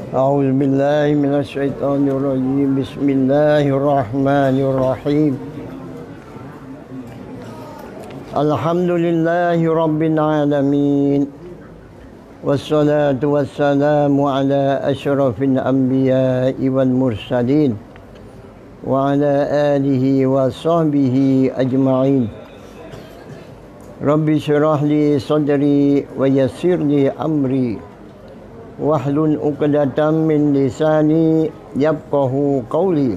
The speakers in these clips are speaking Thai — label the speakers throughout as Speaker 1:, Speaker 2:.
Speaker 1: أعوذ بالله من الشيطان الرجيم بسم الله الرحمن الرحيم الحمد لله رب العالمين والصلاة والسلام على أشرف الأنبياء والمرسلين وعلى آله وصحبه أجمعين رب اشرح لي صدري ويسر لي أمري واحلل عقدة من لساني يفقه قولي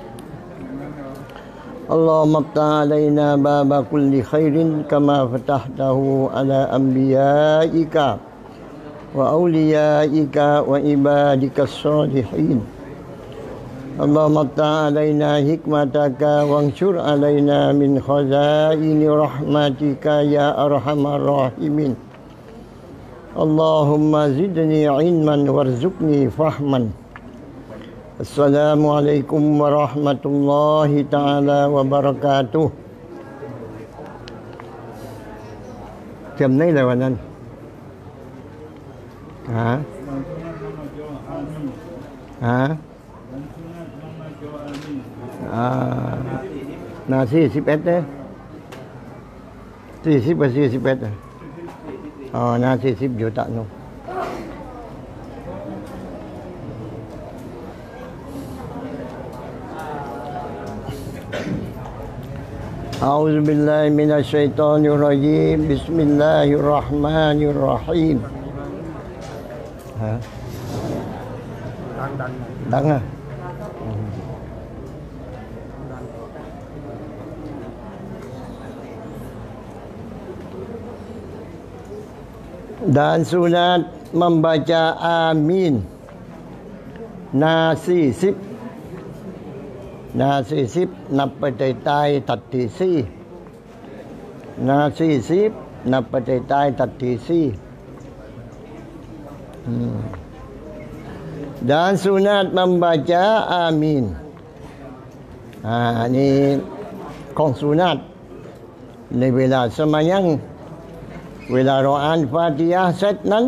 Speaker 1: اللهم افتح علينا باب كل خير كما فتحته على أنبيائك وأوليائك وعبادك الصالحين اللهم افتح علينا حكمتك وانشر علينا من خزائن رحمتك يا أرحم الراحمين اللهم زدني علما وارزقني فهما السلام عليكم ورحمة الله تعالى وبركاته จำได้เลยวันนั้นนา41เนี่ย40กับ41อ๋อนา40อยู่ตะนุأعوذ بالله من الشيطان الرجيم بسم الله الرحمن الرحيم ดังอ่ะdan sunat membaca amin40นับไปใต้ตัดที่4นับไปใต้ตัดที่4 dan sunat membaca amin อันนี้ของsunat ในเวลาสมัยยังเวลาเราอ่านฟาติฮะห์เสร็จนั้น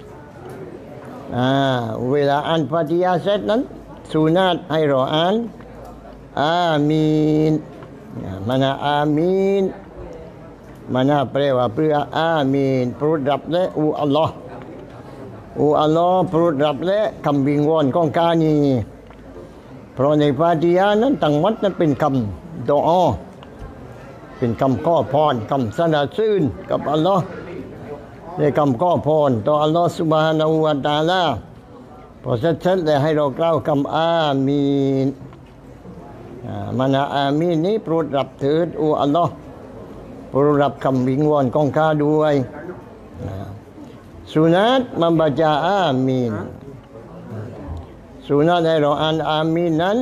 Speaker 1: เวลาอ่านฟาติฮะห์เสร็จนั้นสุนัตให้เราอ่านอามีนmanaอามีนmanaแปลว่าเพื่ออามีนโปรดรับและอัลลอฮ์โปรดรับและคำวิงวอนของกานีเพราะในฟาติฮะห์นั้นทั้งหมดนั้นเป็นคำดุอาเป็นคำขอพรคำสรรเสริญกับอัลลอฮ์ในคำขอพรต่ออัลลอฮ์ซุบฮานะฮูวะตะอาลาพอเสร็จแล้วให้เรากล่าวคำอามีนmanaอามีนนี้โปรดรับเถิดโอ้อัลลอฮ์โปรดรับคำวิงวอนของข้าด้วยสุนัต membaca อามีนสุนัตให้เราอ่านอามีนนั้น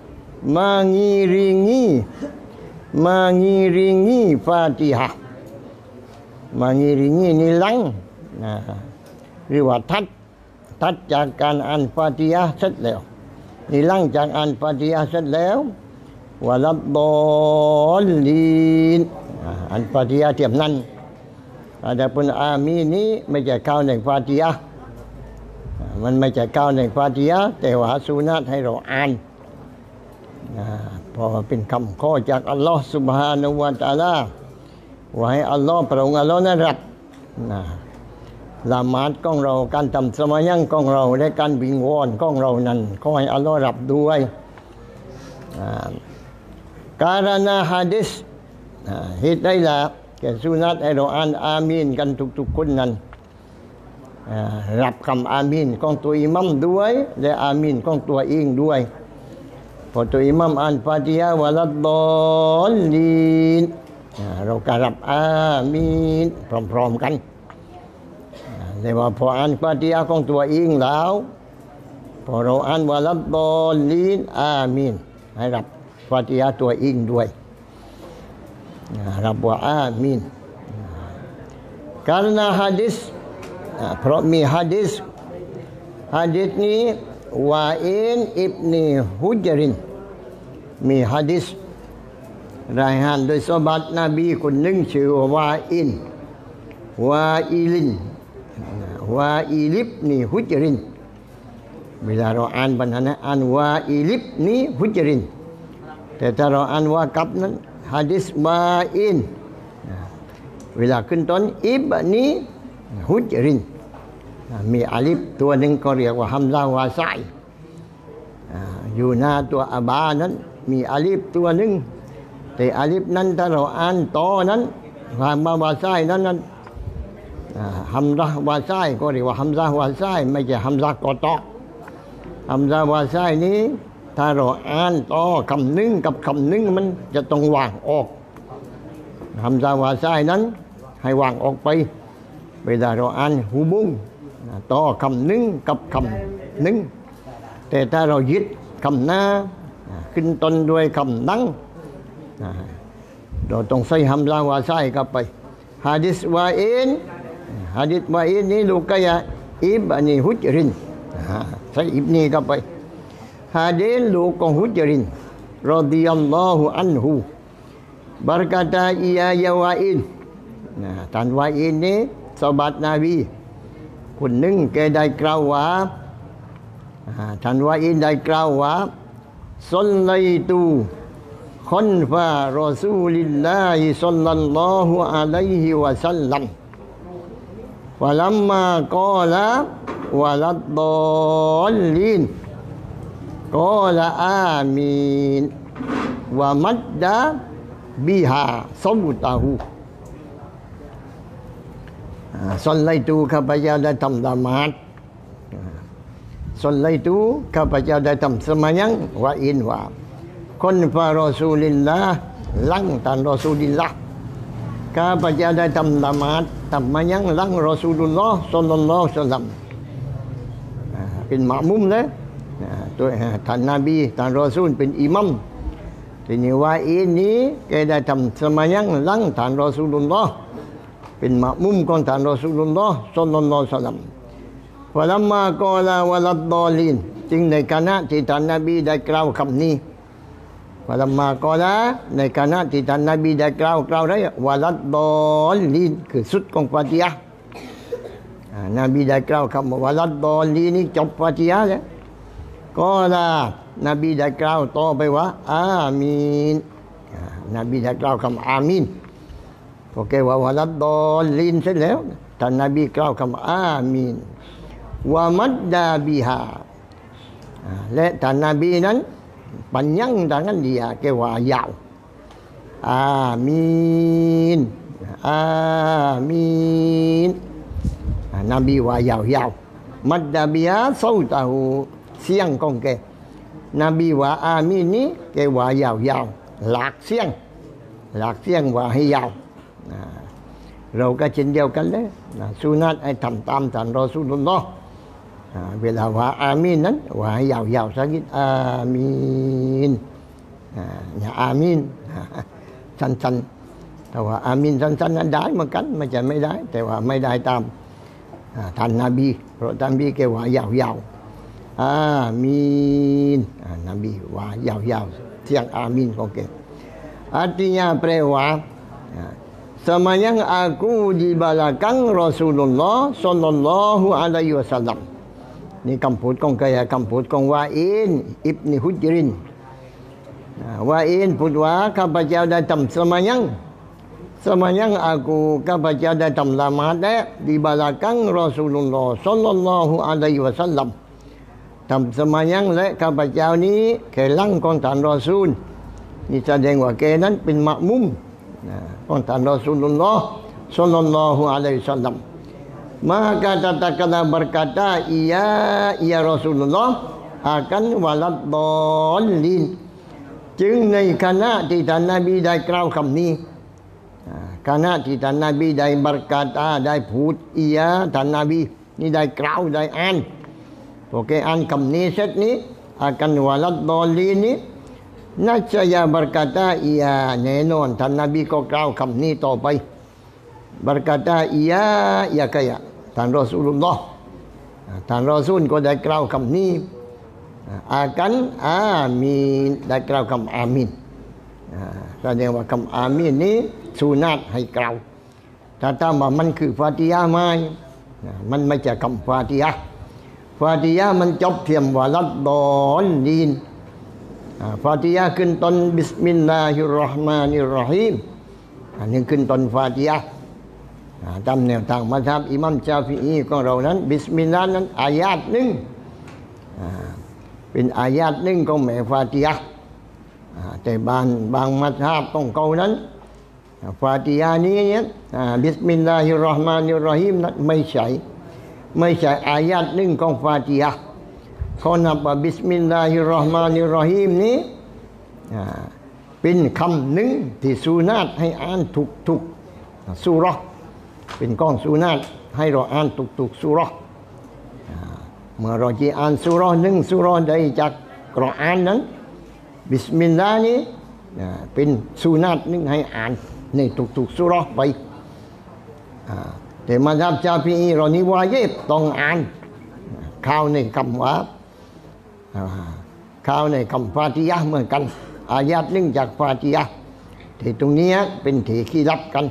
Speaker 1: mengiringi Fatihah mengiringi นี่หลังหรือว่าทัดจากการอ่านฟาติฮะห์เสร็จแล้วนี่หลังจากอ่านฟาติฮะห์เสร็จแล้ววะลัดฎอลลีนอ่านฟาติฮะห์เทียมนั้นadapunอามีนนี้ไม่ใช่เข้าในฟาติฮะห์มันไม่ใช่เข้าในฟาติฮะห์แต่ว่าสุนัตให้เราอ่านเพราะเป็นคำขอจากอัลลอฮ์ซุบฮานะฮูวะตะอาลาว่าให้อัลลอฮ์พระองค์อัลลอฮ์นั้นรับละหมาดของเราการทำสมายังของเราและการวิงวอนของเรานั้นขอให้อัลลอฮ์รับด้วยการณาหะดีษเหตุใดล่ะแก่สุนัตให้เราอ่านอามีนกันทุกๆคนนั้นรับคำอามีนของตัวอิหมัมด้วยและอามีนของตัวเองด้วยพอตัวอิหมัมอ่านฟาติฮะห์วะลัดฎอลลีนเราก็รับอามีนพร้อมๆกันแต่ว่าพออ่านฟาติฮะห์ของตัวเองแล้วพอเราอ่านวะลัดฎอลลีนอามีนให้รับฟาติฮะห์ตัวเองด้วยรับว่าอามีนการณาหะดีษเพราะมีหะดีษนี้วาอินอิบนีฮุจรินมีหะดีษรายงานโดยซอฮาบะห์นบีคนหนึ่งชื่อวาอินวาอิลิบนีฮุจรินเวลาเราอ่านปัญหานะอ่านวาอิลิบนี้ฮุจรินแต่ถ้าเราอ่านวากับนั้นฮะดิษวาอินเวลาขึ้นต้นอิบนี้ฮุจรินมีอาลิฟตัวหนึ่งก็เรียกว่าฮัมซาวาไซอยู่หน้าตัวอาบานั้นมีอาลิฟตัวหนึ่งแต่อาลิฟนั้นถ้าเราอ่านต่อนั้นฮัมซาวาไซนั้นฮัมซาวาไซก็เรียกว่าฮัมซาวาไซไม่ใช่ฮัมซากอตอฮัมซาวาไซนี้ถ้าเราอ่านต่อคำหนึ่งกับคำหนึ่งมันจะต้องวางออกฮัมซาวาไซนั้นให้วางออกไปเวลาเราอ่านฮูบุงต่อคำหนึ่งกับคำหนึ่งแต่ถ้าเรายึดคำหน้าขึ้นต้นด้วยคำนั่งเราต้องใส่ฮัมซาวาไซเข้าไปฮะดิษวาอินฮะดิษวาอินนี้ลูกกายะอิบนีฮุจรินใส่อิบนีเข้าไปฮะดิษลูกของฮุจรินรอฎิยัลลอฮุอันฮูberkata ia ya wa'inท่านวาอินนี้ซอฮาบะห์นบีคนหนึ่งแกได้กล่าวว่าท่านวาอินได้กล่าวว่าซัลลัยตุคอนฟารอซูลิลลาฮิศ็อลลัลลอฮุอะลัยฮิวะซัลลัมฟะลัมมากอลาวะลัดฎอลลีนกอลาอามีนวะมัดดะบิฮาซอบุตาหูซัลลัยตุข้าพเจ้าได้ทำละหมาดซัลลัยตุข้าพเจ้าได้ทำสมัยยังวะอินว่าคนฟารอซูลิลลาห์หลังท่านรอซูลิลลาห์ข้าพเจ้าได้ทำละหมาดทำมายังหลังรอซูลุลลอฮ์ศ็อลลัลลอฮุอะลัยฮิวะซัลลัมเป็นมะมุมเลยตัวท่านนบีท่านรอซูลเป็นอิหมัมทีนี้ว่าอินนี้แกได้ทำสมัยยังหลังท่านรอซูลุลลอฮ์เป็นมะมุมของท่านรอซูลุลลอฮ์ศ็อลลัลลอฮุอะลัยฮิวะซัลลัมวะลัมมากอลาวะลัดฎอลีนจึงในขณะที่ท่านนบีได้กล่าวคำนี้วะลัมมากอลาในขณะที่ท่านนบีได้กล่าวได้วะลัดฎอลีนคือสุดของฟาติฮะห์นบีได้กล่าวคำวะลัดฎอลีนนี่จบฟาติฮะห์แล้วกอลานบีได้กล่าวต่อไปว่าอามีนนบีได้กล่าวคำอามีนพอแกว่าวะลัดฎอลีนเสร็จแล้วท่านนบีกล่าวคำอามีนวะมัดดาบิฮาและท่านนบีนั้นปัญญังดังนั้นdiaแกว่ายาวอามีนอามีนนบีว่ายาวมัดดาบิฮาซอตะฮูเสียงของแกนบีว่าอามีนนี้แกว่ายาวหลากเสียงว่าให้ยาวเราก็เช่นเดียวกันเลยสุนัตให้ทำตามท่านรอซูลุลลอฮ์เวลาว่าอามีนนั้นว่าให้ยาวสักนิดอามีนอามีนสั้นแต่ว่าอามีนสั้นนั้นได้เหมือนกันไม่ใช่ไม่ได้แต่ว่าไม่ได้ตามท่านนบีเพราะท่านนบีแกว่ายาวอามีนนบีว่ายาวเสียงอามีนของแกartinyaแปลว่าsemayang aku di belakang Rasulullah sallallahu alaihi wasallam นี่คำพูดของใครคำพูดของวาอินอิบนีฮุจรินวาอินพูดว่าข้าพเจ้าได้ทำsemayang aku ข้าพเจ้าได้ทำละหมาดและ di belakang Rasulullah sallallahu alaihi wasallam ทำsemayangและข้าพเจ้านี้แค่หลังของท่านรอซูลนี่แสดงว่าแกนั้นเป็นมะมุมของท่านรอซูลุลลอฮ์ศ็อลลัลลอฮุอะลัยฮิวะซัลลัม maka tatkala berkata ia Rasulullah akan walad dallin จึงในขณะที่ท่านนบีได้กล่าวคำนี้ขณะที่ท่านนบีได้berkataได้พูดท่านนบีนี่ได้กล่าวได้อ่านพอแกอ่านคำนี้เสร็จนี้ akan walad dallin นี้น่าจะอย่าberkataแน่นอนท่านนบีก็กล่าวคำนี้ต่อไปberkata ya kaya ท่านรอซูลุลลอฮ์ท่านรอซูลก็ได้กล่าวคำนี้akan amin ได้กล่าวคำอามินแสดงว่าคำอามินนี้สุนัตให้กล่าวถ้าถามว่ามันคือฟาติฮะห์ไหมมันไม่ใช่คำฟาติฮะห์ฟฟาติฮะมันจบเทียมวะลัดดอลลีนฟาติฮะขึ้นต้นบิสมิลลาฮิรเราะห์มานิรเราะฮีมอันนี้ขึ้นต้นฟาติฮะตามแนวทางมัซฮับอิหม่ามชาฟิอีของเรานั้นบิสมิลลาห์นั้นอายาตหนึ่งเป็นอายาตหนึ่งของแม่ฟาติฮะแต่บางมัซฮับของเขานั้นฟาติฮะนี้เนี่ยบิสมิลลาฮิรเราะห์มานิรเราะฮีมนั้นไม่ใช่อายาตหนึ่งของฟาติฮะเขานับว่าบิสมิลลาฮิรเราะห์มานิรเราะฮีมนี้เป็นคำหนึ่งที่สุนัตให้อ่านทุกซูเราะห์เป็นกองสุนัตให้เราอ่านทุกซูเราะห์เมื่อเราจะอ่านซูเราะห์หนึ่งซูเราะห์ใดจากกุรอานนั้นบิสมิลลาห์นี้เป็นสุนัตหนึ่งให้อ่านในทุกซูเราะห์ไปแต่มัซฮับชาฟิอีเรานี่วาญิบต้องอ่านเข้าในคำว่าเข้าในคำฟาติฮะเหมือนกันอายาตหนึ่งจากฟาติฮะที่ตรงนี้เป็นที่ขี้รับกัน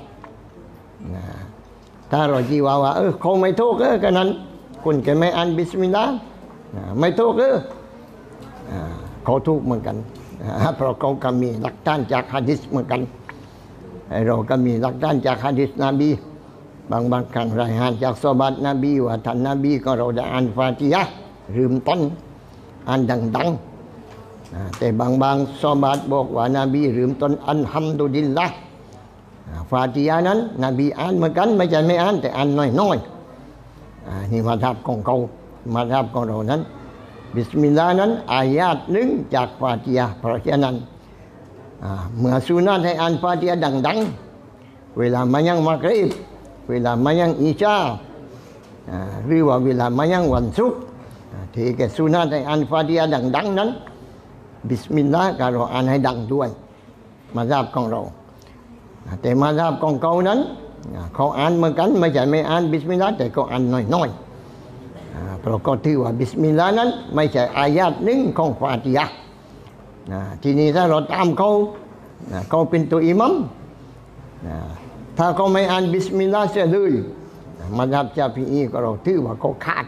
Speaker 1: ถ้าเราจีว่าเขาไม่ถูกกันนั้นคุณแกไม่อ่านบิสมิลลาห์ไม่ถูกเขาถูกเหมือนกันเพราะเขาก็มีหลักฐานจากหะดีษเหมือนกันเราก็มีหลักฐานจากหะดีษนบีบางครั้งรายงานจากซอฮาบะห์นบีว่าท่านนบีก็เราได้อ่านฟาติฮะลืมต้นอ่านดังแต่บางซอฮาบะห์บอกว่านบีลืมต้นอัลฮัมดุลิลละห์ฟาติฮะนั้นนบีอ่านเหมือนกันไม่ใช่ไม่อ่านแต่อ่านน้อยนี่มัซฮับของเขามัซฮับของเรานั้นบิสมิลลาห์นั้นอายาตหนึ่งจากฟาติฮะเพราะฉะนั้นเมื่อสุนัตให้อ่านฟาติฮะดังเวลามายังมักริบเวลามายังอิชาหรือว่าเวลามายังวันศุกร์ที่แกสุนัตให้อ่านฟาติฮะดังนั้นบิสมิลลาห์ก็เราอ่านให้ดังด้วยมัซฮับของเราแต่มัซฮับของเขานั้นเขาอ่านเหมือนกันไม่ใช่ไม่อ่านบิสมิลลาห์แต่เขาอ่านน้อยเพราะก็ถือว่าบิสมิลลาห์นั้นไม่ใช่อายาตหนึ่งของฟาติฮะทีนี้ถ้าเราตามเขาเป็นตัวอิหมัมถ้าเขาไม่อ่านบิสมิลลาห์เสียเลยมัซฮับชาฟิอีก็เราถือว่าเขาขาด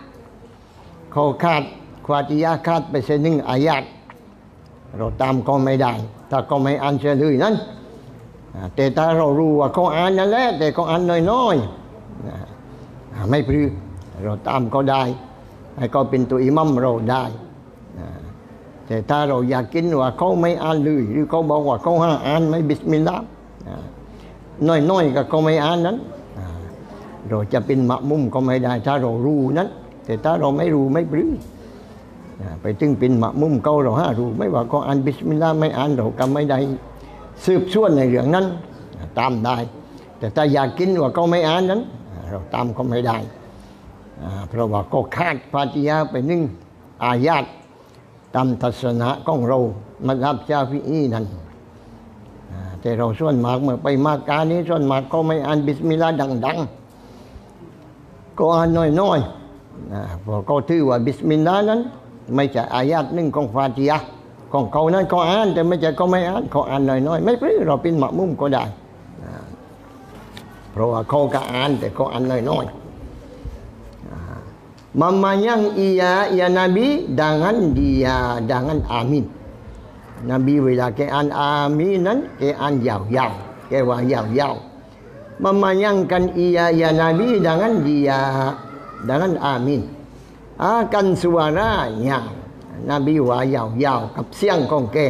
Speaker 1: ฟาติฮะขาดไปเสียหนึ่งอายาตเราตามเขาไม่ได้ถ้าเขาไม่อ่านเสียเลยนั้นแต่ถ้าเรารู้ว่าเขาอ่านนั่นแหละแต่เขาอ่านน้อยไม่พลือเราตามเขาได้ให้เขาเป็นตัวอิหมัมเราได้แต่ถ้าเราอยากกินว่าเขาไม่อ่านเลยหรือเขาบอกว่าเขาห้ามอ่านไม่บิสมิลลาห์น้อยก็เขาไม่อ่านนั้นเราจะเป็นมะมุมก็ไม่ได้ถ้าเรารู้นั้นแต่ถ้าเราไม่รู้ไม่พลือไปถึงเป็นมะมุมเขาเรารู้ไม่ว่าเขาอ่านบิสมิลลาห์ไม่อ่านเราก็ไม่ได้สืบสวนในเรื่องนั้นตามได้แต่ถ้าอยากกินว่าเขาไม่อ่านนั้นเราตามเขาไม่ได้เพราะว่าก็ขาดฟาติฮะไปหนึ่งอายาตตามทัศนะของเรามัซฮับชาฟิอีนั้นแต่เราส่วนมากเมื่อไปมากการนี้ส่วนมากก็ไม่อ่านบิสมิลลาห์ดังก็อ่านน้อยเพราะเขาถือว่าบิสมิลลาห์นั้นไม่ใช่อายาตหนึ่งของฟาติฮะของเขานั้นเขาอ่านแต่ไม่ใช่เขาไม่อ่านเขาอ่านน้อยไม่เป็นเราเป็นมะมุมก็ได้เพราะว่าเขาก็อ่านแต่เขาอ่านน้อยmemayang ia ya Nabi dengan dia dengan amin Nabi bila kean aminan kean yau kewa yau memayangkan ia ya Nabi dengan dia dengan amin akan suaranya Nabi wa yauกับเสียงของแก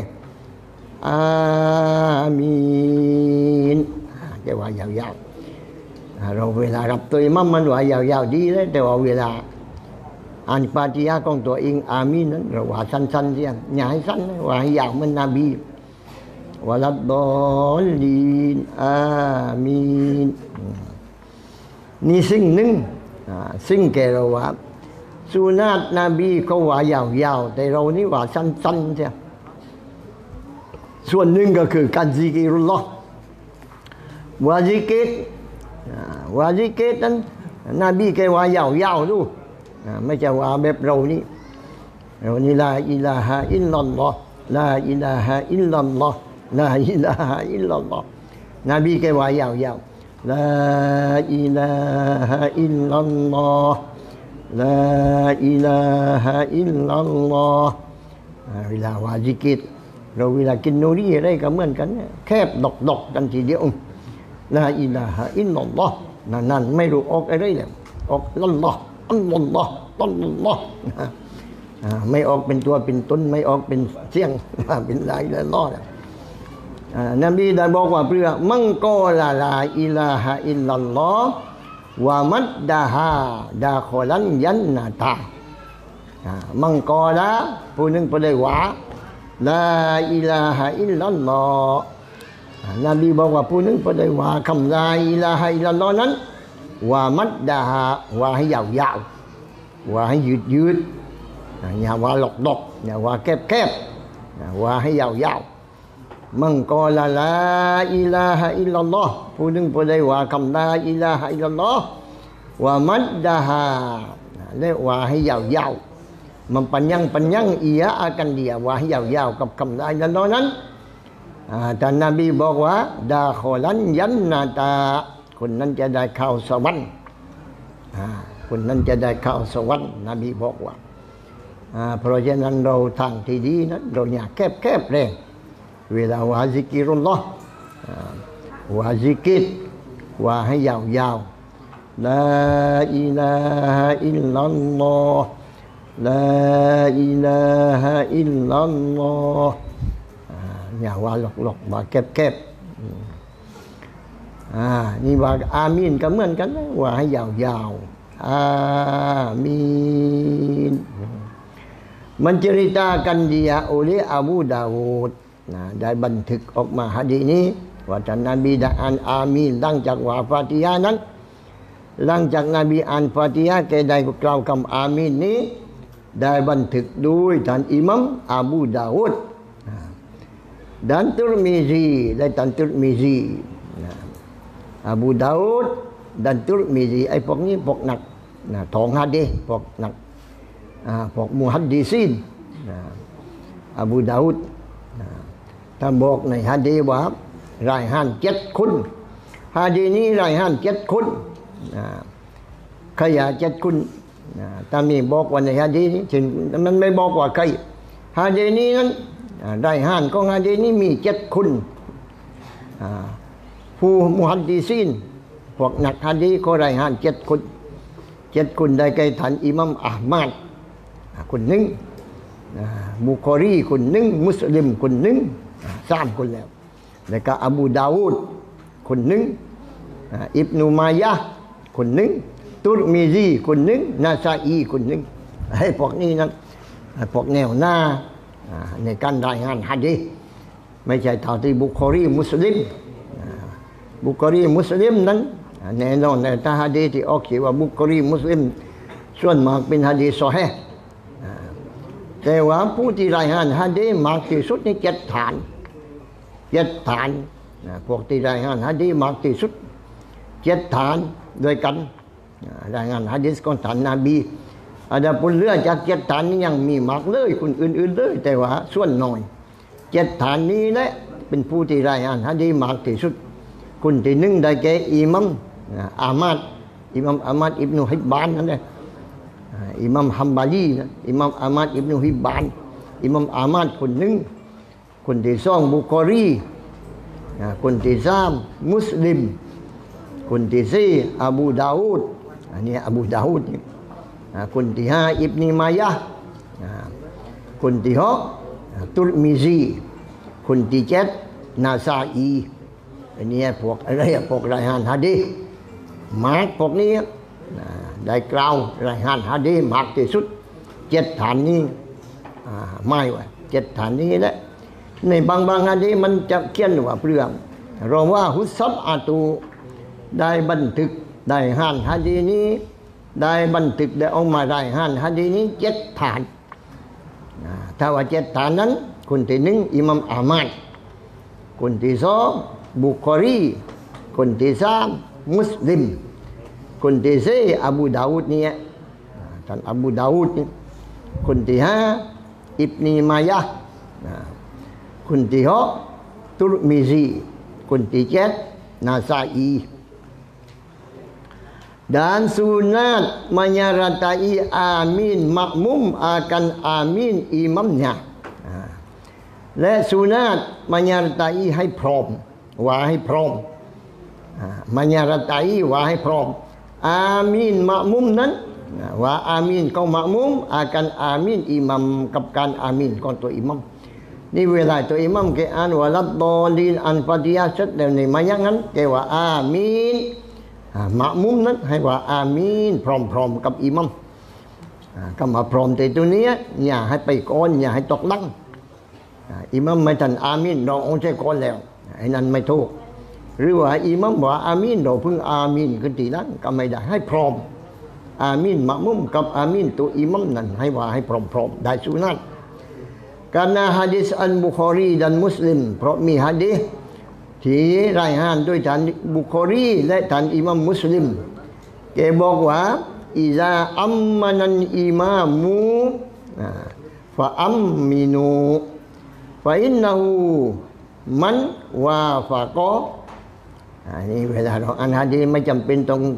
Speaker 1: อามีนแกว่ายาวๆเราเวลารับตัวอิหมัมมันว่ายาวๆดีเลยแต่ว่าเวลาอ่านฟาติฮะของตัวเองอามีนนั้นเราว่าสั้นๆเสียงอย่าให้สั้นว่าให้ยาวเหมือนนบีวะลัดดอลลีนอามีนนี่สิ่งหนึ่งสิ่งแกเราว่าสุนัตนบีเขาว่ายาวๆแต่เรานี่ว่าสั้นๆเสียส่วนหนึ่งก็คือการซิกิรุลลอฮ์วาซิกิตนั้นนบีแกว่ายาวๆดูไม่ใช่ว่าแบบเรานี่ลาอิลาฮะอิลลัลลอฮ์ลาอิลาฮะอิลลัลลอฮ์ลาอิลาฮะอิลลัลลอฮ์นบีแกว่ายาวๆลาอิลาฮะอิลลัลลอฮ์ลาอิลาฮะอิลลัลลอฮ์เวลาวาซิกิรเราเวลากินนูรีอะไรก็เหมือนกันแคบดอกกันทีเดียวลาอิลาฮะอิลลัลลอฮ์นั่นไม่รู้ออกอะไรเลยออกลัลลอฮ์อัลลอฮ์อัลลอฮ์ไม่ออกเป็นตัวเป็นตนไม่ออกเป็นเสียงเป็นลาอิลาฮ์ลอฮ์นบีได้บอกว่าเพื่อมังกอลาอิลาฮะอิลลัลลอฮ์วะมัดดาฮาดาคอลันยันนาตามังกอละผู้หนึ่งผู้ใดว่าลาอิลาฮะอิลลัลลอฮ์นบีบอกว่าผู้หนึ่งผู้ใดว่าคำลาอิลาฮะอิลลัลลอฮ์นั้นว่ามัดดาฮาว่าให้ยาวๆว่าให้ยืดอย่าว่าหลอกดอกอย่าว่าแคบว่าให้ยาวๆมังกอลาอิลาฮะอิลลัลลอฮ์ผู้หนึ่งผู้ใดว่าคำลาอิลาฮะอิลลัลลอฮ์ว่ามัดดาฮาและว่าให้ยาวๆมันปัญญังอียะakan dia ว่าให้ยาวๆกับคำลาอิลลัลลอฮ์นั้นท่านนบีบอกว่าดาคอลันยันนาตาคนนั้นจะได้เข้าสวรรค์คนนั้นจะได้เข้าสวรรค์นบีบอกว่าเพราะฉะนั้นเราทางที่ดีนั้นเราอย่าแคบเลยเวลาวาซิกิรุลลอฮ์วาซิกิรว่าให้ยาวๆลาอิลาฮะอิลลัลลอฮ์ลาอิลาฮะอิลลัลลอฮ์อย่าว่าหลอกว่าแคบนี่ว่าอามีนก็เหมือนกันนะว่าให้ยาวๆอามีนมันceritakan dia oleh Abu Dawudได้บันทึกออกมาหะดีษนี้ว่าท่านนบีได้อ่านอามีนหลังจากว่าฟาติฮะนั้นหลังจากนบีอ่านฟาติฮะแกได้กล่าวคำอามีนนี้ได้บันทึกโดยท่านอิหมัมอบูดาวุดdan Tirmiziและท่านติรมิซีอบูดาวุดdan Tirmiziไอ้พวกนี้พวกหนักทองหะดีษพวกหนักพวกมุฮัดดิซีนอบูดาวุดท่านบอกในฮะดีษว่ารายงาน7คนฮะดีษนี้รายงาน7คนขยะ7คนถ้ามีบอกว่าในฮะดีษนี้ถึงมันไม่บอกว่าใครฮะดีษนี้นั้นรายงานของฮะดีษนี้มี7คนผู้มุฮัดดิซีนพวกนักฮะดีษก็รายงาน7คนได้แก่ท่านอิหมัมอะห์มัดคนหนึ่งบุคอรีคนหนึ่งมุสลิมคนหนึ่ง3 คนแล้วก็อบูดาวูดคนหนึ่งอิบนุมายะห์คนหนึ่งตุรมิซีคนหนึ่งนาซาอีคนหนึ่งให้พวกนี้นั้นพวกแนวหน้าในการรายงานหะดีษไม่ใช่เท่าที่บุคอรีมุสลิมบุคอรีมุสลิมนั้นแน่นอนในถ้าหะดีษที่ออกเขียนว่าบุคอรีมุสลิมส่วนมากเป็นหะดีษซอฮีห์แต่ว่าผู้ที่รายงานหะดีษมากที่สุดนี่7 ฐานพวกที่รายงานหะดีษมากที่สุด7 ฐานด้วยกันรายงานหะดีษของท่านนบีadapunเรื่องจาก7 ฐานนี้ยังมีมากเลยคนอื่นๆเลยแต่ว่าส่วนน้อย7 ฐานนี้แหละเป็นผู้ที่รายงานหะดีษมากที่สุดคนที่1ได้แก่อิหมัมอามัดอิบนุฮิบบานนั่นแหละอิหมัมฮัมบาลีอิหมัมอามัดอิบนุฮิบบานอิหมัมอามัดคนหนึ่งคนที่2บุคอรีคนที่3มุสลิมคนที่4อบูดาวูดอันนี้อบูดาวูดคนที่5อิบนุมายะห์คนที่6ตุรมิซีคนที่7นาซาอีอันนี้พวกอะไรพวกรายงานหะดีษมากพวกนี้ได้กล่าวรายงานหะดีษมากที่สุด7 ฐานนี้ไม่ว่า7 ฐานนี้แหละในบางหะดีษมันจะเขียนว่าเรื่องเราว่าฮุซับอาตูได้บันทึกได้รายงานหะดีษนี้ได้บันทึกได้เอามารายงานหะดีษนี้7 ฐานถ้าว่า7 ฐานนั้นคนที่1อิหมัมอะห์มัดคนที่2บุคอรีคนที่3มุสลิมคนที่4อบูดาวูดเนี่ยท่านอบูดาวูดนี่คนที่5อิบนุมายะห์คนที่6ตุรมิซีคนที่7นาซาอี Dan sunat menyertai amin makmum akan amin imamnya. และสุนัตมัญญาตัยให้พร้อมว่าให้พร้อมมัญญาตัยว่าให้พร้อมอามีนมะมุมนั้นว่าอามีนของมะมุมakan amin imam กับการอามีนของตัวอิหมัมนี่เวลาตัวอิหมัมแกอ่านว่าลัดดอลินอันฟาติฮะห์เสร็จแล้วนี่มาอย่างนั้นแกว่าอามีนมะมุมนั้นให้ว่าอามีนพร้อมๆกับอิหมัมก็มาพร้อมแต่ตัวนี้อย่าให้ไปก่อนอย่าให้ตกลังอิหมัมไม่ทันอามีนเราเอาใจก่อนแล้วไอ้นั้นไม่ถูกหรือว่าอิหมัมว่าอามีนเราเพิ่งอามีนขึ้นทีนั้นก็ไม่ได้ให้พร้อมอามีนมะมุมกับอามีนตัวอิหมัมนั้นให้ว่าให้พร้อมๆได้สุนัตkarena hadis Al-Bukhari dan Muslim เพราะมีหะดีษที่รายงานโดยท่านบุคอรีและท่านอิหมัมมุสลิมแกบอกว่าอิซาอัมมานันอิมามูฟะอัมมินูฟะอินนะฮูมันวาฟะกอนี่เวลาเราอ่านหะดีษไม่จำเป็น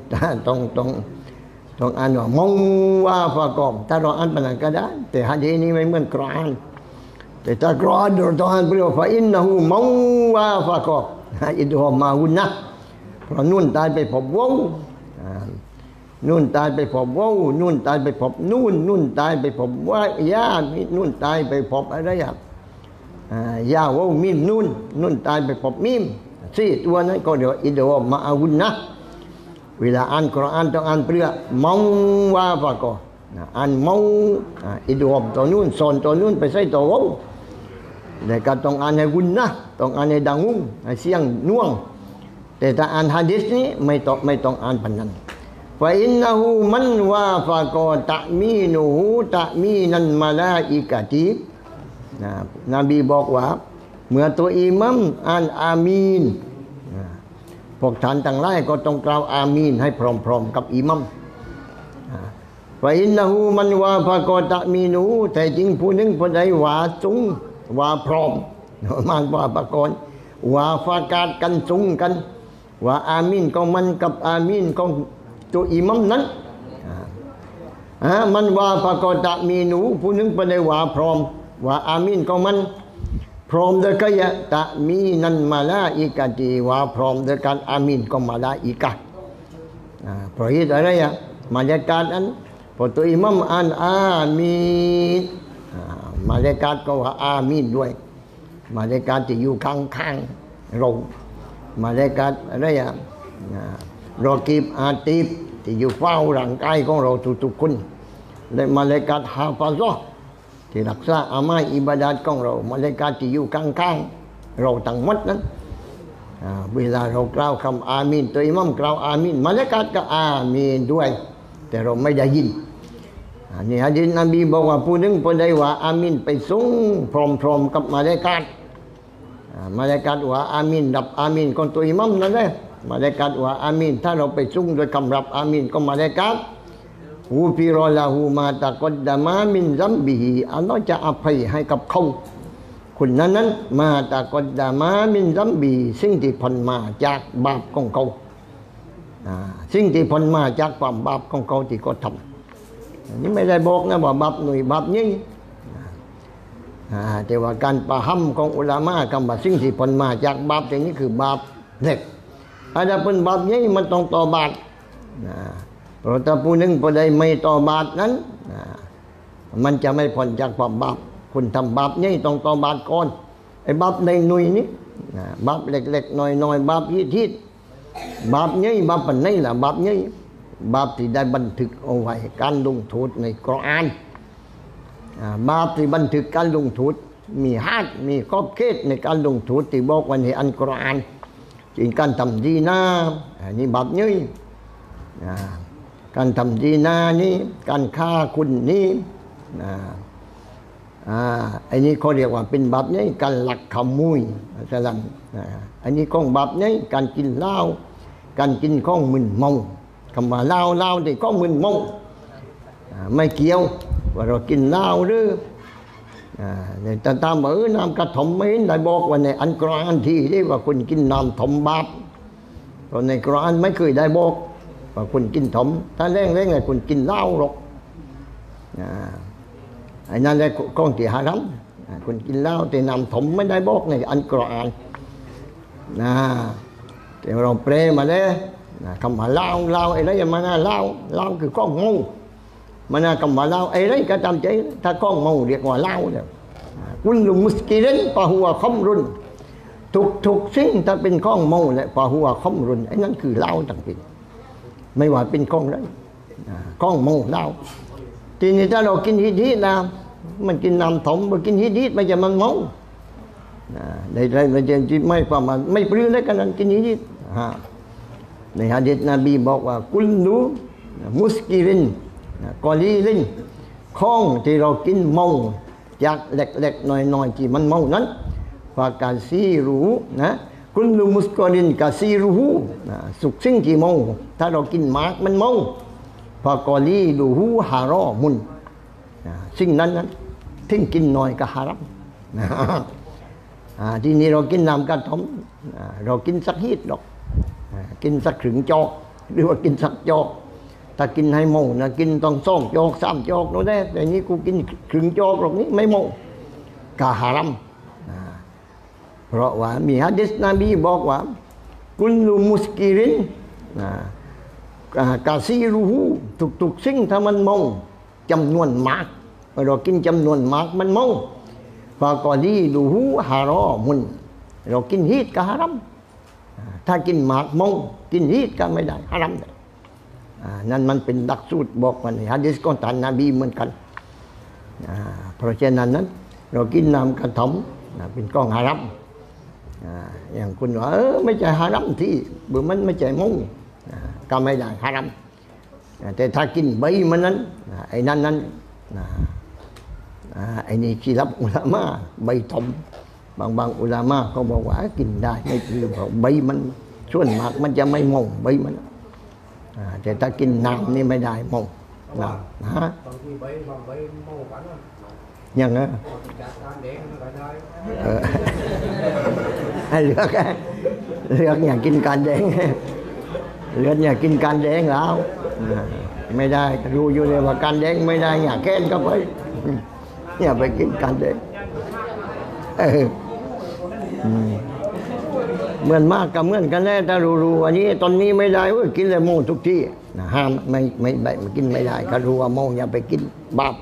Speaker 1: ต้องอ่านว่ามังวาฟะกอถ้าเราอ่านปานนั้นก็ได้แต่หะดีษนี้ไม่เหมือนกุรอานแต่ถ้ากรอนเราต้องอ่านเปล่าฟะอินนะฮูมังวาฟะกออิดฮอมมาหุนนะเพราะนุ่นตายไปพบวงนุ่นตายไปพบวงนุ่นตายไปพบนุ่นตายไปพบว่ายานุ่นตายไปพบอะไรยาวงมิมนุ่นตายไปพบมิมสี่ตัวนั้นก็เดี๋ยวอิดฮอมมาหุนนะเวลาอ่านกุรอานต้องอ่านเปล่ามังวาฟะกออ่านมังอิดฮอมตัวนุ่นสอนตัวนุ่นไปใส่ตัววงแต่ก็ต้องอ่านให้วุ่นนะต้องอ่านให้ดังงให้เสียงน่วงแต่ถ้าอ่านหะดีษนี้ไม่ต้องอ่านปานนั้นฟะอินนะฮูมันวาฟะกอตะมีนูฮูตะมีนันมะลาอิกะตีนบีบอกว่าเมื่อตัวอิหมัมอ่านอามีนพวกท่านทั้งหลายก็ต้องกล่าวอามีนให้พร้อมๆกับอิหมัมฟะอินนะฮูมันวาฟะกอตะมีนูแต่จริงผู้หนึ่งผู้ใดว่าสูงว่าพร้อมมันว่าประกอบว่าฟากาดกันสูงกันว่าอามีนของมันกับอามีนของตัวอิหมัมนั้นมันว่าประกอบตะมีนูผู้หนึ่งผู้ใดว่าพร้อมว่าอามีนของมันพร้อมโดยกายะตะมีนันมาลาอิกะตีว่าพร้อมโดยการอามีนของมาลาอิกะเพราะเหตุอะไรมาลาอิกะนั้นพอตัวอิหมัมอ่านอามีนมาเลกาก็ว่าอามีนด้วยมาเลกาที่อยู่ข้างๆเรามาเลกาอะไรรอกีบอาตีบที่อยู่เฝ้าร่างกายของเราทุกๆคนและมาเลกาฮาฟาซอที่รักษาอามัยอิบาดาตของเรามาเลกาที่อยู่ข้างๆเราทั้งหมดนั้นเวลาเรากล่าวคำอามีนตัวอิหมัมกล่าวอามีนมาเลกาก็อามีนด้วยแต่เราไม่ได้ยินนี่ฮะดิษนบีบอกว่าผู้หนึ่งผู้ใดว่าอามินไปสูงพร้อมๆกับมาเลกาตว่าอามินรับอามินของตัวอิหมัมนั่นแหละมาเลกาตว่าอามินถ้าเราไปสูงโดยคำรับอามินของมาเลกาตฮูฟิรอลาหูมาตะกดดามามินซัมบิฮิอัลลอฮ์จะอภัยให้กับเขาคนนั้นมาตะกดดามามินซัมบิสิ่งที่พ้นมาจากบาปของเขาสิ่งที่พ้นมาจากความบาปของเขาที่เขาทำนี่ไม่ได้บอกนะว่าบาปหน่วยบาปนี้แต่ว่าการปะห้ำของอุลามะคำว่าสิ่งที่พ้นมาจากบาปอย่างนี้คือบาปเล็กถ้าจะเป็นบาปนี้มันต้องต่อบาปเพราะถ้าผู้หนึ่งผู้ใดไม่ต่อบาปนั้นมันจะไม่พ้นจากความบาปคุณทำบาปนี้ต้องต่อบาปก่อนไอ้บาปในหน่วยนี้บาปเล็กๆน้อยๆบาปยิดบาปนี้บาปปันนี้แหละบาปนี้บาปที่ได้บันทึกเอาไว้การลงโทษในกุรอานบาปที่บันทึกการลงโทษมีฮัดมีขอบเขตในการลงโทษที่บอกไว้ในอัลกุรอานจริงการทำดีนานี่บาปนี้การทำดีนานี่การฆ่าคุณนี่อันนี้เขาเรียกว่าเป็นบาปนี้การลักขโมยอันนี้ของบาปนี้การกินเหล้าการกินของมึนเมาคำว่าเหล้าที่ก็มึนเมาไม่เกี่ยวว่าเรากินเหล้าหรือแต่ตามน้ำกระถมไม่ได้บอกว่าในอัลกุรอานที่เรียกว่าคนกินน้ำถมบาปเพราะในกุรอานไม่เคยได้บอกว่าคุณกินถมถ้าเร่งเลยคุณกินเหล้าหรอกไอ้นั่นแหละกองที่ฮารัมคุณกินเหล้าแต่นำถมไม่ได้บอกในอันกรอานแต่เราเปรมาเลยคำว่าเหล้าไอ้ไรมานะเหล้าคือก้องงูมานะคำว่าเหล้าไอ้ไรก็จำใจถ้าก้องงูเรียกว่าเหล้าเนี่ยกุลมุสกิรินปะหัวคมรุนทุกสิ่งถ้าเป็นก้องงูและปะหัวคมรุนไอ้นั่นคือเหล้าต่างเป็นไม่ว่าเป็นก้องไรก้องงูเหล้าทีนี้ถ้าเรากินฮิตนะมันกินน้ำถมมันกินฮิตมันจะมันเมาในมันจะไม่ประมาณไม่ปลื้มได้กันนั้นกินฮิตในหะดีษนบีบอกว่ากุลลูมุสกิรินกอลีลินข้องที่เรากินเมาจากเล็กๆน้อยๆที่มันเมานั้นฟากาซีรูนะกุลลูมุสกิรินกาซีรูสุกสิ่งที่เมาถ้าเรากินมากมันเมาฟากอลีลูฮูฮารอมุนสิ่งนั้นทิ้งกินน้อยก็ฮารัมทีนี้เรากินน้ำกระท่อมเรากินสักฮีดหรอกกินสักขึงจอกหรือว่ากินสักจอกถ้ากินให้เมานะกินต้อง2 จอก 3 จอกโน่นแหละแต่นี้กูกินขึงจอกหรอกนี้ไม่เมากะฮารัมเพราะว่ามีหะดีษนบีบอกว่ากุลลุมุสกิรินกาซีรูฮูทุกสิ่งถ้ามันเมาจำนวนมากเรากินจำนวนมากมันเมาฟากอลีลูฮูฮารอมุนเรากินฮีดก็ฮารัมถ้ากินหมากเมากินฮีดก็ไม่ได้ฮารัมนั่นมันเป็นหลักสูตรบอกว่าในหะดีษของท่านนบีเหมือนกันเพราะฉะนั้นเรากินน้ำกระถ่อมเป็นก้องฮารัมอย่างคุณว่าไม่ใช่ฮารัมที่เบื่อมันไม่ใช่เมาก็ไม่ได้ฮารัมแต่ถ้ากินใบมันนั้นไอ้นั้นไอ้นี่ที่รับอุลามะใบถมบางอุลามะเขาบอกว่ากินได้ไม่คือเพราะใบมันส่วนมากมันจะไม่เมาใบมันแต่ถ้ากินน้ำนี่ไม่ได้เมาบางทีใบเมากันยังไงให้เลือกอย่างกินการแดงเลือกอย่างกินการแดงแล้วไม่ได้รู้อยู่เลยว่าการแดงไม่ได้อย่าแค้นก็ไปอย่าไปกินการแดงเหมือนมากกับเหมือนกันแน่ถ้ารู้อันนี้ตอนนี้ไม่ได้กินเลยโม่ทุกที่ห้ามไม่กินไม่ได้ก็รู้ว่าโม่อย่าไปกินบาป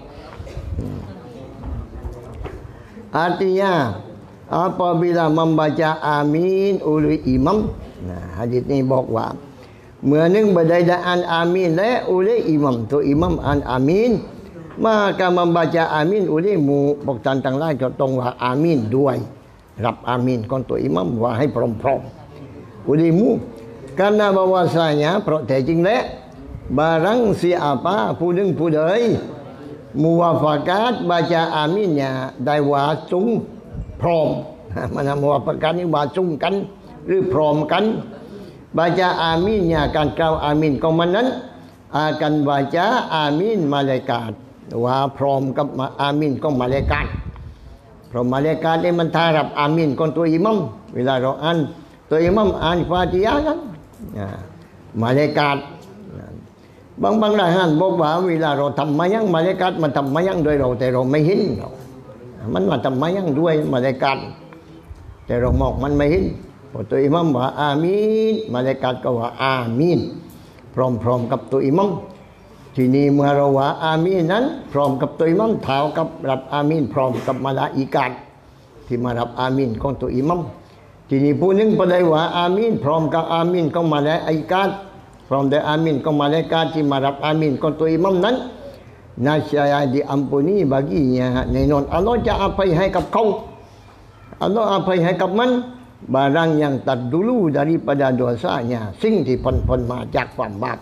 Speaker 1: artinya apabila membaca amin oleh imam hadis iniบอกว่าเมื่อนึงบรรดาอันอามีนและอุเลอิมัมตัวอิมัมอันอามีนmaka membaca amin oleh mu บอกท่านทั้งหลายก็ต้องว่าอามีนด้วยรับอามีนของตัวอิมัมว่าให้พร้อมๆ olehmu karena bahwasanya เพราะแท้จริงแล้ว barang siapa ผู้หนึ่งผู้ใด muwafakat baca aminnya ได้ว่าจุงพร้อมมันmuwafakatนี่ว่าจุงกันหรือพร้อมกันbaca aminnya การกล่าวอามีนของมันนั้น akan baca amin malaikat ว่าพร้อมกับอามีนของมาลาอิกะฮ์เพราะมาลาอิกะฮ์นี่มันทารับอามีนของตัวอิมัมเวลาเราอ่านตัวอิมัมอ่านฟาติฮะนั้นมาลาอิกะฮ์บางรายท่านบอกว่าเวลาเราทำมายังมาลาอิกะฮ์มันทำมายังโดยเราแต่เราไม่เห็นมันมาทำมายังด้วยมาลาอิกะฮ์แต่เรามองมันไม่เห็นพอตัวอิมัมว่าอามีนมาลาอิกะฮ์ก็ว่าอามีนพร้อมๆกับตัวอิมัมทีนี้เมื่อเราว่าอามีนนั้นพร้อมกับตัวอิมัมเท่ากับรับอามีนพร้อมกับมาลาอิกะฮ์ที่มารับอามีนของตัวอิมัมทีนี้ผู้หนึ่งก็ได้ว่าอามีนพร้อมกับอามีนของมาลาอิกะฮ์พร้อมด้วยอามีนของมาลาอิกะฮ์ที่มารับอามีนของตัวอิมัมนั้นnasya diampuni baginya แน่นอนอัลลอฮ์จะอภัยให้กับเขาอัลลอฮ์อภัยให้กับมันbarang yang terdulu daripada dosanya สิ่งที่พ้นมาจากความบาป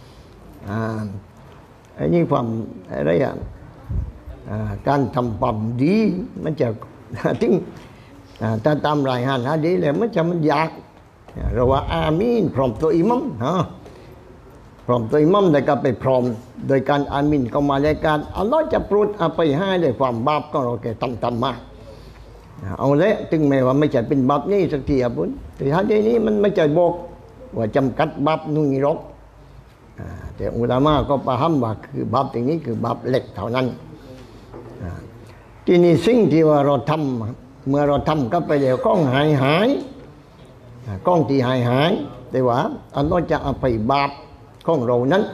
Speaker 1: อันนี้ความอะไรการทำความดีมันจะถึงถ้าตามรายงานหะดีษแล้วมันยากเราว่าอามีนพร้อมตัวอิมัมพร้อมตัวอิมัมได้ก็ไปพร้อมโดยการอามีนก็มาแล้วกันอัลลอฮ์จะโปรดอภัยให้ในความบาปของเราแก่ทำมาเอาเลยถึงแม้ว่าไม่ใช่เป็นบาปนี่สักทีบุญแต่หะดีษนี้มันไม่ใช่บอกว่าจำกัดบาปนู่นนี่หรอกแต่อุลามะก็ปะฮัมว่าคือบาปอย่างนี้คือบาปเล็กเท่านั้นที่นี่สิ่งที่ว่าเราทำเมื่อเราทำก็ไปเดี๋ยวกล้องหายกล้องที่หายแต่ว่าอันนั้นจะเอาไปบาปของเรานั้น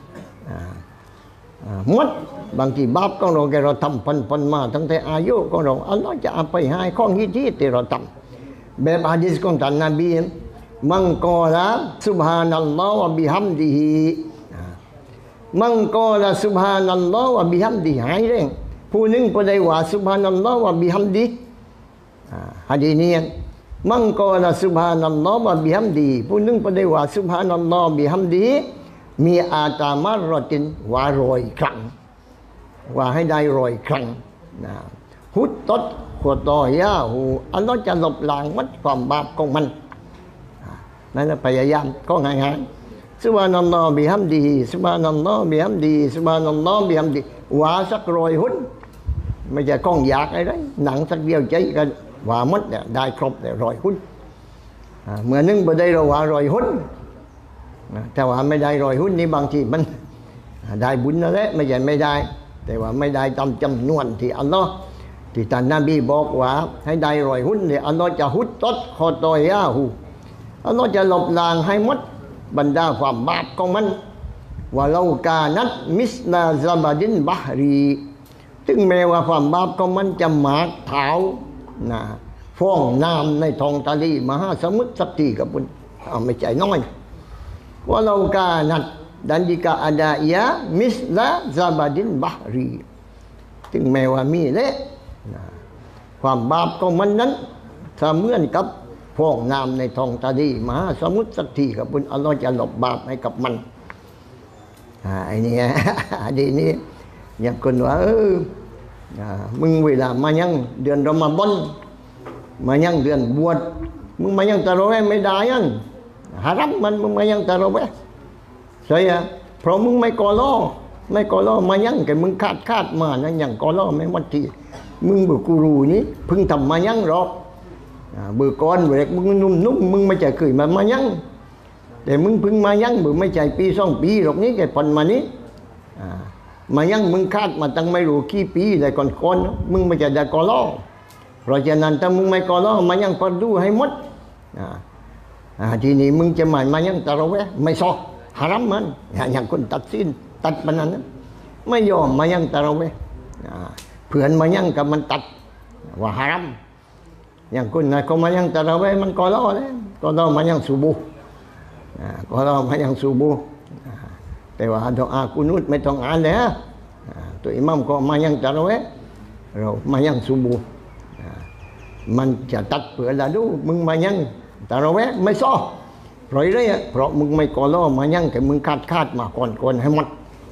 Speaker 1: มดบางทีบาปของเราแกเราทำพันมาตั้งแต่อายุของเราอันนั้นจะเอาไปหายของที่เราทำแบบหะดีษของท่านนบีมังกอละซุบฮานัลลอฮฺวะบิฮัมดิฮิมังกอละซุบฮานัลลอฮฺวะบิฮัมดิฮิหายเร่งผู้หนึ่งก็ได้ว่าซุบฮานัลลอฮฺวะบิฮัมดิหะดีษนี้มังกอละซุบฮานัลลอฮฺวะบิฮัมดิฮิผู้หนึ่งก็ได้ว่าซุบฮานัลลอฮฺบิฮัมดิฮิมีอาตามารตินว่า100 ครั้งว่าให้ได้100 ครั้งฮุตตดขวดต่อยาหูอันนั้นจะลบล้างมัดความบาปของมันนั่นพยายามก็ง่ายๆซุบฮานัลลอฮฺบิฮัมดิฮิซุบฮานัลลอฮฺบิฮัมดิฮิซุบฮานัลลอฮฺบิฮัมดิฮิว่าสัก100 หนไม่ใช่ก้องอยากอะไรหนังสักเดียวใจกันว่ามัดเนี่ยได้ครบแต่100 หนเมื่อนึงบ่ได้เราว่า100 หนแต่ว่าไม่ได้100 หนนี่บางทีมันได้บุญนั่นแหละไม่ใช่ไม่ได้แต่ว่าไม่ได้ตามจำนวนที่อัลลอฮ์ที่ท่านนบีบอกว่าให้ได้100 หนเนี่ยอัลลอฮ์จะฮุตตดขอตอยาหูอัลลอฮ์จะลบล้างให้หมดบรรดาความบาปของมันว่าเรากานัดมิสนาซาบดินบาฮรีถึงแม้ว่าความบาปของมันจะหมากเท้าฟ้องน้ำในท้องทะเลมหาสมุทรสักทีกับบุญไม่ใจน้อยว่าเรากานัดdan jika ada ia misla zabadin bahri ถึงแม้ว่ามีเละความบาปของมันนั้นถ้าเหมือนกับฟองน้ำในท้องทะเลมหาสมุทรสักทีกับบุญอัลลอฮ์จะลบบาปให้กับมันไอ้นี่ดีนี้อย่างคนว่ามึงเวลามายังเดือนรอมฎอนมายังเดือนบวชมึงมายังตะเราะเวห์ไม่ได้ยังฮารัมมันมึงมายังตะเราะเวห์ใช่อะเพราะมึงไม่กอล้อมายังแกมึงคาดมานะอย่างกอล้อไม่หมดทีมึงเบื่อกูรูนี้พึ่งทำมายังหรอกเบื่อก้อนเบื่อมึงนุ่มมึงไม่ใจเคยมายังแต่มึงพึ่งมายังเบื่อไม่ใจปี2 ปีหรอกนี้แกผ่อนมานี้มายังมึงคาดมาตั้งไม่รู้กี่ปีเลยก่อนมึงไม่ใจได้กอล้อเพราะฉะนั้นถ้ามึงไม่กอล้อมายังพอดูให้หมดทีนี้มึงจะมายังตะเราะเวห์ไม่ซอฮารัมมันอย่างคนตัดสินตัดมันนั้นไม่ยอมมายังตะเราะเวห์เผื่อนมายังกับมันตัดว่าฮารัมอย่างคนนะเขามายังตะเราะเวห์มันกอล้อเลยกอล้อมายังซูบูกอล้อมายังซูบูแต่ว่าดอกอากุนุตไม่ต้องอ่านเลยตัวอิหมัมก็มายังตะเราะเวห์เรามายังซูบูมันจะตัดเผื่อละดูมึงมายังตะเราะเวห์ไม่ซ้อเพราะอะไรเพราะมึงไม่กอล้อมายังแต่มึงคาดมาก่อนให้หมด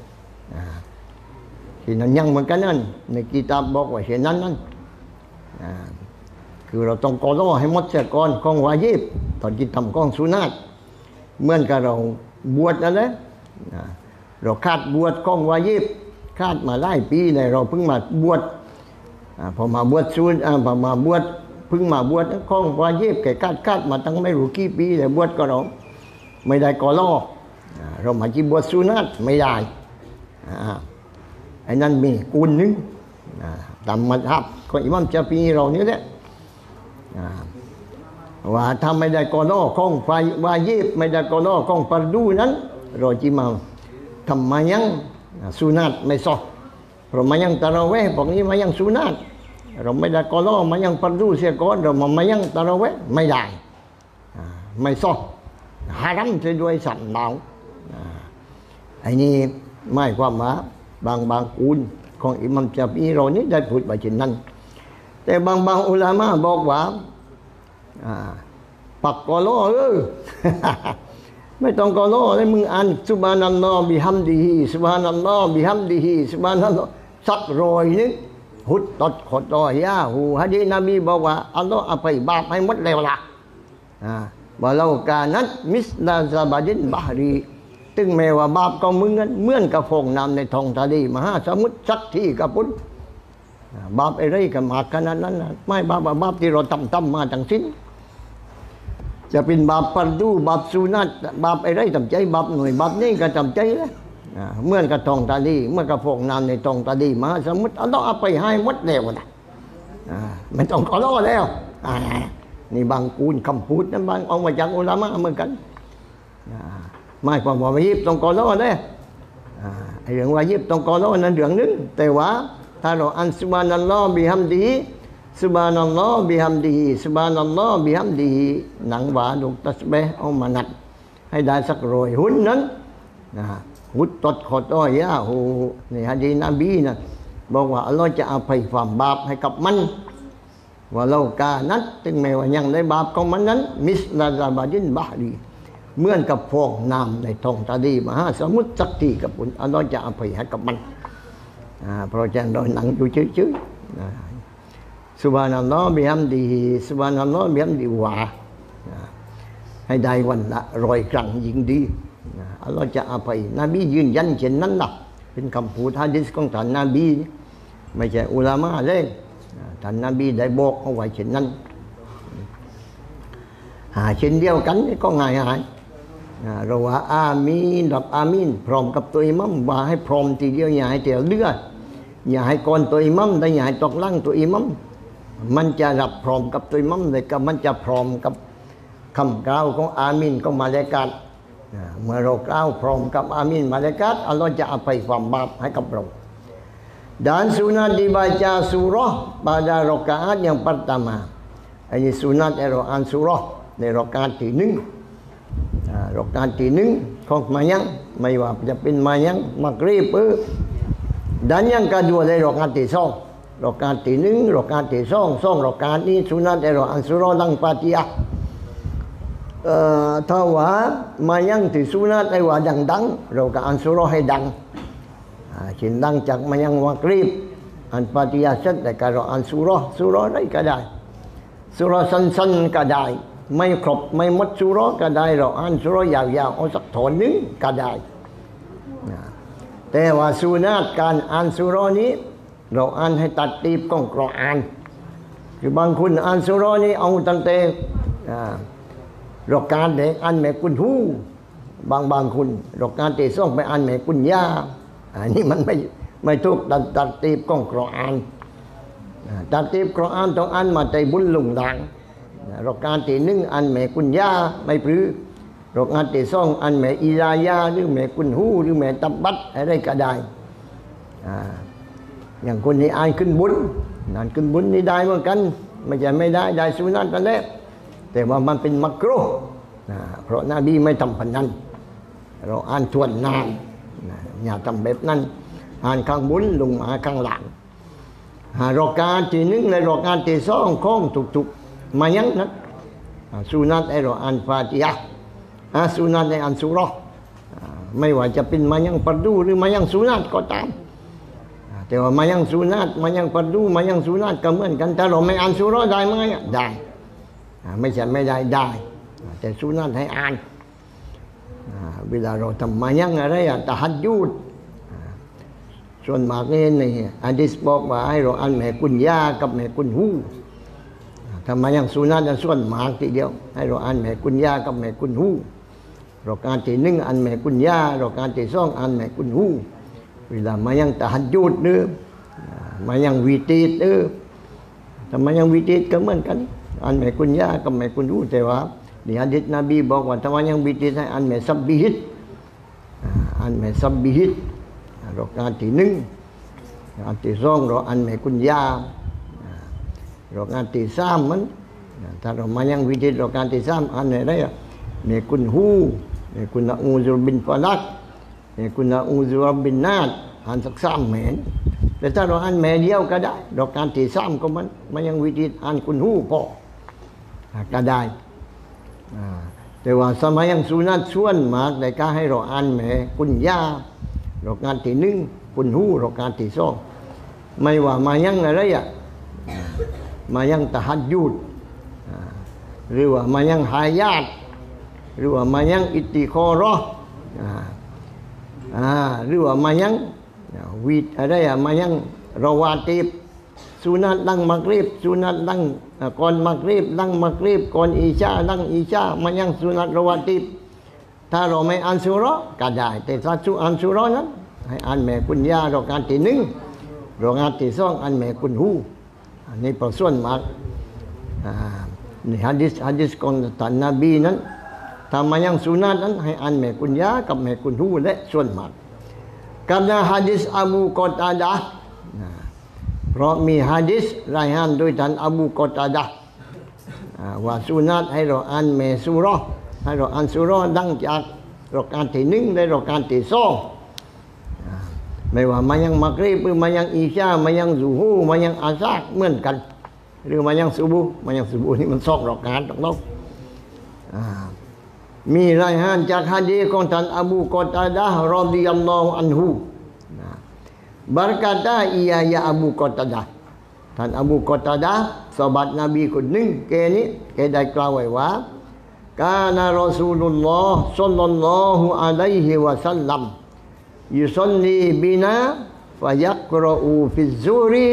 Speaker 1: ที่นั่นยังเหมือนกันนั่นในกิตาบบอกว่าเช่นนั้นคือเราต้องกอล้อให้หมดเสียก่อนกองวาญิบตอนที่ทำกองสุนัตเหมือนกับเราบวชนั่นแหละเราคาดบวชกองวาญิบคาดมาหลายปีเลยเราเพิ่งมาบวชพอมาบวชพอมาบวชพึ่งมาบวชข้องวาญิบแก่คาดมาตั้งไม่รู้กี่ปีแต่บวชก็เราไม่ได้กอล้อเรามาจีบวชสุนัตไม่ได้ไอ้นั่นมีกุลนึงตามมัธยับก็อิหมัมชาฟีอีเรานี่แหละว่าถ้าไม่ได้กอล้อข้องวาญิบไม่ได้กอล้อข้องฟารดูนั้นเราจีมาทำมายังสุนัตไม่ซอเพราะมายังตะเราะเวห์พวกนี้มายังสุนัตเราไม่ได้กอล้อมายังฟารดูเสียก่อนเรามายังตะเราะเวห์ไม่ได้ไม่ซอฮารัมจะด้วยสันเมาไอ้นี่ไม่ความว่าบางกุลของอิหมัมชาฟีอีเรานี้ได้พูดไปเช่นนั้นแต่บางอุลามะบอกว่าปักกอล้อไม่ต้องกอล้อเลยมึงอ่านซุบฮานัลลอฮ์บิฮัมดิฮิซุบฮานัลลอฮ์บิฮัมดิฮิซุบฮานัลลอฮ์สัก100 นึงฮุตตดขอตอยาหูฮะดีษนบีบอกว่าอัลลอฮ์อภัยบาปให้หมดแล้วล่ะว่าเรากานัดมิสลาซาบดินบาฮรีถึงแม้ว่าบาปก็เหมือนกับฟองน้ำในท้องทะเลมหาสมุทรสักทีกับปุ้นบาปอะไรกันมากขนาดนั้นไม่บาปที่เราทำมาทั้งสิ้นจะเป็นบาปปันดูบาปสุนัตบาปอะไรทำใจบาปหน่วยบาปนี่ก็ทำใจแล้วเมื่อกระทองตาดีเมื่อกระพงน้ำในทองตาดีมาสมมติเราเอาไปให้หมดแล้วนะไม่ต้องขอร้องแล้วนี่บางกูนคำพูดนั้นบางเอามาจากอุลามะเหมือนกันไม่ความว่ายิบต้องขอร้องเลยเรื่องว่ายิบต้องขอร้องนั้นเรื่องนึงแต่ว่าถ้าเราอันซุบานัลลอฮ์บิฮัมดีซุบานัลลอฮ์บิฮัมดีซุบานัลลอฮ์บิฮัมดีหนังหวาลูกตัสเบห์เอามานัดให้ได้สัก100 หุ่นนั้นหุดตดขอต้อยาหูในฮะดีษนบีนะบอกว่าอัลลอฮ์จะอภัยความบาปให้กับมันว่าเรากานัดถึงแม้ว่ายังได้บาปของมันนั้นมิสลาซาบาดินบารีเหมือนกับฟองน้ำในท้องทะเลมหาสมุทรสักทีกับปุนอัลลอฮ์จะอภัยให้กับมันเพราะฉะนั้นเราหนังอยู่เฉยๆซุบฮานัลลอฮ์บิฮัมดีซุบฮานัลลอฮ์บิฮัมดีวะให้ได้วันละ100 ครั้งยิ่งดีอัลลอฮ์จะอภัยนบียืนยันเช่นนั้นนะเป็นคำพูดฮะดีษของท่านนบีไม่ใช่อุลามะเลยท่านนบีได้บอกเอาไว้เช่นนั้นเช่นเดียวกันก็ง่ายเราว่าอามีนรับอามีนพร้อมกับตัวอิหมัมว่าให้พร้อมทีเดียวอย่าให้เตียวเลือดอย่าให้ก่อนตัวอิหมัมแต่อย่าให้ตกล่างตัวอิหมัมมันจะรับพร้อมกับตัวอิหมัมเลยก็มันจะพร้อมกับคำกล่าวของอามีนของมาเลกัตเมื่อเรากล่าวพร้อมกับอามีนมาเลกัตอัลลอฮ์จะอภัยความบาปให้กับเราdan sunat dibaca surah pada rakaat yang pertama. Ini sunat Al-Quran surahในrakaat ที่1rakaat ที่1ของมายังไม่ว่าจะเป็นมายังมักริบdan yang keduaในrakaat ที่2rakaat ที่1rakaat ที่2 rakaat นี้sunat Al-Quran surah dan Fatihah ถ้าว่ามายังที่sunat ให้ว่าดังๆrakaat surah ให้ดังเช่นดังจากมายังวากรีบอันปาฏิยาชัดแต่การอ่านสุราอะไรก็ได้สุราสั้นๆก็ได้ไม่ครบไม่หมดสุราก็ได้เราอ่านสุรายาวๆเอาสักถอนนึงก็ได้แต่ว่าสุนัตการอ่านสุรานี้เราอ่านให้ตัดตีบของกรอานคือบางคนอ่านสุรานี้เอาตั้งแต่รอกการเด็กอ่านแม่กุนหูบางคนรอกการเตะซ่องไปอ่านแม่กุนยาอันนี้มันไม่ถูกตัดตีบของกรอานตัดตีบกรอานต้องอ่านมาใจบุญลุงดังรอกการที่1อ่านแม่กุนยาไม่ปรือรอกการที่2อ่านแม่อิรายาหรือแม่กุนหูหรือแม่ตับบัดอะไรก็ได้อย่างคนนี้อ่านขึ้นบุญนั่นขึ้นบุญนี่ได้เหมือนกันไม่ใช่ไม่ได้สุนัตนั่นแหละแต่ว่ามันเป็นมักรุเพราะนบีไม่ทำพันนั้นเราอ่านทวนนานอย่าทำแบบนั้นอ่านข้างบนลงมาข้างหลังรอกาที่1และรอกาที่2ของทุกๆมายังนั้นสุนัตให้เราอ่านฟาติฮะสุนัตให้อ่านสุเราะห์ไม่ว่าจะเป็นมายังปัดดูหรือมายังสุนัตก็ตามแต่ว่ามายังสุนัตมายังปัดดูมายังสุนัตก็เหมือนกันถ้าเราไม่อ่านสุเราะห์ได้ไหมได้ไม่ใช่ไม่ได้แต่สุนัตให้อ่านเวลาเราทำมายังอะไรตะฮัดยุดส่วนมากนี่อะดีษบอกว่าให้เราอ่านแม่กุนยากับแม่กุนหูทำมายังสุนัตส่วนมากทีเดียวให้เราอ่านแม่กุนยากับแม่กุนหูรอกาที่1อ่านแม่กุนยารอกาที่2อ่านแม่กุนหูเวลามายังตะฮัดยุดมายังวิติตทำมายังวิติตก็เหมือนกันอ่านแม่กุนยากับแม่กุนหูแต่ว่าdi hadis Nabiบอกว่าถ้าว่ายังวิธีให้อ่านแม่ซับบิฮิตอ่านแม่ซับบิฮิตรอกาที่1อันที่2เราอ่านแม่กุนยารอกาที่3มันถ้าเรามายังวิธีรอกาที่3อ่านอะไรแม่กุนหูแม่กุนอูซุบินฟาลักแม่กุนอูซุบินนาดอ่านสัก3แม่แต่ถ้าเราอ่านแม่เดียวก็ได้รอกาที่3ก็มันมายังวิธีอ่านกุนหูพอก็ได้แต่ว่าสมัยยังสุนัตส่วนมากได้ก็ให้เราอ่านแม่กุนยารอกาที่1กุนหูรอกาที่2ไม่ว่ามายังอะไรมายังตะฮัดยุดหรือว่ามายังหายาตหรือว่ามายังอิติคอรอหรือว่ามายังวิดอะไรมายังราวาติบสุนัตหลังมักริบสุนัตหลังก่อนมักริบหลังมักริบก่อนอิชาหลังอิชามายังสุนัตรวาติบถ้าเราไม่อ่านสุเราะห์ก็ได้แต่ถ้าอ่านสุเราะห์นั้นให้อ่านแม่กุญญารอกานที่หนึ่งรอกานที่สองอ่านแม่กุญฮูอันนี้ประส่วนมากในhadisของท่านนบีนั้นถ้ามายังสุนัตนั้นให้อ่านแม่กุญญากับแม่กุญฮูและส่วนมากkarena hadis Abu Qatadahเพราะมีหะดีษรายงานโดยท่านอบูกอตาดะห์ว่าสุนัตให้เราอ่านแม่ซูเราะห์ให้เราอ่านซูเราะห์ดังจากรอกานที่หนึ่งและรอกานที่สองไม่ว่ามายังมักริบหรือมายังอิชามายังซุฮูมายังอาซากเหมือนกันหรือมายังซุบูนี่มันสองรอกานตรงนั้นมีรายงานจากหะดีษของท่านอบูกอตาดะห์รอฎิยัลลอฮุอันฮุberkata ia ya Abu Qatadah ท่านอบูกอตาดะห์sahabat Nabi คนหนึ่งแกนี้แกได้กล่าวไว้ว่ากานะรอซูลุลลอฮ์ศ็อลลัลลอฮุอะลัยฮิวะซัลลัมยุศ็อลลีบินาฟะยักรออูฟิซซูรี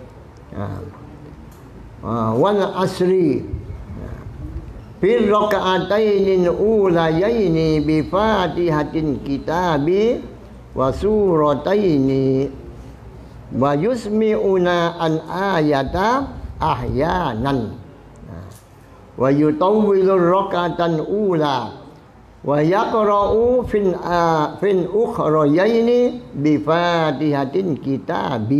Speaker 1: วันอัสรีฟิรรอกะอะตัยนินอูลายัยนีบิฟาติฮะตินกิตาบิวะซูเราะตัยนีวะยุสมิอุนาอันอายะตะอะฮยานันวะยุตอวิลุรอกะตันอูลาวะยักรออูฟินอุครอยัยนีบิฟาติฮะตินกิตาบี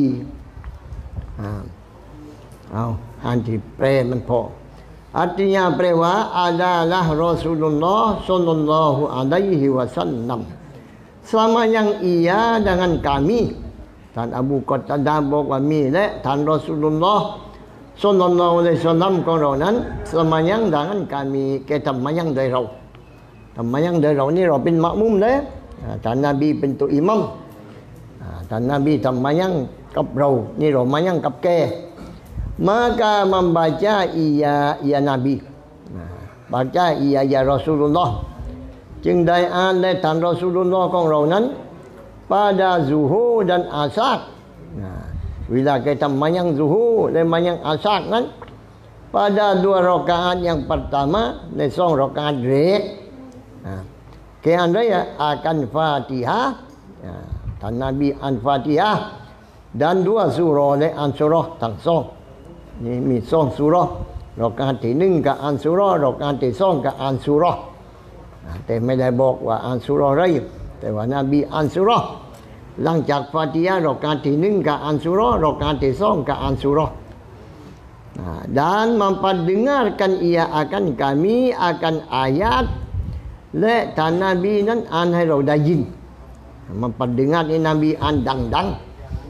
Speaker 1: เอาอ่านที่แปลมันพอartinya แปลว่าอาดาละรอซูลุลลอฮ์ศ็อลลัลลอฮุอะลัยฮิวะซัลลัมselama yang ia dengan kamiท่านอบูกอตาดะห์บอกว่ามีและท่านรอซูลุลลอฮ์ศ็อลลัลลอฮุอะลัยฮิวะซัลลัมของเรานั้นselama yang dengan kami แกทำมายังโดยเราทำมายังโดยเรานี่เราเป็นมะมุมนะท่านนบีเป็นตัวอิหมัมท่านนบีทำมายังกับเรานี่เรามายังกับแกmaka membaca ia Nabi baca ia Rasulullah จึงได้อ่านและท่านรอซูลุลลอฮ์ของเรานั้น pada zuhur dan asar bila kita mayang zuhur dan mayang asar kan pada dua rakaat yang pertama dan song rakaat rek kean raya akan Fatihahท่านนบีอ่านฟาติฮะห์dan dua surahและอ่านsurahทั้งสองนี่มีสองสุเราะห์รอกานที่หนึ่งก็อ่านสุเราะห์รอกานที่สองก็อ่านสุเราะห์แต่ไม่ได้บอกว่าอ่านสุเราะห์อะไรแต่ว่านบีอ่านสุเราะห์หลังจากฟาติฮะห์รอกานที่หนึ่งก็อ่านสุเราะห์รอกานที่สองก็อ่านสุเราะห์dan memperdengarkan ia akan kami akan ayat และท่านนบีนั้นอ่านให้เราได้ยินmemperdengar ini Nabiอ่านดัง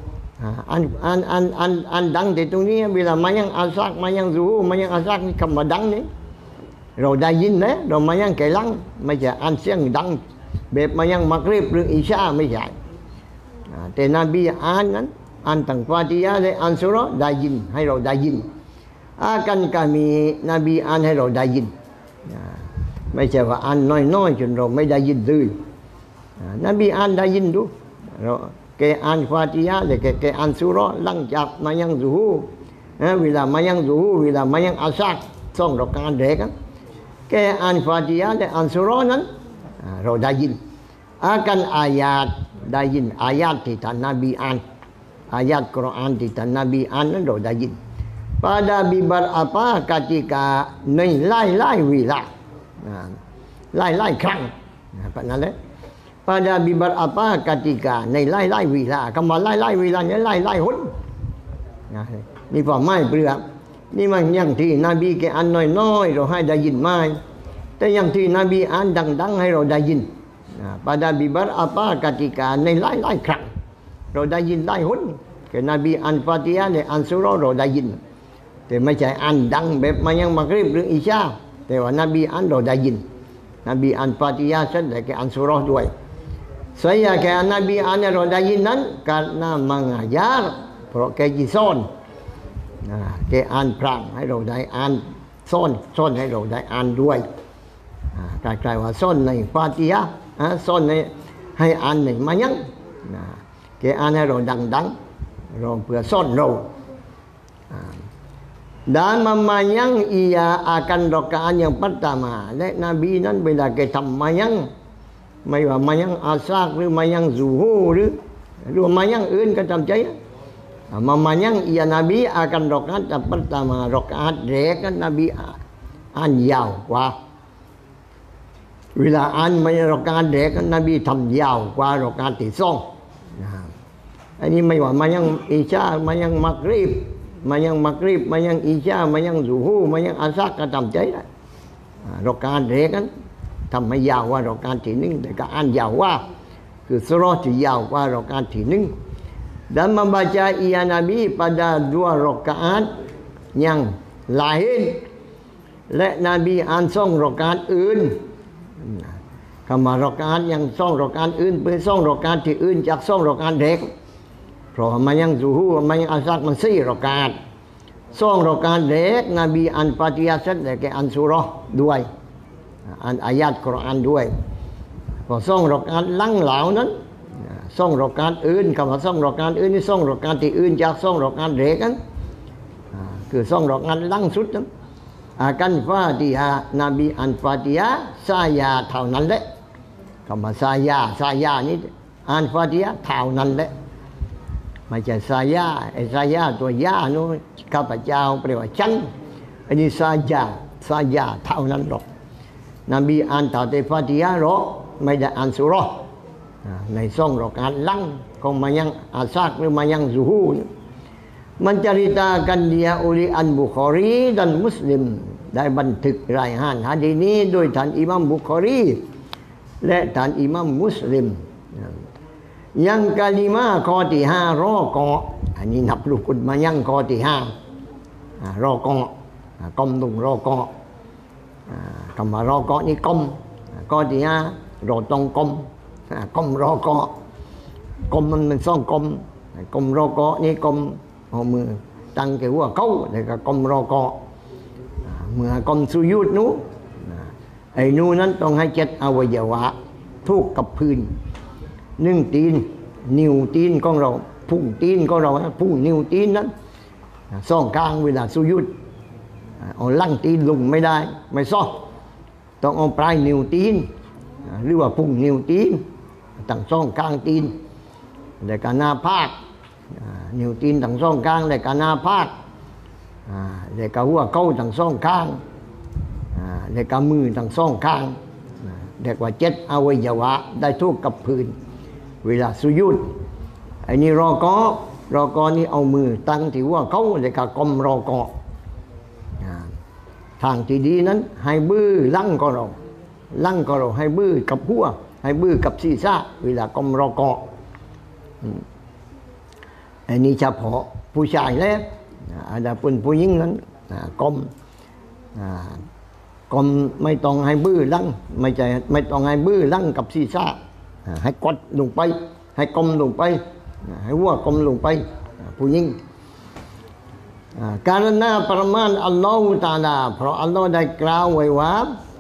Speaker 1: อันดังที่ตรงนี้เวลามายังอาซักมายังซูมายังอาซักนี่คำว่าดังนี่เราได้ยินนะเรามายังแก่ลังไม่ใช่อันเสียงดังแบบมายังมักริบหรืออิชาไม่ใช่แต่นบีอ่านนั้นอ่านตั้งฟาติฮะห์และอ่านซูเราะห์ได้ยินให้เราได้ยินakan kami นบีอ่านให้เราได้ยินไม่ใช่ว่าอ่านน้อยๆจนเราไม่ได้ยินเลยนบีอ่านได้ยินดูแกอ่านฟาติฮะห์และแกอ่านซูเราะห์หลังจากมายังซุฮูเวลามายังซุฮูเวลามายังอาซักสองรากาตแรกแกอ่านฟาติฮะห์และอ่านซูเราะห์นั้นเราได้ยินakan ayat ได้ยินอายาตที่ท่านนบีอ่านอายาตกุรอานที่ท่านนบีอ่านนั้นเราได้ยินpada beberapa ketika ในหลายๆเวลาหลายๆครั้งแบบนั้นเลยpada beberapa ketika ในหลายๆเวลาคำว่าหลายๆเวลาเนี่ยหลายๆหนนี่ความหมายเปลือกนี่มันอย่างที่นบีแกอ่านน้อยๆเราให้ได้ยินไหมแต่อย่างที่นบีอ่านดังๆให้เราได้ยินpada beberapa ketika ในหลายๆครั้งเราได้ยินหลายหนแกนบีอ่านฟาติฮะห์และอ่านซูเราะห์เราได้ยินแต่ไม่ใช่อ่านดังแบบมายังมักริบหรืออิชาแต่ว่านบีอ่านเราได้ยินนบีอ่านฟาติฮะห์เสร็จแล้วแกอ่านซูเราะห์ด้วยsayaแกอ่านนบีอ่านเราได้ยินนั้น karena mengajar เพราะแกจีสอนแกอ่านพร่างให้เราได้อ่านสอนให้เราได้อ่านด้วยกลายๆว่าสอนในฟาติฮะห์สอนให้อ่านในมายังแกอ่านให้เราดังๆเราเพื่อสอนเรา Dan memayang ia akan rokaan yang pertama. Dan Nabi nan bila kita mayang, ไม่ว่ามายังอาซากหรือมายังซูฮูหรือมายังอื่นก็จำใจมายังia Nabi akan rokaat yang pertama rokaatแรก Nabi อ่านยาวกว่าเวลาอ่านมาrokaatแรก Nabi ทำยาวกว่าrokaatที่สองอันนี้ไม่ว่ามายังอิชามายังมักริบมายังมักริบมายังอิชามายังซูฮูมายังอาซากก็จำใจrokaatแรกทำให้ยาวกว่าrokaatที่หนึ่งแต่ก็อ่านยาวกว่าคือsurahที่ยาวกว่าrokaatที่หนึ่งdan membaca ia Nabi pada 2 rakaat yang lain และ Nabi อ่าน2 rakaat อื่นคำว่ารากาตยัง2 rakaat อื่นเป็น2 rakaat ที่อื่นจาก2 rakaat แรกเพราะมันยังซูฮูมันยังอาซักมัน4 rakaat 2 rakaat แรก Nabi อ่านฟาติฮะเสร็จแล้วก็อ่านซูเราะห์ด้วยอ่านอายะห์กุรอานด้วยพอ2 rakaat หลังเหล่านั้น2 rakaat อื่นคำว่า2 rakaat อื่นนี่2 rakaat ที่อื่นจาก2 rakaat แรกนั้นคือ2 rakaat หลังสุดนั้นakan Fatihah Nabi อ่านฟาติฮะsayaเท่านั้นแหละคำว่าsayaนี่อ่านฟาติฮะเท่านั้นแหละไม่ใช่saya ตัวยาโน้ข้าพเจ้าแปลว่าฉันอันนี้sayaเท่านั้นหรอกนบีอ่านแต่ฟาติฮะหรอกไม่ได้อ่านซูเราะห์ใน2 rakaat หลังของมายังอาซักหรือมายังซูฮูmenceritakan dia oleh Al-Bukhari dan Muslim ได้บันทึกรายงานหะดีษนี้โดยท่านอิหม่ามบุคอรีและท่านอิหม่ามมุสลิมยังกะลิมะห์ข้อที่5รอกออันนี้นับลูกกุฎมายังข้อที่5รอกอกมตรงรอกอคำว่ารอกอนี่กมข้อที่5รอตรงกมรอกอกมมันเป็น2 กมรอกอนี่กมเอามือตั้งแก่หัวเขาแล้วก็กมรอกอเมื่อกมสุยุดนู้ไอ้นู้นั้นต้องให้7 อวัยวะทุกกับพื้น1 ตีนนิ้วตีนของเราพุ่งตีนของเราพุ่งนิ้วตีนนั้น2 ข้างเวลาสุยุดเอาลั่งตีนลงไม่ได้ไม่ซ้อต้องเอาปลายนิ้วตีนหรือว่าพุ่งนิ้วตีนตั้ง2 ข้างตีนแล้วก็หน้าผากนิ้วตีนทั้ง2 ข้างแล้วก็หน้าผากแล้วก็หัวเข่าทั้ง2 ข้างแล้วก็มือทั้ง2 ข้างเรียกว่า7 อวัยวะได้ทุกกับพื้นเวลาสุยุดไอ้นี่รอกอนี่เอามือตั้งที่หัวเข่าแล้วก็กมรอกอทางที่ดีนั้นให้บื้อลั่งก็เราให้บื้อกับหัวให้บื้อกับศีรษะเวลากมรอกออันนี้เฉพาะผู้ชายแล้วada punผู้หญิงนั้นกลมไม่ต้องให้บื้อลั่งไม่ต้องให้บื้อลั่งกับศีรษะให้กดลงไปให้กลมลงไปให้หัวกลมลงไปผู้หญิงkarena firman Allah Taala เพราะอัลลอฮ์ได้กล่าวไว้ว่า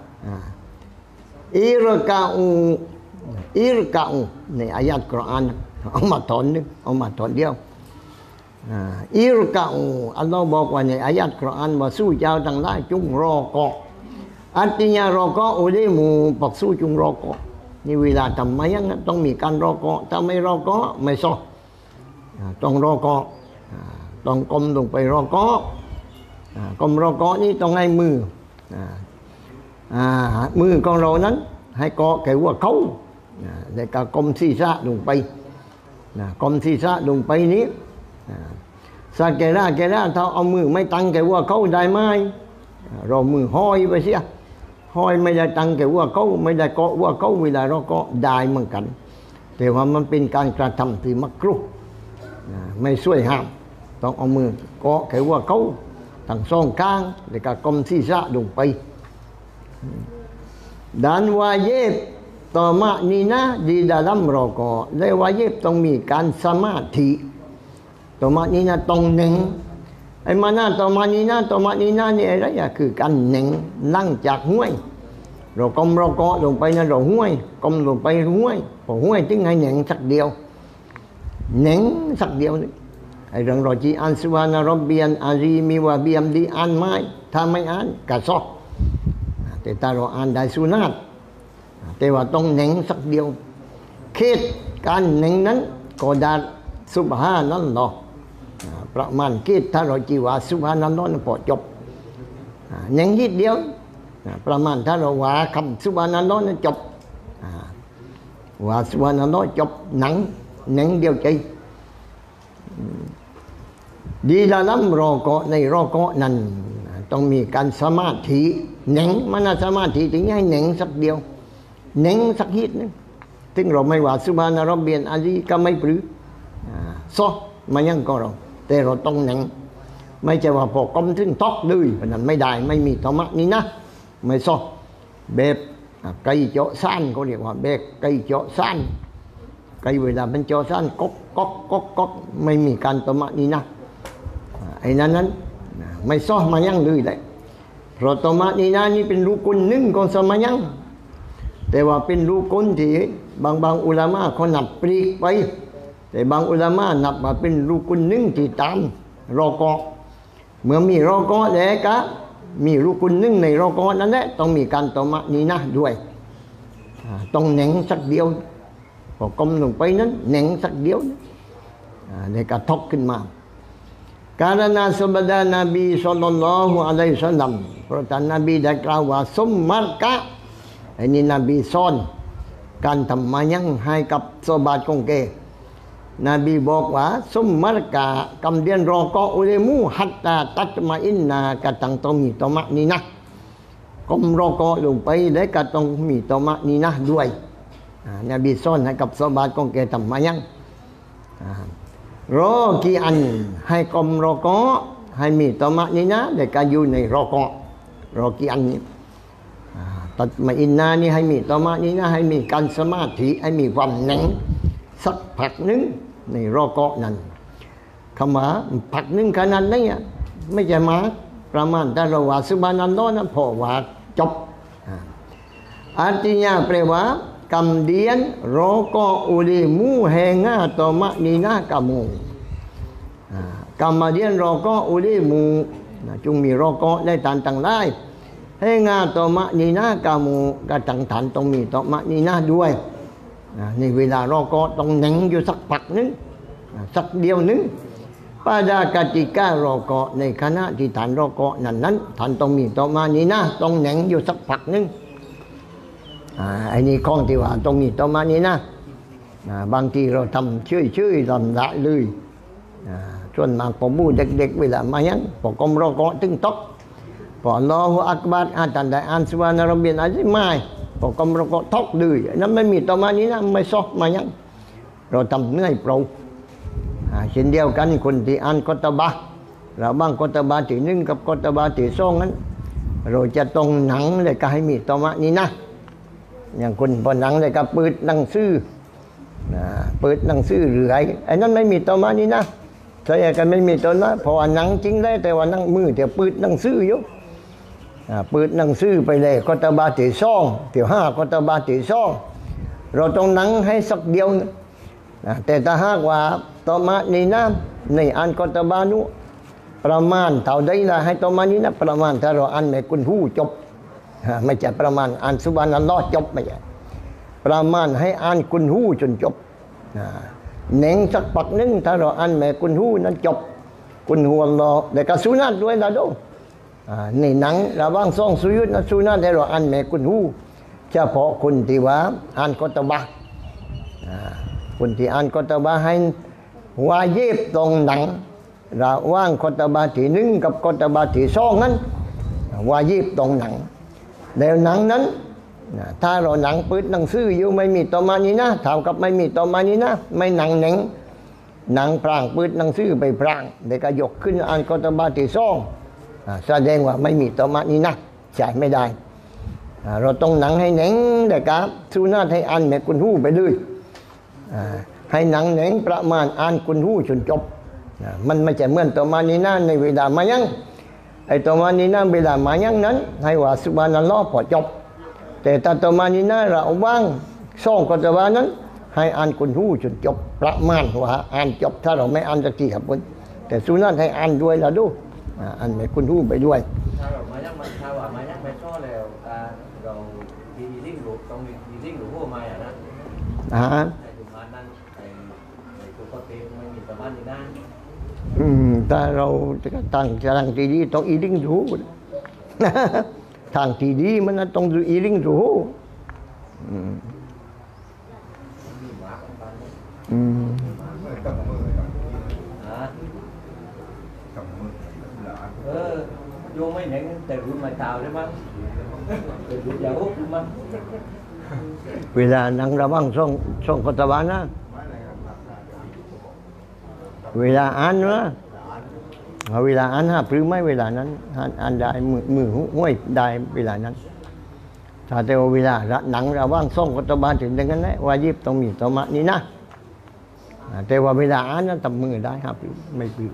Speaker 1: อิรกะอูในอายะห์กุรอานเอามาตอนนึงเอามาตอนเดียวอิรกะอูอัลลอฮ์บอกว่าในอายะห์กุรอานว่าสู้เจ้าทั้งหลายจงรอกอ artinya รอกอolehmu ปักสู้จงรอกอนี่เวลาทำมายังต้องมีการรอกอถ้าไม่รอกอไม่ซ้อต้องรอกอต้องก้มลงไปรอกอกมรอกอนี่ต้องให้มือของเรานั้นให้เกาะแก่หัวเขาแล้วก็ก้มศีรษะลงไปก้มศีรษะลงไปนี้สาเกล้าถ้าเอามือไม่ตั้งแก่หัวเขาได้ไหมเรามือห้อยไปเสียห้อยไม่ได้ตั้งแก่หัวเขาไม่ได้เกาะหัวเขาเวลาเราเกาะได้เหมือนกันแต่ว่ามันเป็นการกระทำที่มักรุไม่ช่วยห้ามต้องเอามือเกาะแก่หัวเขาทั้ง2 ข้างแล้วก็ก้มศีรษะลงไปdan wajib tamakninah di dalam rokok และ wajib ต้องมีการสมาธิtamakninah ต้องหนึ่งไอ้มานะtamakninahนี่อะไรอ่ะคือการหนึ่งนั่งจากห้วยเราก้มรอกอลงไปนะเราห้วยก้มลงไปห้วยพอห้วยถึงให้หนึ่งสักเดียวหนึ่งสักเดียวนี่ไอ้เรื่องรอจีอ่านซุบฮานะร็อบบิยัลอาซีมีวะบิยัมดีอ่านไม่ถ้าไม่อ่านก็ซอกแต่ถ้าเราอ่านได้สุนัตแต่ว่าต้องเน่งสักเดียวเคสการเน่งนั้นก็ได้ซุบฮานัลลอฮ์ประมาณเคสถ้าเราจีว่าซุบฮานัลลอฮ์พอจบเน่งนิดเดียวประมาณถ้าเราว่าคำซุบฮานัลลอฮ์นั้นจบว่าซุบฮานัลลอฮ์จบหนังเน่งเดียวใจdi dalam rokok ในรอกะนั้นต้องมีการสมาธิเน่งมันสมาธิถึงให้เน่งสักเดียวเน่งสักฮิตนึงถึงเราไม่ว่าซุบฮานะร็อบบิยัลอาซีก็ไม่ปรือซอมายังก็เราแต่เราต้องเน่งไม่ใช่ว่าพอกำถึงตอกเลยนั้นไม่ได้ไม่มีธรรมะนี่นะไม่ซอแบบไก่เจาะซ่านเขาเรียกว่าแบบไก่เจาะซ่านไก่เวลาเป็นเจาะซ่านก๊อกก๊อกก๊อกก๊อกไม่มีการธรรมะนี่นะไอ้นั้นไม่ซ้อมายังเลยเลยเพราะธรรมะนี่นะนี่เป็นรูกุลหนึ่งของสมัยยังแต่ว่าเป็นรูกุลที่บางอุลามะเขานับปลีกไปแต่บางอุลามะนับมาเป็นรูกุลหนึ่งที่ตามรอกอเมื่อมีรอกอแล้วก็มีรูกุลหนึ่งในรอกอนั้นแหละต้องมีการธรรมะนี่นะด้วยต้องเน่งสักเดียวพอกลมลงไปนั้นเน่งสักเดียวในกระทบขึ้นมาkarena sabda Nabi sallallahu alaihi wasallam เพราะท่านนบีได้กล่าวว่าซุมมัรกะอันนี้นบีสอนการทำมายังให้กับซอฮาบะของแกนบีบอกว่าซุมมัรกะกำเดียนรอกออุเลมูฮัตตาตัตมาอินนากะตังต้องมีตมะนี่นะกมรอกอลงไปแล้วก็ต้องมีตมะนี่นะด้วยนบีสอนให้กับซอฮาบะของแกทำมายังรอกีอันให้กลมรอกอให้มีตมะนี่นะแต่ก็อยู่ในรอกอรอกีอันนี้ตัดมาอินนานี่ให้มีตมะนี่นะให้มีการสมาธิให้มีความแน่งสักพักนึงในรอกอนั้นคำว่าพักนึงขนาดนี้ไม่ใช่มาประมาณแต่เราว่าซุบฮานัลลอฮ์นั้นพอว่าจบartinya แปลว่ากำเดียนrokok ulimu hingga tomak nina kamu kemudian rokok ulimu จงมีรอกอได้ต่างๆได้ให้งาตมะนีนะกามูกระตังฐานต้องมีตมะนีนะด้วยในเวลารอกอต้องเน่งอยู่สักพักนึงสักเดียวนึงpada ketika rokok ในขณะที่ฐานรอกอนั้นฐานต้องมีตมะนีนะต้องเน่งอยู่สักพักนึงไอ้นี่ข้องที่ว่าตรงนี้ตรงมานี้นะบางทีเราทำชื่อลำละเลยส่วนมากผมบูเด็กๆเวลามายังพอกรมรอกอตึงตกพออัลลอฮฺอักบัรท่านได้อ่านซุบฮานะร็อบบิยัลอาซีไม่พอกรมรอกอทกเลยนั้นไม่มีตรงมานี้นะไม่ซอกมายังเราทำเนื่อยเปล่าเช่นเดียวกันคนที่อ่านกุตบะเราบ้างกุตบะที่หนึ่งกับกุตบะที่สองนั้นเราจะต้องหนังเลยก็ให้มีตรงมานี้นะอย่างคนพอหนังเลยก็เปิดหนังสือเปิดหนังสือหรือไอ้นั้นไม่มีตมานี่นะใช่กันไม่มีตนะเพราะว่าหนังจริงได้แต่ว่าหนังมือเดี๋ยวเปิดหนังสืออยู่เปิดหนังสือไปเลยก็ตบาติซ่องเดี๋ยวห้าก็ตบาติซ่องเราต้องหนังให้สักเดียวแต่ถ้าหากว่าตมานี่นะในอันก็ตบานุประมาณเท่าใดละให้ตมานี่นะประมาณถ้าเราอันไม่คุณหู้จบไม่ใช่ประมาณอ่านซุบฮานัลลอฮ์จบไม่ใช่ประมาณให้อ่านกุนฮูจนจบเน่งสักปักนึงถ้าเราอ่านแม่กุนฮูนั้นจบกุนฮูอัลลอฮ์แต่ก็สุนัตด้วยนะดูในหนังระว่างซ่องสุยุทนะสุนัตให้เราอ่านแม่กุนฮูเฉพาะคนที่ว่าอ่านกุตบะคนที่อ่านกุตบะให้วาญิบตรงหนังระว่างกุตบะที่หนึ่งกับกุตบะที่สองนั้นวาญิบตรงหนังแล้วหนังนั้นถ้าเราหนังเปิดหนังสืออยู่ไม่มีตมานี้นะเท่ากับไม่มีตมานี้นะไม่หนังเน่งหนังพรางเปิดหนังสือไปพรางเด็กก็ยกขึ้นอ่านกุตบะที่สองแสดงว่าไม่มีตมานี้นะใช่ไม่ได้เราต้องหนังให้เน่งเด็กครับสุนัตให้อ่านแม่กุนฮู้ไปเลยให้หนังเน่งประมาณอ่านกุนฮู้จนจบมันไม่ใช่เหมือนตมานี้นะในเวลามายังไอ้ตมานีนะเวลามายังนั้นให้ว่าซุบฮานัลลอฮ์พอจบแต่ถ้าตมานีนะเราว่างซ่องกุตบะนั้นให้อ่านกุนฮูจนจบประมาณว่าอ่านจบถ้าเราไม่อ่านสักทีครับคุณแต่สุนัตให้อ่านด้วยละดูอ่านให้คุณรู้ไปด้วย
Speaker 2: ถ้าเรามายังมันถ้าว่ามายังไม่ช่อแล้วเราดีลิ่งหลุดต้องดีลิ่งหลุดหัวมาอย่างนั้นในจุดนั้นในจุดปกติไม่มีประมาณนี้นะ
Speaker 1: ถ้าเราตั้งที่ดีต้องอีลิ่งรู้ทางที่ดีมันต้องอีลิ่งรู้
Speaker 2: โยไม่เห็นแต่รู้มาเช้าใช่ไหมแต่รู้ยาวมัน
Speaker 1: เวลานั่งระวังช่องกตวานะเวลาอ่านนะเวลาอ่านหรือไม่เวลานั้นอ่านได้มือห้วยได้เวลานั้นถ้าแต่ว่าเวลาหนังระวังช่องกตวาถึงดังนั้นแหละวาญิบต้องมีตมะนี่นะแต่ว่าเวลาอ่านนั้นทำมือได้ครับไม่ปลื้ม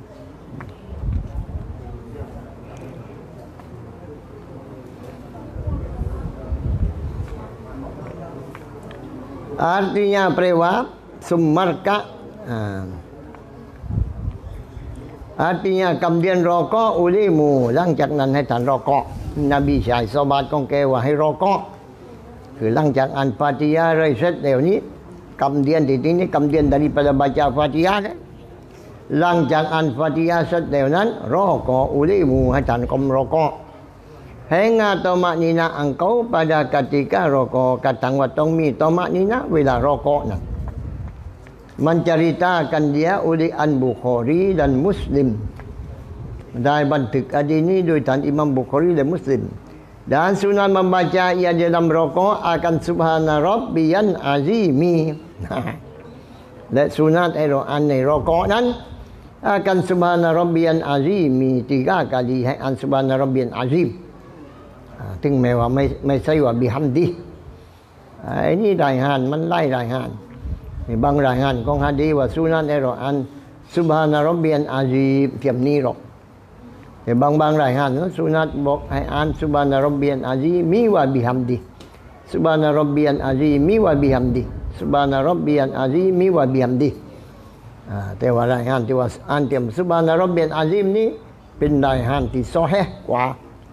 Speaker 1: artinya prewa sumarka artinya kemudian rokok ulimu หลังจากนั้นให้ท่านรอกะนบีชายซอบาตของแกว่าให้รอกะคือหลังจากอ่านฟาติฮะห์เสร็จแล้วนี้kemudian di sini kemudian daripada baca Fatihah kan หลังจากอ่านฟาติฮะห์เสร็จแล้วนั้นรอกะอุลิมูให้ท่านกำรอกะhingga tomak nina engkau pada ketika rokok katang watong mi tomak nina wila rokok nak menceritakan dia oleh Al-Bukhari dan Muslim dari bantuk hadis ini dari Imam Bukhari dan Muslim dan sunnah membaca ia dalam rokok akan subhana rabbiyan azimi dan sunat Al-Quranในrokokนั้นakan subhana rabbiyan azimi 3 kaliให้อ่าน subhana rabbiyan azimถึงแม้ว่าไม่ใช่ว่าบิฮัมดีไอ้นี่รายงานมันไล่รายงานบางรายงานของฮะดีษว่าสุนันในเราอันซุบฮานะร็อบบิยันอาซีมเทียมนี้หรอกแต่บางรายงานนั้นสุนัตบอกให้อ่านซุบฮานะร็อบบิยันอาซีมีว่าบิฮัมดีซุบฮานะร็อบบิยันอาซีมีว่าบิฮัมดีซุบฮานะร็อบบิยันอาซีมีว่าบิฮัมดีแต่ว่ารายงานที่ว่าอ่านเทียมซุบฮานะร็อบบิยันอาซีมนี้เป็นรายงานที่ซอฮีฮ์กว่า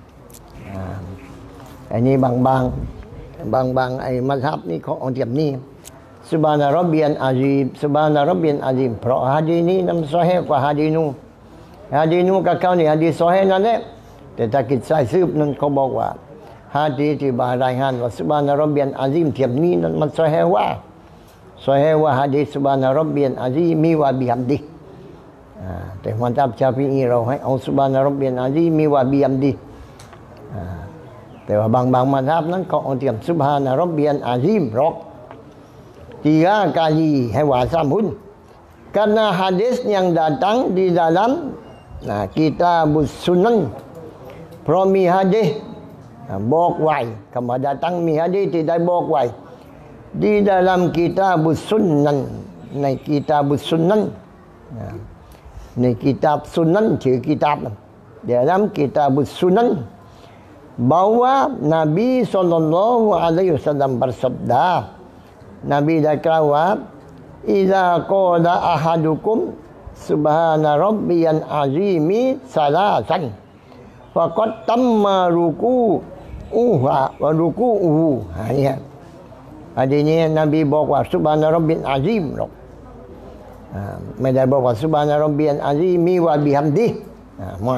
Speaker 1: อันนี้บางไอ้มัซฮับนี่ของเทียมนี้ซุบฮานะร็อบบิยันอาซีมซุบฮานะร็อบบิยันอาซีมเพราะหะดีษนี้นั้นซอฮีฮ์กว่าหะดีษนู้นหะดีษนู้นกับเขานี่หะดีษซอฮีฮ์นั่นแหละแต่ถ้าคิดสายสืบนั้นเขาบอกว่าหะดีษที่บารายงานว่าซุบฮานะร็อบบิยันอาซีมเทียมนี้นั้นมันซอฮีฮ์ว่าหะดีษซุบฮานะร็อบบิยันอาซีมมีว่าบิฮัมดีแต่มัซฮับชาฟิอีเราให้เอาซุบฮานะร็อบบิยันอาซีมมีว่าบิฮัมดีแต่ว่าบางมัซฮับนั้นเขาเอาเทียมซุบฮานะร็อบบิยันอาซีมหรอก3 kali hai wasam hun karena hadis yang datang di dalam kitabus sunan promi hadisบอกไว้คำว่าdatangมีhadisที่ได้บอกไว้di dalam kitabus sunan ใน kitabus sunan ใน kitab sunan ชื่อ kitab dalam kitabus sunan bahwa Nabi sallallahu alaihi wasallam bersabda Nabi dah kata iza qala ahadukum subhana rabbiyal azimi salasan faqad tamma ruku'uhu wa ruku'uhu ya adanya Nabi บอกว่า subhana rabbiyal azim หรอกไม่ได้บอกว่า subhana rabbiyal azim มีว่าบิฮัมดิไม่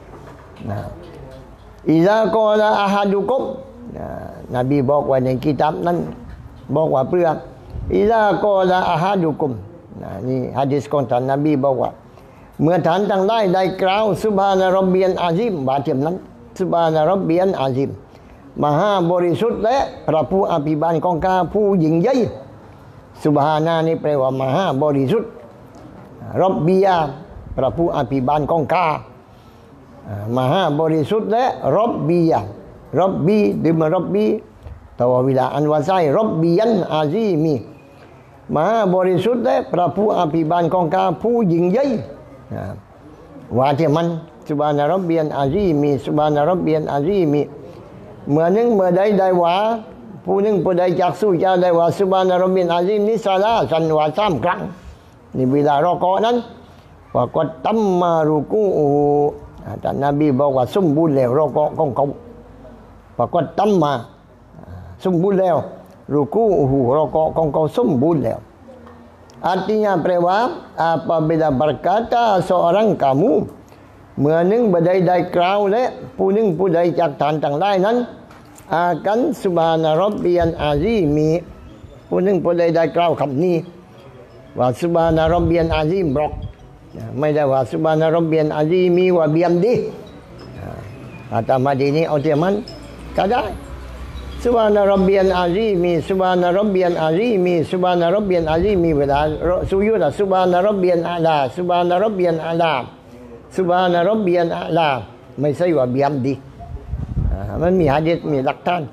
Speaker 1: iza qala ahadukum Nabi บอกว่าในกิตับนั้นบอกว่าเปลือกอิลากอลาอาฮาดุกุมนี่หะดีษของท่านนบีบอกว่าเมื่อท่านทั้งหลายได้กล่าวซุบฮานะร็อบบิยัลอาซีมบาเทียมนั้นซุบฮานะร็อบบิยัลอาซีมมหาบริสุทธิ์และพระผู้อภิบาลของข้าผู้ยิ่งใหญ่ซุบฮานะนี่แปลว่ามหาบริสุทธิ์ร็อบบิยาพระผู้อภิบาลของข้ามหาบริสุทธิ์และร็อบบิยาร็อบบีดิมร็อบบีแต่ว่าเวลาอันว่าใช่ร็อบบิยันอาซีมีมหาบริสุทธิ์และพระผู้อภิบาลของข้าผู้ยิ่งใหญ่ว่าที่มันซุบฮานะร็อบบิยันอาซีมีซุบฮานะร็อบบิยันอาซีมีเมื่อใดได้ว่าผู้หนึ่งผู้ใดจักสู้เจ้าได้ว่าซุบฮานะร็อบบิยันอาซีมนี้ซาลาสันว่า3 ครั้งนี่เวลารอกอนั้นว่าก็ตั้มมารุกูท่านนบีบอกว่าสมบูรณ์แล้วรอกอของเขาว่าก็ตั้มมาสมบูรณ์แล้วรุกูรอกอของเขาสมบูรณ์แล้ว Artinya prewab apabila berkata seorang kamu meneng berdai-dai kerau le puning pudai jak tantang lain nan akan subhana rabbiyal azimi puning pudai dai kerauคำนี้ว่า subhana rabbiyal azim บล็อกไม่ได้ว่า subhana rabbiyal azimi wa bihamdi อาตมาดีนี้เอาเทียมันก็ได้Subhana Rabbiyal Azimi, Subhana Rabbiyal Azimi, Subhana Rabbiyal Azimi เวลาสุยุด Subhana Rabbiyal A'la, Subhana Rabbiyal A'la, Subhana Rabbiyal A'la ไม่ใช่ว่าบิฮัมดีมันมีหะดีษมีหลักฐาน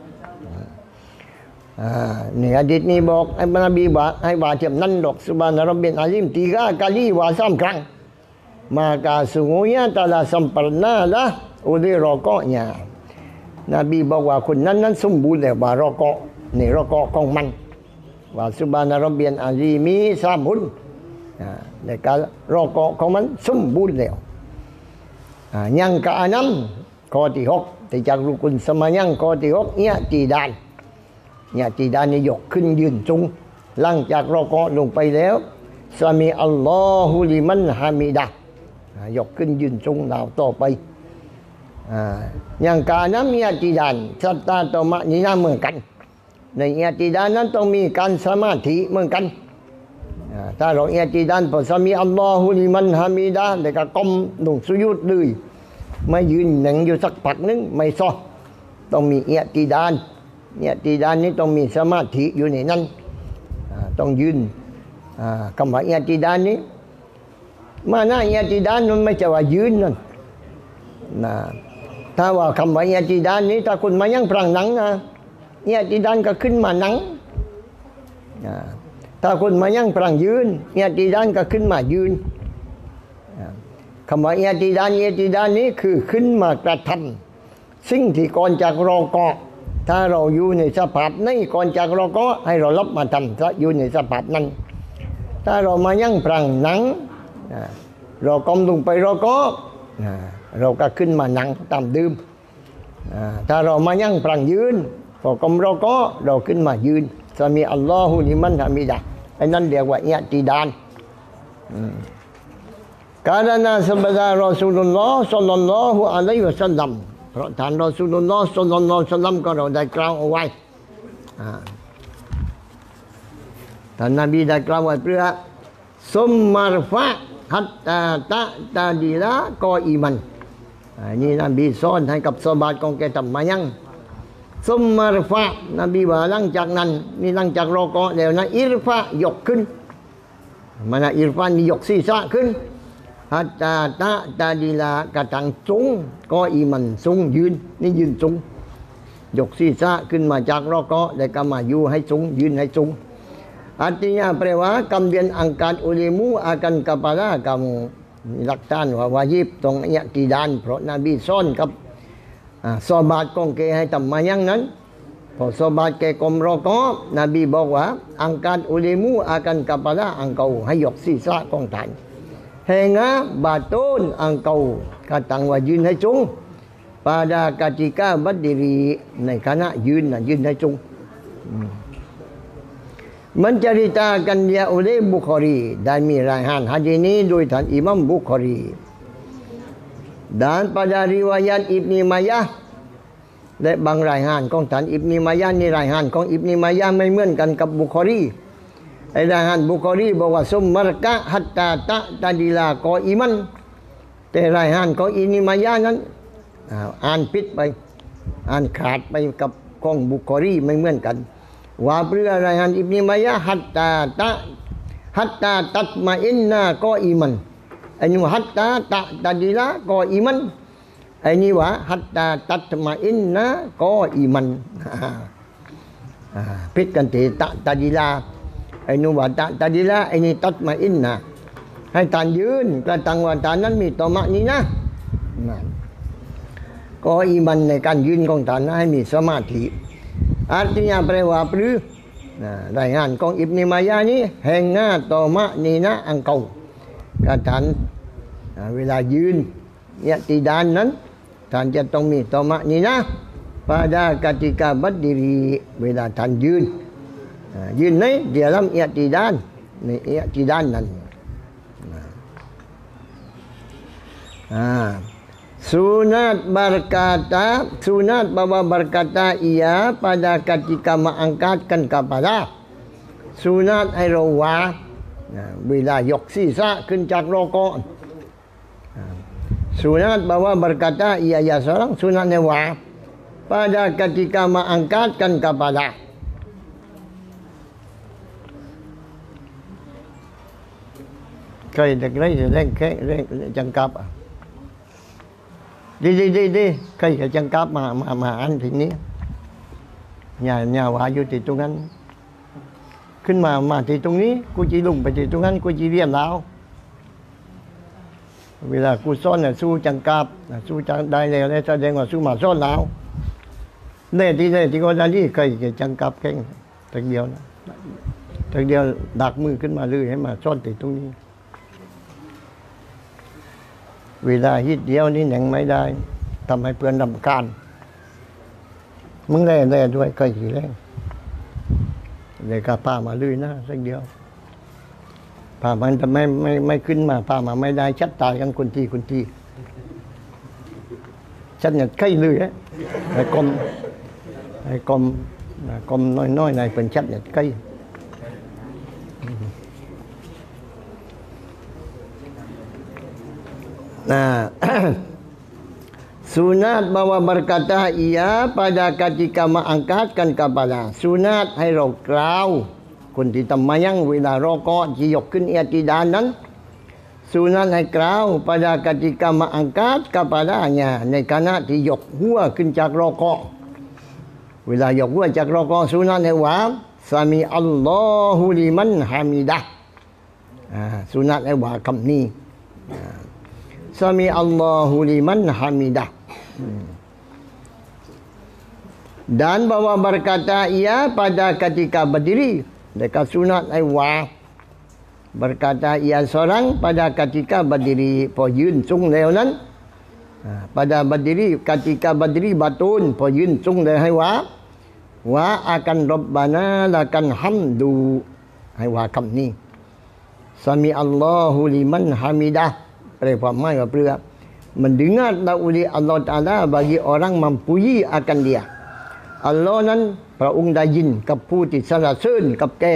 Speaker 1: นี่หะดีษนี้บอกไอ้นบีบอกให้ว่าเทียมนั้นดอก Subhana Rabbiyal Azim 3 kali ว่า3 ครั้ง maka sungguhnya telah sempurnalah oleh rokoknyaนบีบอกว่าคนนั้นสมบูรณ์แล้วว่ารอกอนี่รอกอของมันว่าซุบฮานะร็อบบิยัลอาซีมี3 หุ่นในการรอกอของมันสมบูรณ์แล้วยังกะอันนั้นข้อที่6ที่จากรุกุนสมายังข้อที่6เนี่ยจีดานนี่ยกขึ้นยืนสูงหลังจากรอกอลงไปแล้วซามีอัลลอฮุลิมันฮามิดะยกขึ้นยืนสูงแล้วต่อไปอย่างการนั้นมีอธิดานสัตตาต่อมานี่นะเหมือนกันในอธิดานนั้นต้องมีการสมาธิเหมือนกันถ้าเราอธิดานพอสามีอัลลอฮุลิมันฮามิดะแล้วก็ก้มลงสุยุดเลยไม่ยืนหนึ่งอยู่สักพักนึงไม่ซอต้องมีอธิดานนี้ต้องมีสมาธิอยู่ในนั้นต้องยืนคำว่าอธิดานนี้มาหน้าอธิดานมันไม่ใช่ว่ายืนนั่นถ้าว่าคำว่าอิติดานนี้ถ้าคุณมายังพลังหนังนะอิติดานก็ขึ้นมาหนังถ้าคุณมายังพลังยืนอิติดานก็ขึ้นมายืนคำว่าอิติดานนี้คือขึ้นมากระทำสิ่งที่ก่อนจากรอกอถ้าเราอยู่ในสภาพนี้ก่อนจากรอกอให้เรารับมาทำถ้าอยู่ในสภาพนั้นถ้าเรามายังพลังหนังเราก้มลงไปรอกอเราก็ขึ้นมานั่งตามดื่มถ้าเรามายั่งพลังยืนพอกรมเราก็เราขึ้นมายืนสามีอัลลอฮุลิมันฮามิดะไอ้นั่นเรียกว่าอิติดานการนั้นสัมปทารอซูลุลลอฮ์ศ็อลลัลลอฮุอะลัยฮิวะซัลลัมเพราะท่านรอซูลุลลอฮ์ศ็อลลัลลอฮุอะลัยฮิวะซัลลัมก็เราได้กล่าวเอาไว้ท่านนบีได้กล่าวไว้เพื่อซุมมารฟะฮัตตาตะตาดีละกออีมันนี่นบีสอนให้กับซอฮาบะห์ของแกทำมายังซุมมารฟะนบีว่าหลังจากนั้นนี่หลังจากรอกอแล้วนะอิรฟะยกขึ้นมันอิรฟะนี่ยกศีรษะขึ้นฮัตตาตะตาดีละกระตังสูงกออีมันสูงยืนนี่ยืนสูงยกศีรษะขึ้นมาจากรอกอแล้วก็มาอยู่ให้สูงยืนให้สูงArtinya kemudian angkat olehmu akan kepala kamu. Laktan wajib tong i'tidan เพราะนบีสอนกับซอฮาบะห์ของแกให้ทำมาอย่างนั้นพอซอฮาบะห์แกก้มรอกอนบีบอกว่า angkat olehmu akan kepala engkau ให้ยกศีรษะของท่าน hingga batun engkau กระตังว่ายืนให้สูง pada ketika berdiri ในขณะยืนให้สูงmenceritakan dia oleh Bukhari dan mirahan hadis ini dariท่านอิหม่าม Bukhari dan pada riwayat Ibni Majah และบางรายงานของท่านอิบนีมายะห์นี่รายงานของอิบนีมายะห์ไม่เหมือนกันกับบุคอรีไอ้รายงานบุคอรีบอกว่าซุมมารกะฮัตตาตะตาดิลากออิมันแต่รายงานของอิบนีมายะห์นั้นอ่านผิดไปอ่านขาดไปกับของบุคอรีไม่เหมือนกันว่าเพื่อรายงานอิบนีมายะห์ฮัตตาตัตมาอินนากออิมันอันนี้ฮัตตาตะตาดิลากออิมันอันนี้ว่าฮัตตาตัตมาอินนะก็อีมันพิจกันที่ตาดิลาไอ้นู้ว่าตาดิลาไอ้นี่ตัตมาอินนะให้ตานยืนกระตังว่าตานนั้นมีตมะนี้นะก็อีมันในการยืนของตานนะให้มีสมาธิartinya แปลว่าหรือรายงานของอิบนีมายะห์นี้แห่งหน้าตมะนี้นะอังเกากระตันเวลายืนi'tidalนั้นท่านจะต้องมีตมะนีนะpada ketika berdiri เวลาท่านยืนยืนในdalam i'tidalในi'tidalนั้นsunat bahwa berkata ia pada ketika mengangkatkan kepala sunat ให้เราวางเวลายกศีรษะขึ้นจากรอกอsunat bahwa berkata ia ya seorang sunatnya wang pada ketika mengangkatkan kepala cây được lấy rồi lên cái chân cáp đi cây cái chân cáp mà anh thì ní nhà hòa vô thì tôi anhขึ้นมาที่ตรงนี้กูจีลงไปที่ตรงนั้นกูจีเรียนแล้วเวลากูซ่อนสู้จังกาบสู้จังได้แล้วแสดงว่าสู้มาซ่อนแล้วที่ก็ได้ที่เคยจังกาบแข่งถึงเดียวนะถึงเดียวดักมือขึ้นมาเลยให้มาซ่อนที่ตรงนี้เวลาฮิตเดียวนี่หนังไม่ได้ทำให้เพื่อนรำคาญมึงได้ด้วยเคยขี่แรงเลยก็พามาเลยนะสักเดียวพามันจะไม่ขึ้นมาพามาไม่ได้ชัดตายกันคนที่ชัดเนี่ยใกล้เลยไอ้กลมน้อยในเป็นชัดเนี่ยใกล้sunat bahwa berkata ia pada ketika mengangkatkan kepala sunat ให้เรากล่าวคนที่ทำมายังเวลารอกอที่ยกขึ้นi'tidalนั้นsunat ให้กล่าว pada ketika mengangkat kepalanya ในขณะที่ยกหัวขึ้นจากรอกอเวลายกหัวจากรอกอsunat ให้ว่าsami Allahu liman hamidah sunat ให้ว่าคำนี้sami Allahu liman hamidah dan bahwa berkata ia pada ketika berdiri dekat sunat aywa berkata ia seorang pada ketika berdiri poยืน sung แล้วนั้น pada berdiri ketika berdiri batun poยืน sung แล้วให้ว่าakan rabbana lakan hamdu ให้ว่าคำนี้ sami Allahu liman hamidah แปลความหมายว่าเปลือกmendengar oleh Allah Ta'ala bagi orang mempuji akan dia Allah นั้นพระองค์ได้ยินกับผู้ที่สรรเสริญกับแก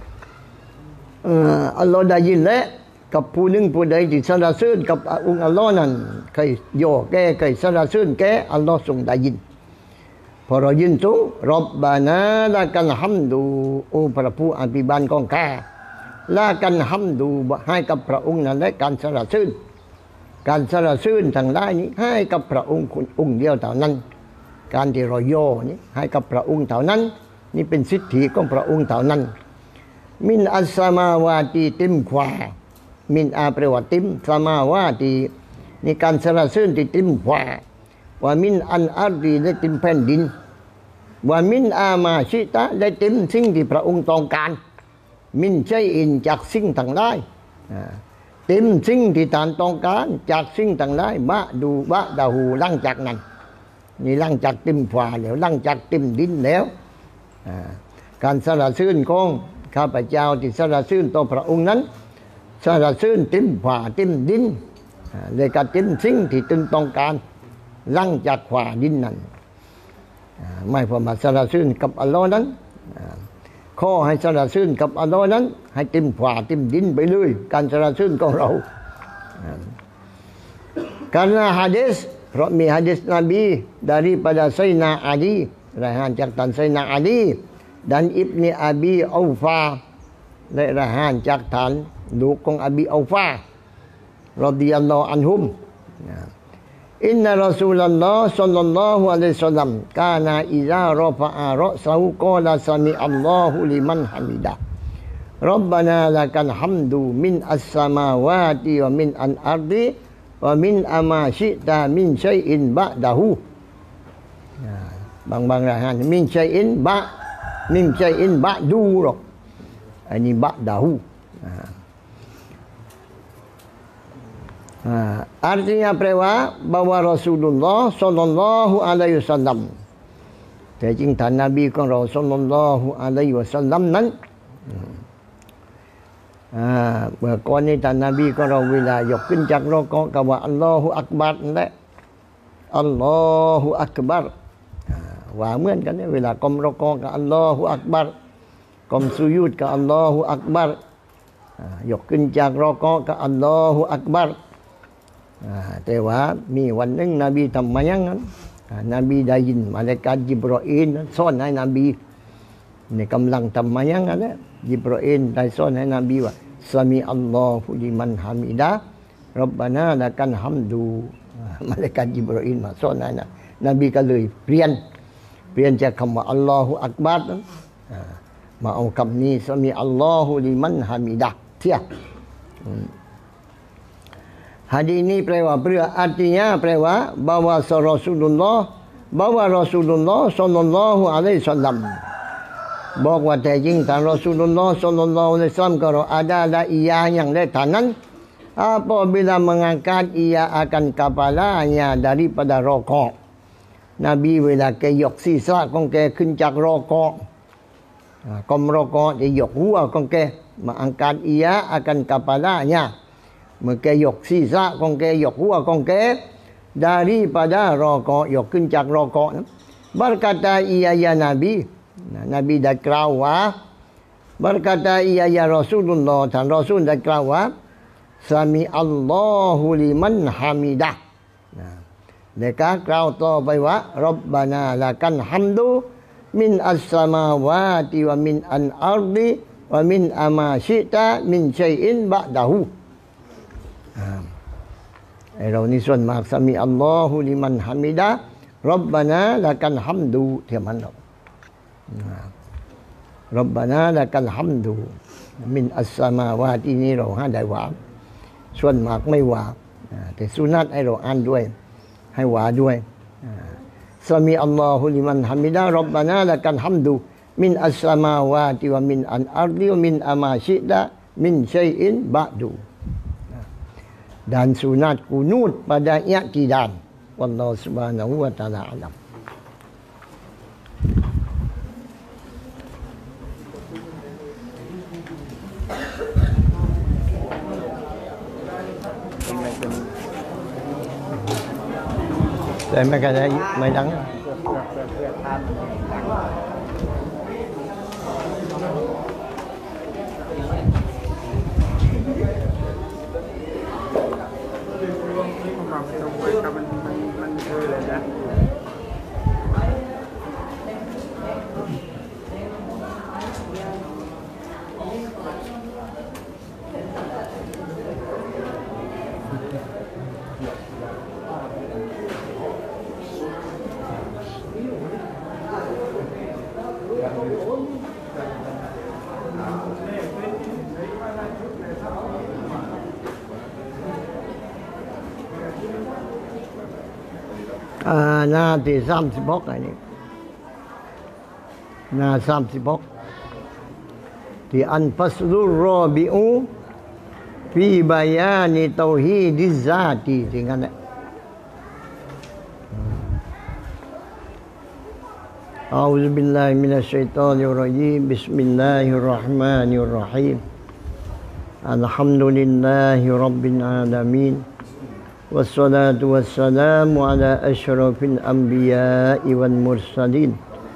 Speaker 1: อัลลอฮ์ได้ยินและกับผู้หนึ่งผู้ใดที่สรรเสริญกับองค์อัลลอฮ์นั้นเคยย่อแกเคยสรรเสริญแกอัลลอฮ์ทรงได้ยินพอเรายินทรงรับบานาละกันฮัมดูโอ้พระผู้อภิบาลของข้าละกันฮัมดูให้กับพระองค์นั้นและการสรรเสริญการสรรเสริญทั้งหลายนี้ให้กับพระองค์องค์เดียวเท่านั้นการที่เราย่อนี้ให้กับพระองค์เท่านั้นนี่เป็นสิทธิของพระองค์เท่านั้นมินอัสสมาวาติติมขวามินอาแปลว่าติมสมาวาตินี่การสรรเสริญที่ติมขวาว่ามินอันอารีได้ติมแผ่นดินว่ามินอามาชิตะได้ติมสิ่งที่พระองค์ต้องการมินใช่อินจากสิ่งทั้งหลายติมสิ่งที่ท่านต้องการจากสิ่งต่างหลายบะดาหูหลังจากนั้นนี่หลังจากติมฟ้าแล้วหลังจากติมดินแล้วการสรรเสริญของข้าพเจ้าที่สรรเสริญต่อพระองค์นั้นสรรเสริญติมฟ้าติมดินเลยก็ติมสิ่งที่ตนต้องการหลังจากฟ้าดินนั้นไม่พอมาสรรเสริญกับอัลลอฮ์นั้นข้อให้สรรเสริญกับอัลลอฮ์นั้นให้ติมฝ่าติมดินไปเลยการสรรเสริญของเราkarena hadis เพราะมีหะดีษนบี daripada Sayyidina Ali รายงานจากท่าน Sayyidina Ali dan Ibni Abi Aufa และรายงานจากท่านลูกของอบีเอาฟาradhiyallahu anhum Inna Rasulullah sallallahu alaihi wasallam kana idza rafa'a ra'sahu qala sami Allahu liman hamidah Rabbana lakal hamdu min as-samawati wa min al-ardi wa min ama syi'ta min syai'in ba'dahu bang rahan min syai'in ba'du roh ini ba'dahu Artinya แปลว่า bahwa Rasulullah sallallahu alaihi wasallam แต่จริงท่านนบีของเราศ็อลลัลลอฮุอะลัยฮิวะซัลลัมนั้นเมื่อก่อนนี้ท่านนบีของเราเวลายกขึ้นจากรอกอก็ว่าอัลลอฮุอักบัรนั่นแหละอัลลอฮุอักบัรว่าเหมือนกันเนี่ยเวลาก้มรอกอก็อัลลอฮุอักบัรก้มสุญูดก็อัลลอฮุอักบัรยกขึ้นจากรอกอก็อัลลอฮุอักบัรแต่ว่ามีวันหนึ่งนบีทำมาอย่างนั้นนบีได้ยินมาเลกาจิบรออีลสอนให้นบีในกำลังทำมาอย่างนั้นจิบรออีลได้สอนให้นบีว่าสมีอัลลอฮุลิมันฮามิดะรับบานาละกันฮัมดูมาเลกาจิบรออีลมาสอนให้นบีก็เลยเปลี่ยนจากคำว่าอัลลอฮุอักบัรมาเอาคำนี้สมีอัลลอฮุลิมันฮามิดะเที่ยHadis ini แปลว่าเพื่อ artinya แปลว่า bahwa Rasulullah sallallahu alaihi wasallam บอกว่าแต่จริงท่าน Rasulullah sallallahu alaihi wasallam kalau ada ia yang dari tangan apabila mengangkat ia akan kepalanya daripada rokok Nabi เวลาแกยกศีรษะของแกขึ้นจากรอกอกอมรอกอจะยกหัวของแก mengangkat ia akan kepalanyaเมื่อแกยกศีรษะของแกยกหัวของแก daripada รอกอยกขึ้นจากรอกอ berkata iya ya Nabi Nabi ได้กล่าวว่า berkata iya ya Rasulullah ท่านรอซูลได้กล่าวว่า sami Allahu liman hamidah แล้วก็กล่าวต่อไปว่า Rabbana lakan hamdu min as-samawati wa min al-ardi wa min ama syi'ta min syai'in ba'dahuไอ้เรานี่ส่วนมากสมีอัลลอฮุลิมันฮามิดะรับบานาละกันฮัมดูเท่านั้นรับบานาละกันฮัมดูมินอัสสามาวาที่นี้เราได้ว่าส่วนมากไม่ว่าแต่สุนัตให้เราอ่านด้วยให้ว่าด้วยสมีอัลลอฮุลิมันฮามิดะรับบานาละกันฮัมดูมินอัสสามาวาติวะมินอันอัรดิวมินอามาชิดะมินชัยอินบะดู dan sunat kunut pada i'tidal wallahu subhanahu wa ta'ala alam Tại mấy cái đấy mấy đắngหน้าที่36อันนี้หน้า36ที่อันฟัสลุรรอบิอูฟีบายานิเตาฮีดิซาตีที่งั้นแหละأعوذ بالله من الشيطان الرجيم بسم الله الرحمن الرحيم الحمد لله رب العالمين والصلاة والسلام على أشرف الأنبياء والمرسلين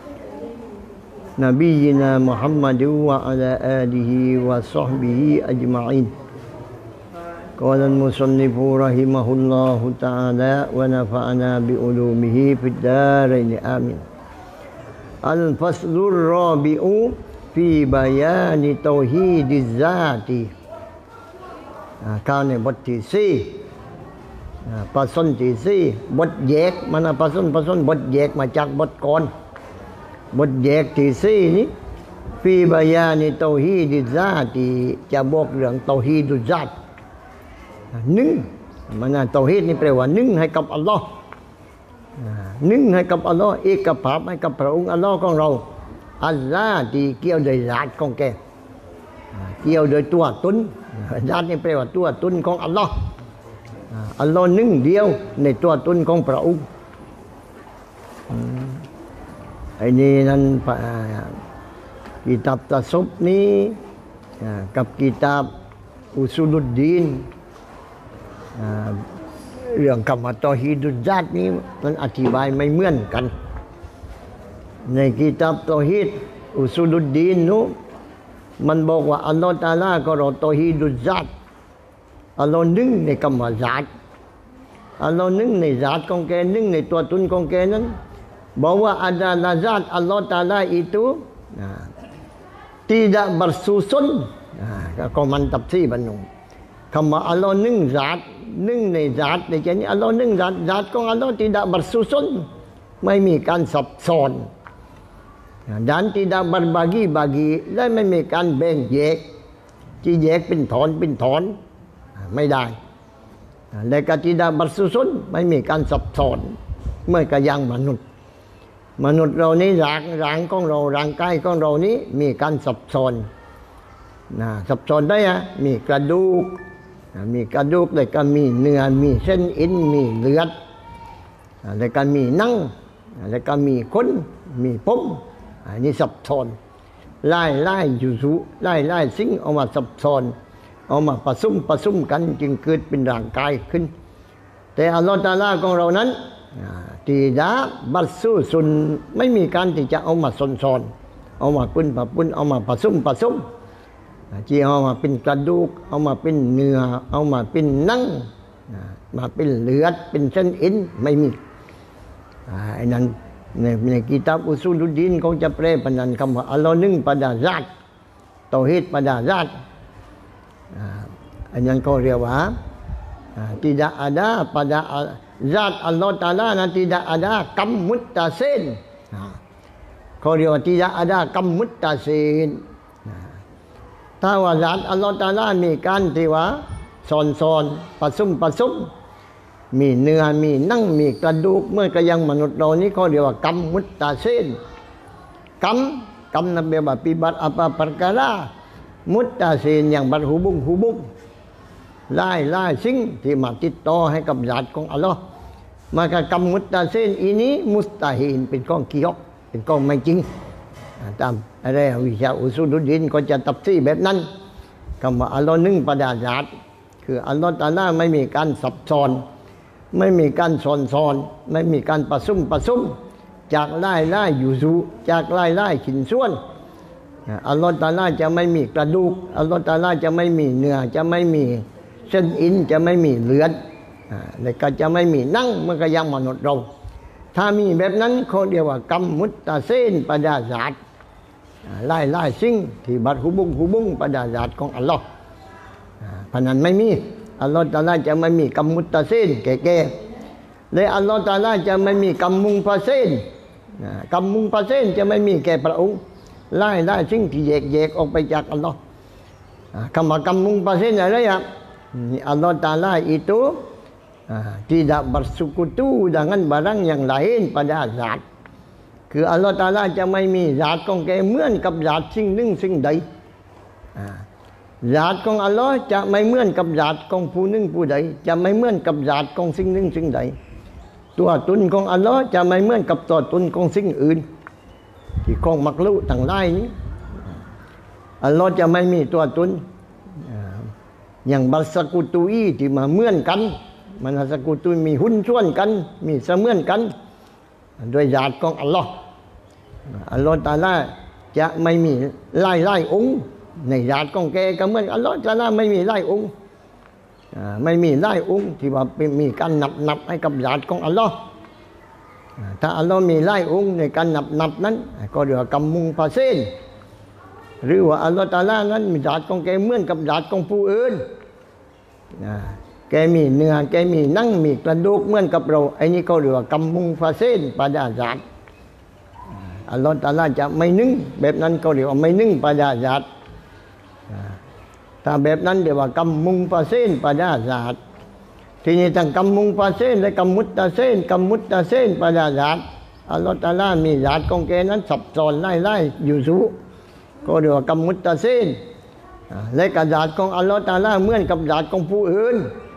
Speaker 1: نبينا محمد وعلى آله وصحبه أجمعين قال المصنف رحمه الله تعالى ونفعنا بعلومه في الدارين آمين الفصل الرابع في بيان توحيد الذات كان บทที่4ประสนที่4บทแยกมันประสนบทแยกมาจากบทก่อนบทแยกที่4นี้ฟีบายานิเตาฮีดิซาติจะบอกเรื่องเตาฮีดุซาตหนึ่งมันเตาฮีดนี่แปลว่าหนึ่งให้กับอัลลอฮ์หนึ่งให้กับอัลลอฮ์เอกภาพให้กับพระองค์อัลลอฮ์ของเราอัลลอฮ์ที่เกี่ยวโดยญาติของแกเกี่ยวโดยตัวตนญาตินี่แปลว่าตัวตนของอัลลอฮ์อัลลอฮ์หนึ่งเดียวในตัวตนของพระองค์ไอ้นี่นั้นกิตาบตะซบนี้กับกิตาบอุซูลุดดีนเรื่องคำว่าตอฮีดุลญาตนี้มันอธิบายไม่เหมือนกันในกิตาบตอฮีดอุซูลุดดีนนู้มันบอกว่าอัลลอฮฺตะอาลาก็รอตอฮีดุลญาตอัลลอฮ์หนึ่งในคำว่าญาตอัลลอฮ์หนึ่งในญาตของแกหนึ่งในตัวตนของแกนั้นบอกว่าadalah zat Allah Taala itu tidak bersusun komen tafsir Bandung คำว่าอัลลอฮ์หนึ่งญาตหนึ่งในญาตในที่นี้อัลลอฮ์หนึ่งญาตของอัลลอฮ์ tidak bersusun ไม่มีการซับซ้อนdan tidak berbagi-bagi และไม่มีการแบ่งแยกที่แยกเป็นถอนไม่ได้และก็ tidak bersusun ไม่มีการซับซ้อนเมื่อกับยังมนุษย์เรานี้ร่างของเราร่างกายของเรานี้มีการซับซ้อนซับซ้อนได้มีกระดูกแล้วก็มีเนื้อมีเส้นเอ็นมีเลือดแล้วก็มีหนังแล้วก็มีขนมีผมอันนี้ซับซ้อนไล่อยู่สูไล่สิ่งเอามาซับซ้อนเอามาผสมกันจึงเกิดเป็นร่างกายขึ้นแต่อัลลอฮฺตะอาลาของเรานั้นtidak bersusun ไม่มีการที่จะเอามาซ้อนเอามาปุ้นเอามาผสมที่เอามาเป็นกระดูกเอามาเป็นเนื้อเอามาเป็นหนังมาเป็นเลือดเป็นเส้นเอ็นไม่มีไอ้นั้นในกิตาบอุซูลุดดีนเขาจะแปลเป็นนั้นคำว่าอัลลอฮ์หนึ่งpada zatเตาฮีดpada zatอันนั้นเขาเรียกว่า tidak ada pada zat Allah Taala tidak ada kam muttasin เขาเรียกว่า tidak ada kam muttasin ถ้าว่า zat Allah Taala มีการที่ว่าซ้อนผสมมีเนื้อมีหนังมีกระดูกเมื่อก็ยังมนุษย์เรานี้เขาเรียกว่ากัมมุตตาเซนกัมนั้นแปลว่าปฏิบัติapa perkara มุตตาเซนอย่างบัดหูบุ้งไล่สิ่งที่มาติดต่อให้กับญาติของอัลลอฮ์มากับกัมมุตตาเซนอีนี้มุสตาฮีนเป็นของกิยอกเป็นของไม่จริงตามอะไรวิชาอุซูลุดดีนก็จะตัดซี่แบบนั้นคำว่าอัลลอฮ์หนึ่งประดาญาติคืออัลลอฮ์ตะอาลาไม่มีการซับซ้อนไม่มีการซ้อนไม่มีการผสมจากไล่อยู่สู่จากไล่ชิ้นส่วนอัลลอฮฺตะอาลาจะไม่มีกระดูกอัลลอฮฺตะอาลาจะไม่มีเนื้อจะไม่มีเส้นเอ็นจะไม่มีเลือดและก็จะไม่มีหนังเมื่อก็ยังมนุษย์เราถ้ามีแบบนั้นเขาเรียกว่ากัมมุตตาเซนปะดาญาตไล่สิ่งที่บัดหูบุ้งปะดาญาตของอัลลอฮฺเพราะนั้นไม่มีอัลลอฮฺตะอาลาจะไม่มีกัมมุตตาเซนแก่และอัลลอฮฺตะอาลาจะไม่มีกัมมุงฟาเซนกัมมุงฟาเซนจะไม่มีแก่พระองค์ไล่สิ่งที่แยกออกไปจากอัลลอฮฺคำว่ากัมมุงฟาเซนอะไรอัลลอฮฺตะอาลาitu tidak bersekutu dengan barang yang lain pada zat คืออัลลอฮฺตะอาลาจะไม่มีญาติของแกเหมือนกับญาติสิ่งหนึ่งสิ่งใดญาติของอัลลอฮ์จะไม่เหมือนกับญาติของผู้หนึ่งผู้ใดจะไม่เหมือนกับญาติของสิ่งหนึ่งสิ่งใดตัวตนของอัลลอฮ์จะไม่เหมือนกับตัวตนของสิ่งอื่นที่ของมักลุต่างหลายนี้อัลลอฮ์จะไม่มีตัวตนอย่างบัสกุตุอีที่มาเหมือนกันมันสกุตุมีหุ้นส่วนกันมีเสมือนกันโดยญาติของอัลลอฮ์อัลลอฮ์ตะอาลาจะไม่มีไล่องค์ในญาติของแกก็เหมือนอัลลอฮ์ตะอาลาไม่มีไล่องค์ไม่มีไล่องค์ที่ว่ามีการนับให้กับญาติของอัลลอฮ์ถ้าอัลลอฮ์มีไล่องค์ในการนับนั้นก็เรียกว่ากัมมุงฟาเซนหรือว่าอัลลอฮ์ตะอาลานั้นมีญาติของแกเหมือนกับญาติของผู้อื่นแกมีเนื้อแกมีหนังมีกระดูกเหมือนกับเราไอ้นี่เขาเรียกว่ากัมมุงฟาเซนปะดาญาติอัลลอฮฺตะอาลาจะไม่นึ่งแบบนั้นเขาเรียกว่าไม่นึ่งปะดาญาติถ้าแบบนั้นเรียกว่ากัมมุงฟาเซนปะดาญาติทีนี้ทั้งกัมมุงฟาเซนและกัมมุตตาเซนปะดาญาติอัลลอฮฺตะอาลามีญาติของแกนั้นซับซ้อนไล่อยู่สู่ก็เรียกว่ากัมมุตตาเซนและกับญาติของอัลลอฮฺตะอาลาเหมือนกับญาติของผู้อื่น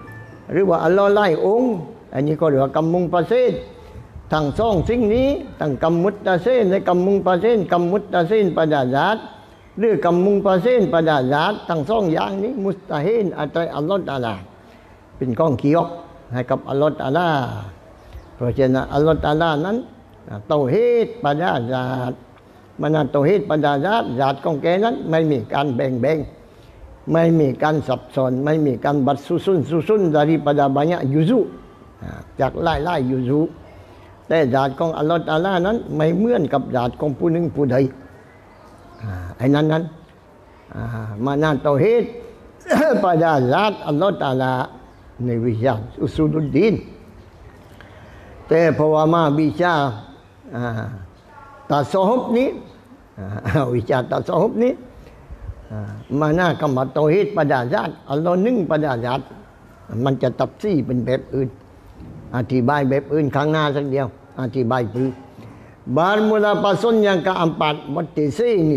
Speaker 1: หรือว่าอัลลอฮ์ไล่องค์อันนี้ก็เรียกว่ากำมุงประเสริฐทั้งสองสิ่งนี้ทั้งกำมุตตะเซนและกำมุงประเสริฐกำมุตตะเซนประดาญาตหรือกำมุงประเสริฐประดาญาตทั้งสองอย่างนี้มุสตาฮินอัตอัลลอฮ์ตะอาลาเป็นข้องเกี่ยวให้กับอัลลอฮ์ตะอาลาเพราะฉะนั้นอัลลอฮ์ตะอาลานั้นเตาฮีดประดาญาตมันเตาฮีดประดาญาตญาติของแกนั้นไม่มีการแบ่งไม่มีการสับสนไม่มีการบัดsusun daripada banyak yuzuจากไล่yuzu แต่ญาติของอัลลอฮฺตะอาลานั้นไม่เหมือนกับญาติของผู้หนึ่งผู้ใดไอ้นั้นมานาเตาฮีด pada zat Allah Taala ในวิชาอุซูลุดดีนแต่พอว่ามาวิชาตัสฮุบนี้วิชาตัสฮุบนี้mana kama tauhid pada zat Allah หนึ่ง pada zat มันจะตับซี่เป็นแบบอื่นอธิบายแบบอื่นข้างหน้าสักเดียวอธิบายปืbermula pasun yang keempat bertisi ini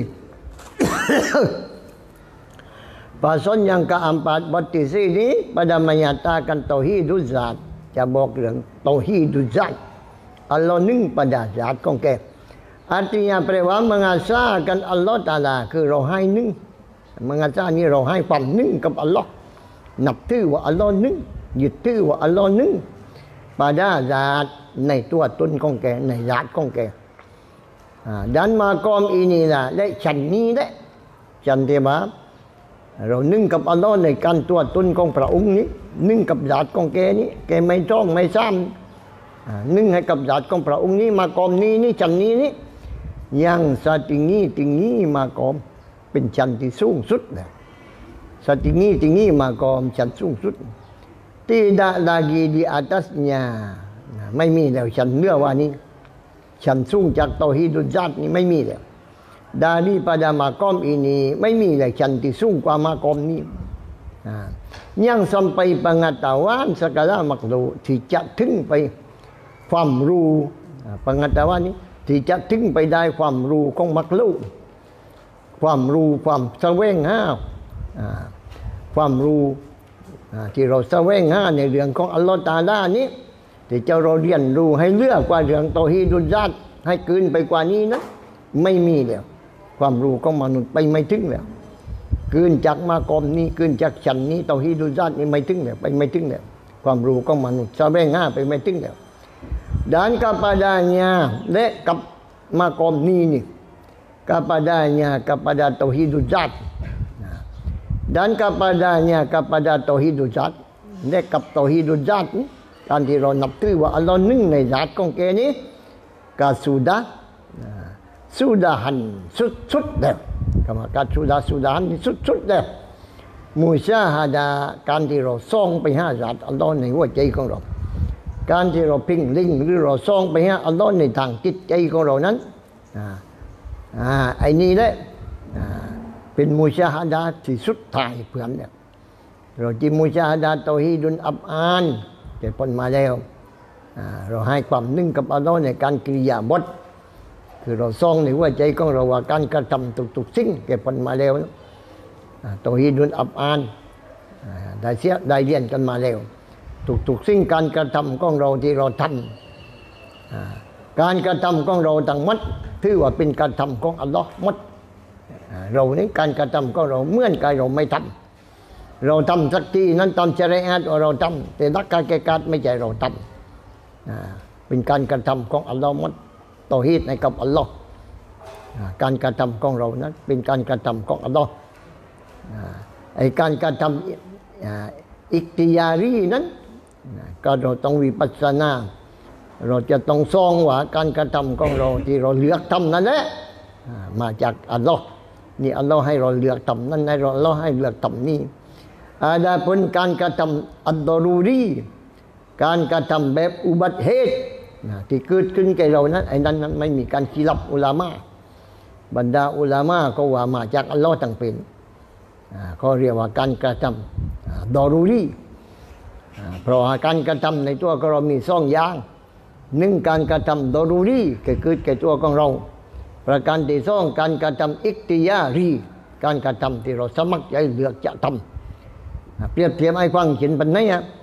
Speaker 1: pasun yang keempat bertisi ini pada menyatakan tauhidul zat จะบอกเรื่อง tauhidul zat Allah หนึ่ง pada zat ของแก artinya แปลว่า mengesahkan Allah Taala คือเราให้หนึ่งmengesah นี่เราให้ความหนึ่งกับอัลลอฮ์นับถือว่าอัลลอฮ์หนึ่งยึดถือว่าอัลลอฮ์หนึ่ง pada zat ในตัวตนของแกในญาติของแกdan makom inilah และฉันนี้แหละฉันที่ว่าเราหนึ่งกับอัลลอฮ์ในการตัวตนของพระองค์นี้หนึ่งกับญาติของแกนี้แกไม่จ้องไม่ซ้ำหนึ่งให้กับญาติของพระองค์นี้มากอมนี้ฉันนี้yang setinggi makom เป็นชั้นที่สูงสุดนะsetinggi makom ชั้นสูงสุด tidak lagi di atasnya ไม่มีแล้วชั้นเหนือว่านี้ชั้นสูงจากเตาฮีดุญาตนี่ไม่มีแล้ว daripada makom ini ไม่มีแล้วชั้นที่สูงกว่า makom นี้yang sampai pengetahuan segala makhluk ที่จะถึงไปความรู้ pengetahuan นี้ที่จะถึงไปได้ความรู้ของมักลุกความรู้ความแสวงหาความรู้ที่เราแสวงหาในเรื่องของอัลลอฮฺตะอาลานี้ที่จะเราเรียนรู้ให้เลือกกว่าเรื่องเตาฮีดุญญาตให้เกินไปกว่านี้นะไม่มีแล้วความรู้ของมนุษย์ไปไม่ถึงแล้วเกินจากมากรมนี้เกินจากฉันนี้เตาฮีดุญญาตนี่ไม่ถึงแล้วไปไม่ถึงแล้วความรู้ของมนุษย์แสวงหาไปไม่ถึงแล้วdan kepadanya และกับมากรมนี้นี่ kepadanya kepada tauhidul zat dan kepadanya kepada tauhidul zat และกับ tauhidul zat การที่เรานับถือว่าอัลลอฮ์หนึ่งในญาติของแกนี้ก็sudahan สุดๆแล้วคำว่าก็sudahan สุดๆแล้วมุชาฮะดาการที่เราส่องไปหาญาติอัลลอฮ์ในหัวใจของเราการที่เราพิงลิงหรือเราส่องไปหาอัลลอฮ์ในทางจิตใจของเรานั้นไอ้นี่แหละเป็นมุชาฮะดาที่สุดท้ายเพื่อนเนี่ยเราจิมุชาฮะดาเตาฮีดุนอับอานจะพ้นมาแล้วเราให้ความหนึ่งกับอัลลอฮ์ในการกิริยาบทคือเราส่องในหัวใจของเราว่าการกระทำทุกๆสิ่งแก่พ้นมาแล้วเตาฮีดุนอับอานได้เรียนกันมาแล้วทุกๆสิ่งการกระทำของเราที่เราทำการกระทำของเราทั้งหมดถือว่าเป็นการทำของอัลลอฮ์หมดเรานี่การกระทำของเราเหมือนกับเราไม่ทำเราทำสักทีนั้นตามชะรีอะห์เราทำแต่นักการแก้การไม่ใช่เราทำเป็นการกระทำของอัลลอฮ์หมดเตาฮีดในกับอัลลอฮ์การกระทำของเรานั้นเป็นการกระทำของอัลลอฮ์ไอ้การกระทำอิกติยารีนั้นก็เราต้องวิปัสสนาเราจะต้องส่องว่าการกระทำของเราที่เราเลือกทำนั่นแหละมาจากอัลลอฮ์นี่อัลลอฮ์ให้เราเลือกทำนั่นให้อัลลอฮ์ให้เลือกทำนี่adapun การกระทำอัดดอรูรีการกระทำแบบอุบัติเหตุที่เกิดขึ้นแก่เรานั้นไอ้นั้นไม่มีการขีรับอุลามะบรรดาอุลามะก็ว่ามาจากอัลลอฮ์ทั้งเป็นเขาเรียกว่าการกระทำดอรูรีเพราะการกระทำในตัวของเรามีสองอย่างหนึ่งการกระทำดอรูรีเกิดแก่ตัวของเราประการที่สองการกระทำอิกติยารีการกระทำที่เราสมัครใจเลือกจะทำเปรียบเทียบให้ฟังเห็นปัญญา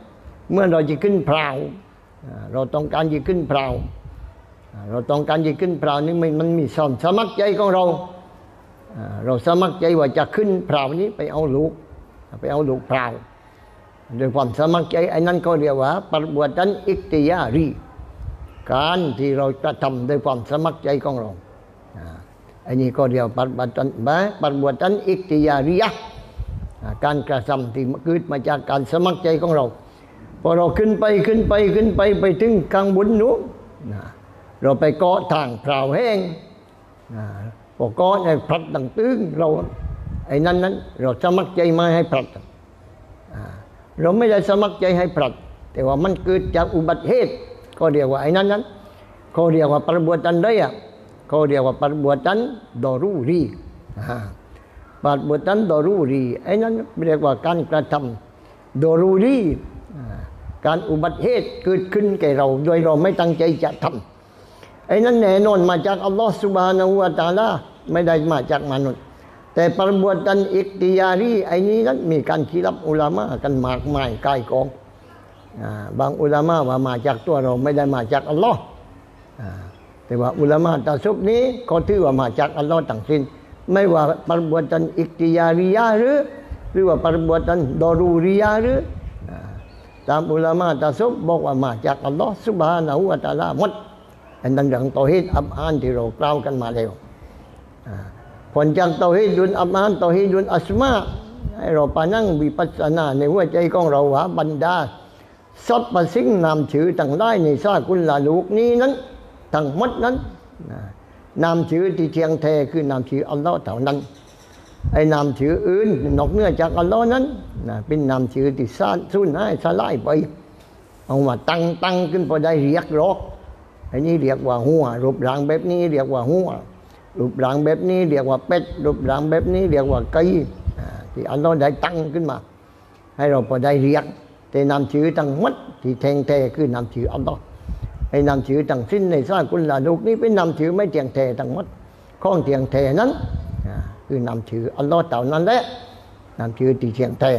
Speaker 1: เมื่อเราจะขึ้นพราวเราต้องการจะขึ้นพราวเราต้องการจะขึ้นพราวนี่มันมีสมัครใจของเราเราสมัครใจว่าจะขึ้นพราวนี้ไปเอาลูกพราวโดยความสมัครใจไอ้นั้นเขาเรียกว่าปฏิบัติอิกติยารีการที่เรากระทำโดยความสมัครใจของเราอันนี้ก็เรียกปฏิบัติอิกติยารียะการกระทำที่เกิดมาจากการสมัครใจของเราพอเราขึ้นไปไปถึงข้างบนนู้นเราไปเกาะทางพราวแห้งพอเกาะในพลัดต่างตึงเราไอ้นั้นเราสมัครใจมาให้พลัดเราไม่ได้สมัครใจให้พลัดแต่ว่ามันเกิดจากอุบัติเหตุก็เรียกว่าไอ้นั้นเขาเรียกว่าประบวตันได้เขาเรียกว่าประบวตันดอรูรีประบวตันดอรูรีไอ้นั้นเรียกว่าการกระทำดอรูรีการอุบัติเหตุเกิดขึ้นแก่เราโดยเราไม่ตั้งใจจะทำไอ้นั้นแน่นอนมาจากอัลลอฮฺซุบฮานะฮูวะตะอาลาไม่ได้มาจากมนุษย์แต่ประบวตันอิกติยารีไอ้นี้นั้นมีการคิดรับอุลามะกันมากมายกายกองบางอุลามะว่ามาจากตัวเราไม่ได้มาจากอัลลอฮ์แต่ว่าอุลามะตะซุบนี้เขาถือว่ามาจากอัลลอฮ์ทั้งสิ้นไม่ว่าประบวตันอิกติยารียะหรือว่าประบวตันดอรูรียะหรือตามอุลามะตะซุบบอกว่ามาจากอัลลอฮ์ซุบฮานะฮูวะตะอาลาหมดอันนั้นเรื่องเตาฮีดอับอานที่เรากล่าวกันมาแล้วผลจากเตาฮีดุลอับอานเตาฮีดุลอัสมาให้เราปานั่งวิปัสสนาในหัวใจของเราว่าบรรดาสรรพสิ่งนามชื่อต่างได้ในซากุลลาลูกนี้นั้นทั้งหมดนั้นนามชื่อที่เทียงแท้คือนามชื่ออัลลอฮ์เท่านั้นไอ้นามชื่ออื่นนอกเหนือจากอัลลอฮ์นั้นเป็นนามชื่อที่สูญหายสลายไปเอามาตั้งขึ้นพอได้เรียกร้องอันนี้เรียกว่าหัวรูปร่างแบบนี้เรียกว่าหัวรูปร่างแบบนี้เรียกว่าเป็ดรูปร่างแบบนี้เรียกว่าไก่ที่อัลลอฮ์ได้ตั้งขึ้นมาให้เราพอได้เรียกแต่นามชื่อทั้งหมดที่แท้งแท้คือนามชื่ออัลลอฮ์ไอ้นามชื่อทั้งสิ้นในซากุลลาลูกนี้เป็นนามชื่อไม่เที่ยงแท้ทั้งหมดข้องเที่ยงแท้นั้นคือนามชื่ออัลลอฮ์เท่านั้นแหละนามชื่อที่เที่ยงแท้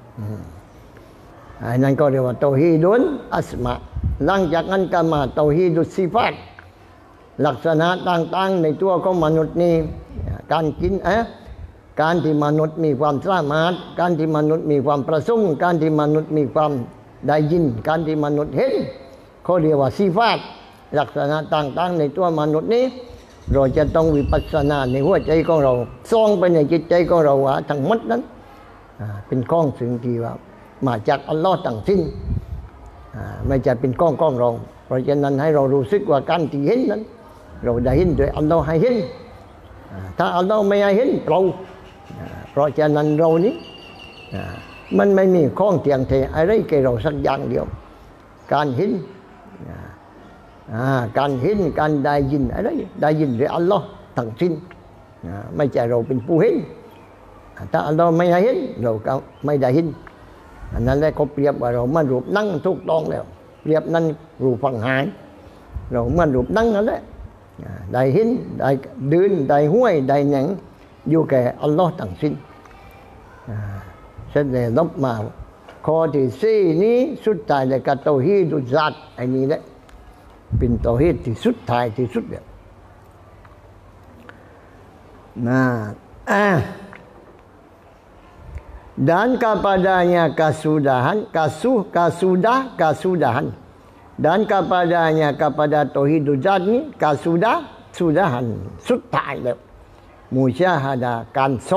Speaker 1: อันนั้นก็เรียกว่าเตาฮีดุลอัสมาหลังจากนั้นก็มาเตาฮีดุสิฟาตลักษณะต่างๆในตัวของมนุษย์นี้การกินการที่มนุษย์มีความสามารถการที่มนุษย์มีความประสงค์การที่มนุษย์มีความได้ยินการที่มนุษย์เห็นเขาเรียกว่าสิฟาตลักษณะต่างๆในตัวมนุษย์นี้เราจะต้องวิปัสสนาในหัวใจของเราส่องไปในจิตใจของเราว่าทั้งหมดนั้นเป็นข้องสิ่งที่ว่ามาจากอัลลอฮ์ทั้งสิ้นไม่จะเป็นก้องเราเพราะฉะนั้นให้เรารู้สึกว่าการที่เห็นนั้นเราได้เห็นโดยอัลลอฮ์ให้เห็นถ้าอัลลอฮ์ไม่ให้เห็นเราเพราะฉะนั้นเรานี้มันไม่มีข้องเทียงเทอะไรแก่เราสักอย่างเดียวการเห็นการได้ยินอะไรได้ยินโดยอัลลอฮ์ทั้งสิ้นไม่ใช่เราเป็นผู้เห็นถ้าอัลลอฮ์ไม่ให้เห็นเราก็ไม่ได้เห็นอันนั้นแหละเขาเปรียบว่าเราเหมือนรูปนั่งถูกต้องแล้วเปรียบนั้นรูปฟังหายเราเหมือนรูปนั่งนั่นแหละได้เห็นได้เดินได้ห้วยได้หนังอยู่แก่อัลลอฮ์ทั้งสิ้นเสร็จแล้วลบมาข้อที่สี่นี้สุดท้ายเลยกับเตาฮีดุซาตไอ้นี้แหละเป็นเตาฮีดที่สุดท้ายที่สุดเนี่ยdan kepadanya kasudahan dan kepadanya kepada tauhidul zat ni sudahan สุดท้ายแล้วมุชาฮะดาการส่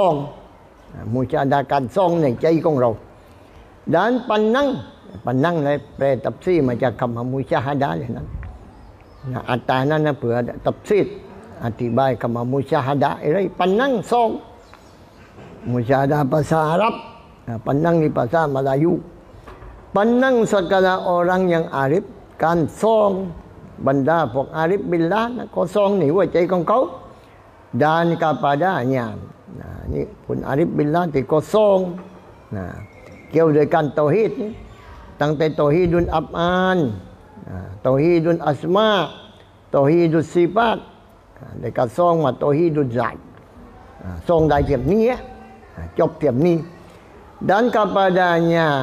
Speaker 1: องในใจของเราด้านปันนั่งเลยแปลตับซีมาจากคำมุชาฮะดาเลยนั้นอัตตานั้นนะเผื่อตับซีอธิบายคำมุชาฮะดาอะไรปันนั่งส่องMusyahadah bahasa Arab, pandang di bahasa Melayu. Pandang segala orang yang arif, kan song benda pok arif billah, kosong ni wajah kau dan kepadanya. Nah, ni pun arif billah di kosong. Nah, เกี่ยวด้วยกันเตาฮีดนี่ตั้งแต่เตาฮีดุลอับอานเตาฮีดุลอัสมาเตาฮีดุลซิฟาตได้ก็ส่งมาเตาฮีดุลซาตส่งได้เทียบนี้จบเทียบนี้dan kepadanya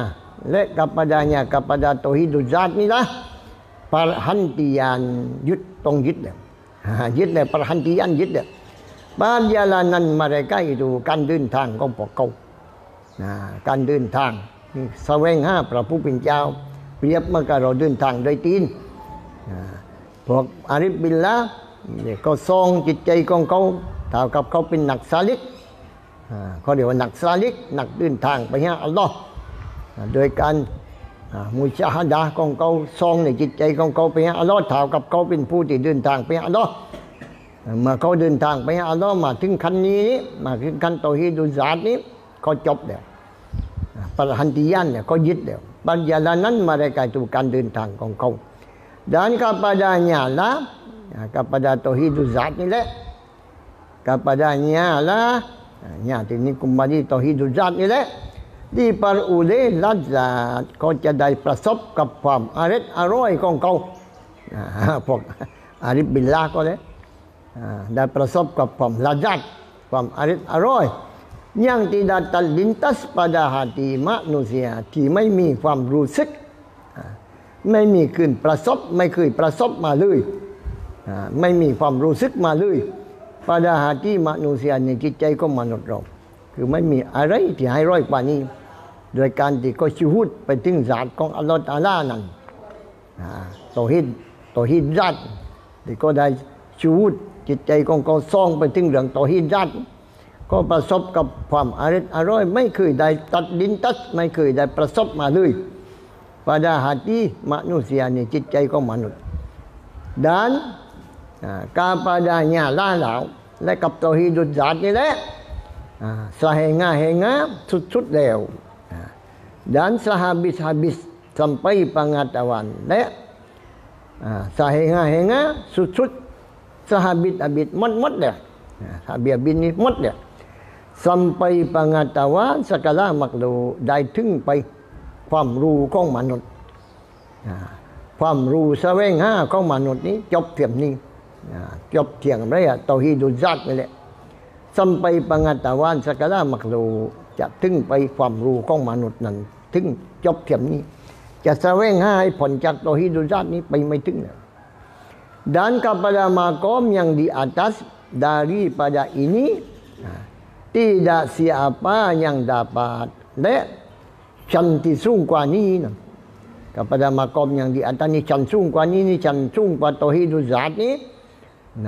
Speaker 1: และkepada tauhidul zat ni lah perhentianยึดdia.ยึดdia perhentianยึดdia. Perjalanan mereka itu การเดินทางของพวกเขาการเดินทางแสวงหาพระผู้เป็นเจ้าเปรียบเหมือนกับเราเดินทางโดยตีนพวกอาริฟบิลละเนี่ยก็ทรงจิตใจของเขาเท่ากับเขาเป็นนักซาลิกเขาเรียกว่านักซาลิกนักเดินทางไปหาอัลลอฮ์โดยการมุชาฮะดะของเขาทรงในจิตใจของเขาไปหาอัลลอฮ์เท่ากับเขาเป็นผู้ที่เดินทางไปหาอัลลอฮ์เมื่อเขาเดินทางไปหาอัลลอฮ์มาถึงขั้นนี้มาถึงขั้นเตาฮีดุลซาตนี้เขาจบแล้วperhentianเนี่ยเขายึดแล้วperjalanan mereka itu การเดินทางของเขาdan kepadanya lah kepada tauhidul zat ni lah kepadanya lah nya ini kembali tauhidul zat ni lah diperoleh lazat เขาจะได้ประสบกับความอร่อยของเขาพวกอาริฟบิลลาห์ก็เลยได้ประสบกับความlazat ความอร่อยyang tidak terlintas pada hati manusia ที่ไม่มีความรู้สึกไม่มีขึ้นประสบไม่เคยประสบมาเลยไม่มีความรู้สึกมาเลย pada hati manusia ในจิตใจของมนุษย์เราคือไม่มีอะไรที่ให้ร้อยกว่านี้โดยการที่เขาชูฮุดไปถึงญาติของอัลลอฮฺตะอาลานั้นเตาฮีดญาติที่ก็ได้ชูฮุดจิตใจของเขาส่องไปถึงเรื่องเตาฮีดญาติก็ประสบกับความอร่อยไม่เคยได้ตัดลิ้นตัดไม่เคยได้ประสบมาเลย pada hati manusia ในจิตใจของมนุษย์ dan kepadanya lah และกับเตาฮีดุลซาตนี่แหละsehinggaสุดๆแล้ว dan sehabis-habis sampai pengetahuan และ sehingga สุดๆ sehabis-habis หมดแล้ว habis-habis นี่หมดแล้ว sampai pengetahuan segala makhluk ได้ถึงไปความรู้ของมนุษย์ความรู้แสวงหาของมนุษย์นี้จบเพียงนี้จบเที่ยงไรเตาฮีดุลซาตนี่แหละ sampai pengetahuan segala makhluk จะถึงไปความรู้ของมนุษย์นั้นถึงจบเพียงนี้จะแสวงหาให้ผลจากเตาฮีดุลซาตนี้ไปไม่ถึงแล้ว dan kepada makom yang di atas daripada ini tidak siapa yang dapat และชั้นที่สูงกว่านี้นะ kepada makom yang di atas นี่ชั้นสูงกว่านี้นี่ชั้นสูงกว่าเตาฮีดุลซาตนี้นะ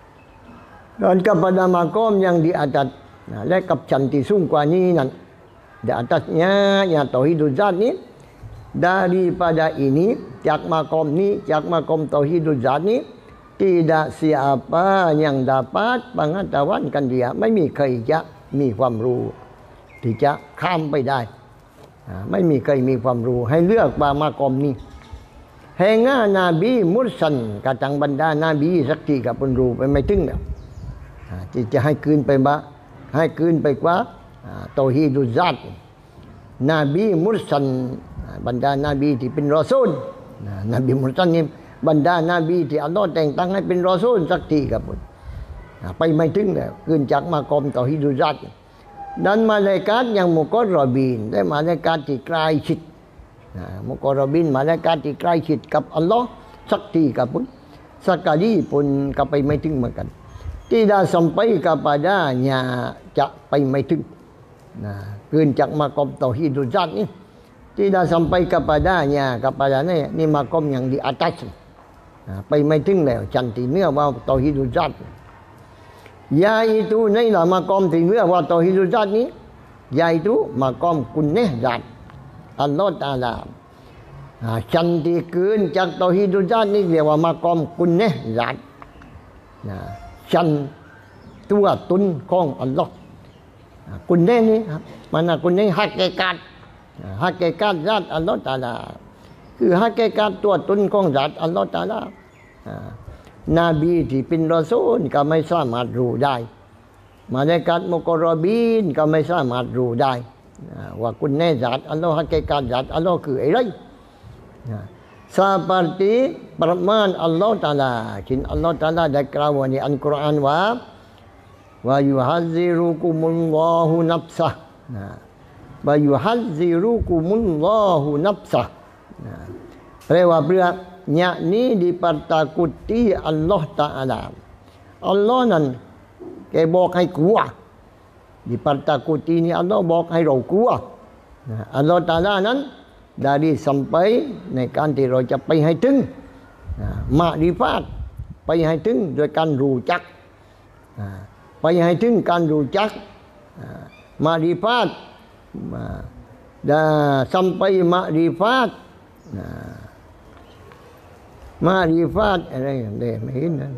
Speaker 1: dan kepada makom yang di atas และกับชั้นที่สูงกว่านี้นั้น di atasnya yangเตาฮีดุลซาตนี้ daripada ini จากmakomนี้จากmakomเตาฮีดุลซาตนี้ tidak siapa yang dapat pengetahuan kan dia ไม่มีใครจะมีความรู้ที่จะข้ามไปได้ไม่มีใครมีความรู้ให้เลือกมากรมนี้แห่งนาบีมุสลิมกระจังบรรดานาบีสักทีกับคนรู้ไปไม่ถึงแล้วที่จะให้คืนไปบ้าให้คืนไปกว่าเตาฮีดุลซาตนาบีมุสลิมบรรดานาบีที่เป็นรอซูลนบีมุสลิมบรรดานาบีที่อัลลอฮ์แต่งตั้งให้เป็นรอซูลสักทีกับคนไปไม่ถึงแล้วคืนจากมากรมเตาฮีดุลซาตdan malaikat yang muqarrabin ได้ malaikat ที่ใกล้ชิดมุกอรบิน malaikat ที่ใกล้ชิดกับอัลลอฮ์สักทีกับปุนสักกะลีปุนก็ไปไม่ถึงเหมือนกัน tidak sampai kepadanya จะไปไม่ถึงคืนจากมากรมเตาฮีดุลซาตนี้ tidak sampai kepadanya kepadaนี่มากรมyang di atas ไปไม่ถึงแล้วชั้นที่เหนือว่าเตาฮีดุลซาตyaitu ในละมากอมที่เรียกว่าเตาฮีดุลซาตนี้ yaitu มากอมกุนเนฮ์ซาตอัลลอฮฺตะอาลาชั้นที่เกินจากเตาฮีดุลซาตนี้เรียกว่ามากอมกุนเนฮ์ซาตชั้นตัวตนของอัลลอฮฺกุนเนฮ์นี้มันกุนเนฮ์ฮักเกกัตซาตอัลลอฮฺตะอาลาคือฮักเกกัตตัวตนของซาตอัลลอฮฺตะอาลานบีที่เป็นรอซูลก็ไม่สามารถรู้ได้มาเลกัตมุกอรบินก็ไม่สามารถรู้ได้ว่าคุณแน่ญาติอัลลอฮ์ฮักเกกัตญาติอัลลอฮ์คืออะไร seperti firman Allah Taala ที่อัลลอฮ์ Taala ได้กล่าวในอัลกุรอานว่า wa yuhazzirukumullahu nafsah บายุฮัซซิรุกุมุลลอฮุนับซะแปลว่าเพื่อyakni dipertakuti Allah Ta'ala. Allah นั้นแกบอกให้กลัว dipertakuti นี่ Allah บอกให้เรากลัว Allah Ta'ala นั้น dari sampai ในการที่เราจะไปให้ถึงมาริฟาตไปให้ถึงโดยการรู้จักไปให้ถึงการรู้จักมาริฟาตsampai makrifat makrifatอะไรไม่เห็นนะ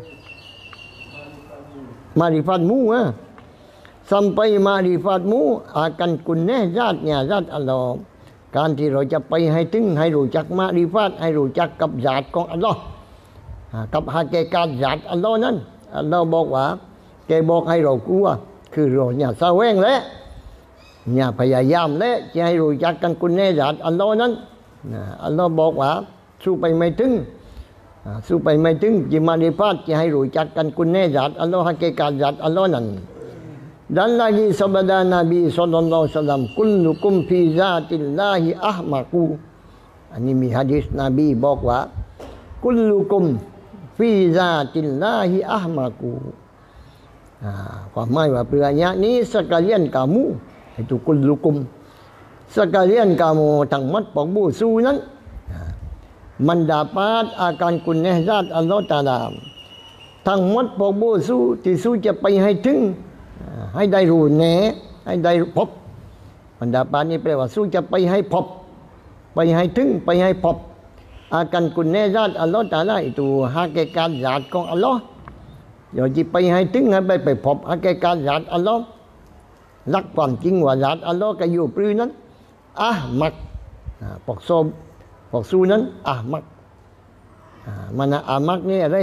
Speaker 1: makrifat-Mu sampai makrifat-Mu akan kunneh zatnya zat Allah การที่เราจะไปให้ถึงให้รู้จักมาริฟาตให้รู้จักกับญาติของอัลลอฮ์กับฮากิกาตญาติอัลลอฮ์นั้นอัลลอฮ์บอกว่าแกบอกให้เรากลัวคือเราอย่าแสวงและอย่าพยายามและจะให้รู้จักกันคุณแน่ญาติอัลลอฮ์นั้นอัลลอฮ์บอกว่าสู้ไปไม่ถึงจิมาริฟาตจะให้รู้จักกันคุณแน่ญาติอัลลอฮ์ฮากิกาตญาติอัลลอฮ์นั้นdan lagi sabda Nabi sallallahu alaihi wasallam kullukum fi zatillahi ahmaqu อันนี้มีหะดีษนบีบอกว่า kullukum fi zatillahi ahmaqu ความหมายว่าเปลือยนี้ sekalian kamu itu kullukum sekalian kamuทั้งหมด pengbusu นั้น mendapat akan kunneh zat Allah Ta'ala ทั้งหมด pengbusu ที่สู้จะไปให้ถึงให้ได้รู้แน่ให้ได้พบ mendapat นี่แปลว่าสู้จะไปให้พบไปให้ถึงไปให้พบ akan kunneh zat Allah Ta'ala itu hakikat zat ของ Allah เดี๋ยวจะไปให้ถึงให้ไปพบฮากิกาตญาติอัลลอฮ์รักความจริงว่าญาติอัลลอฮ์ก็อยู่ปลื้นั้นมักปกสูนั้นมักmana amakนี่อะไร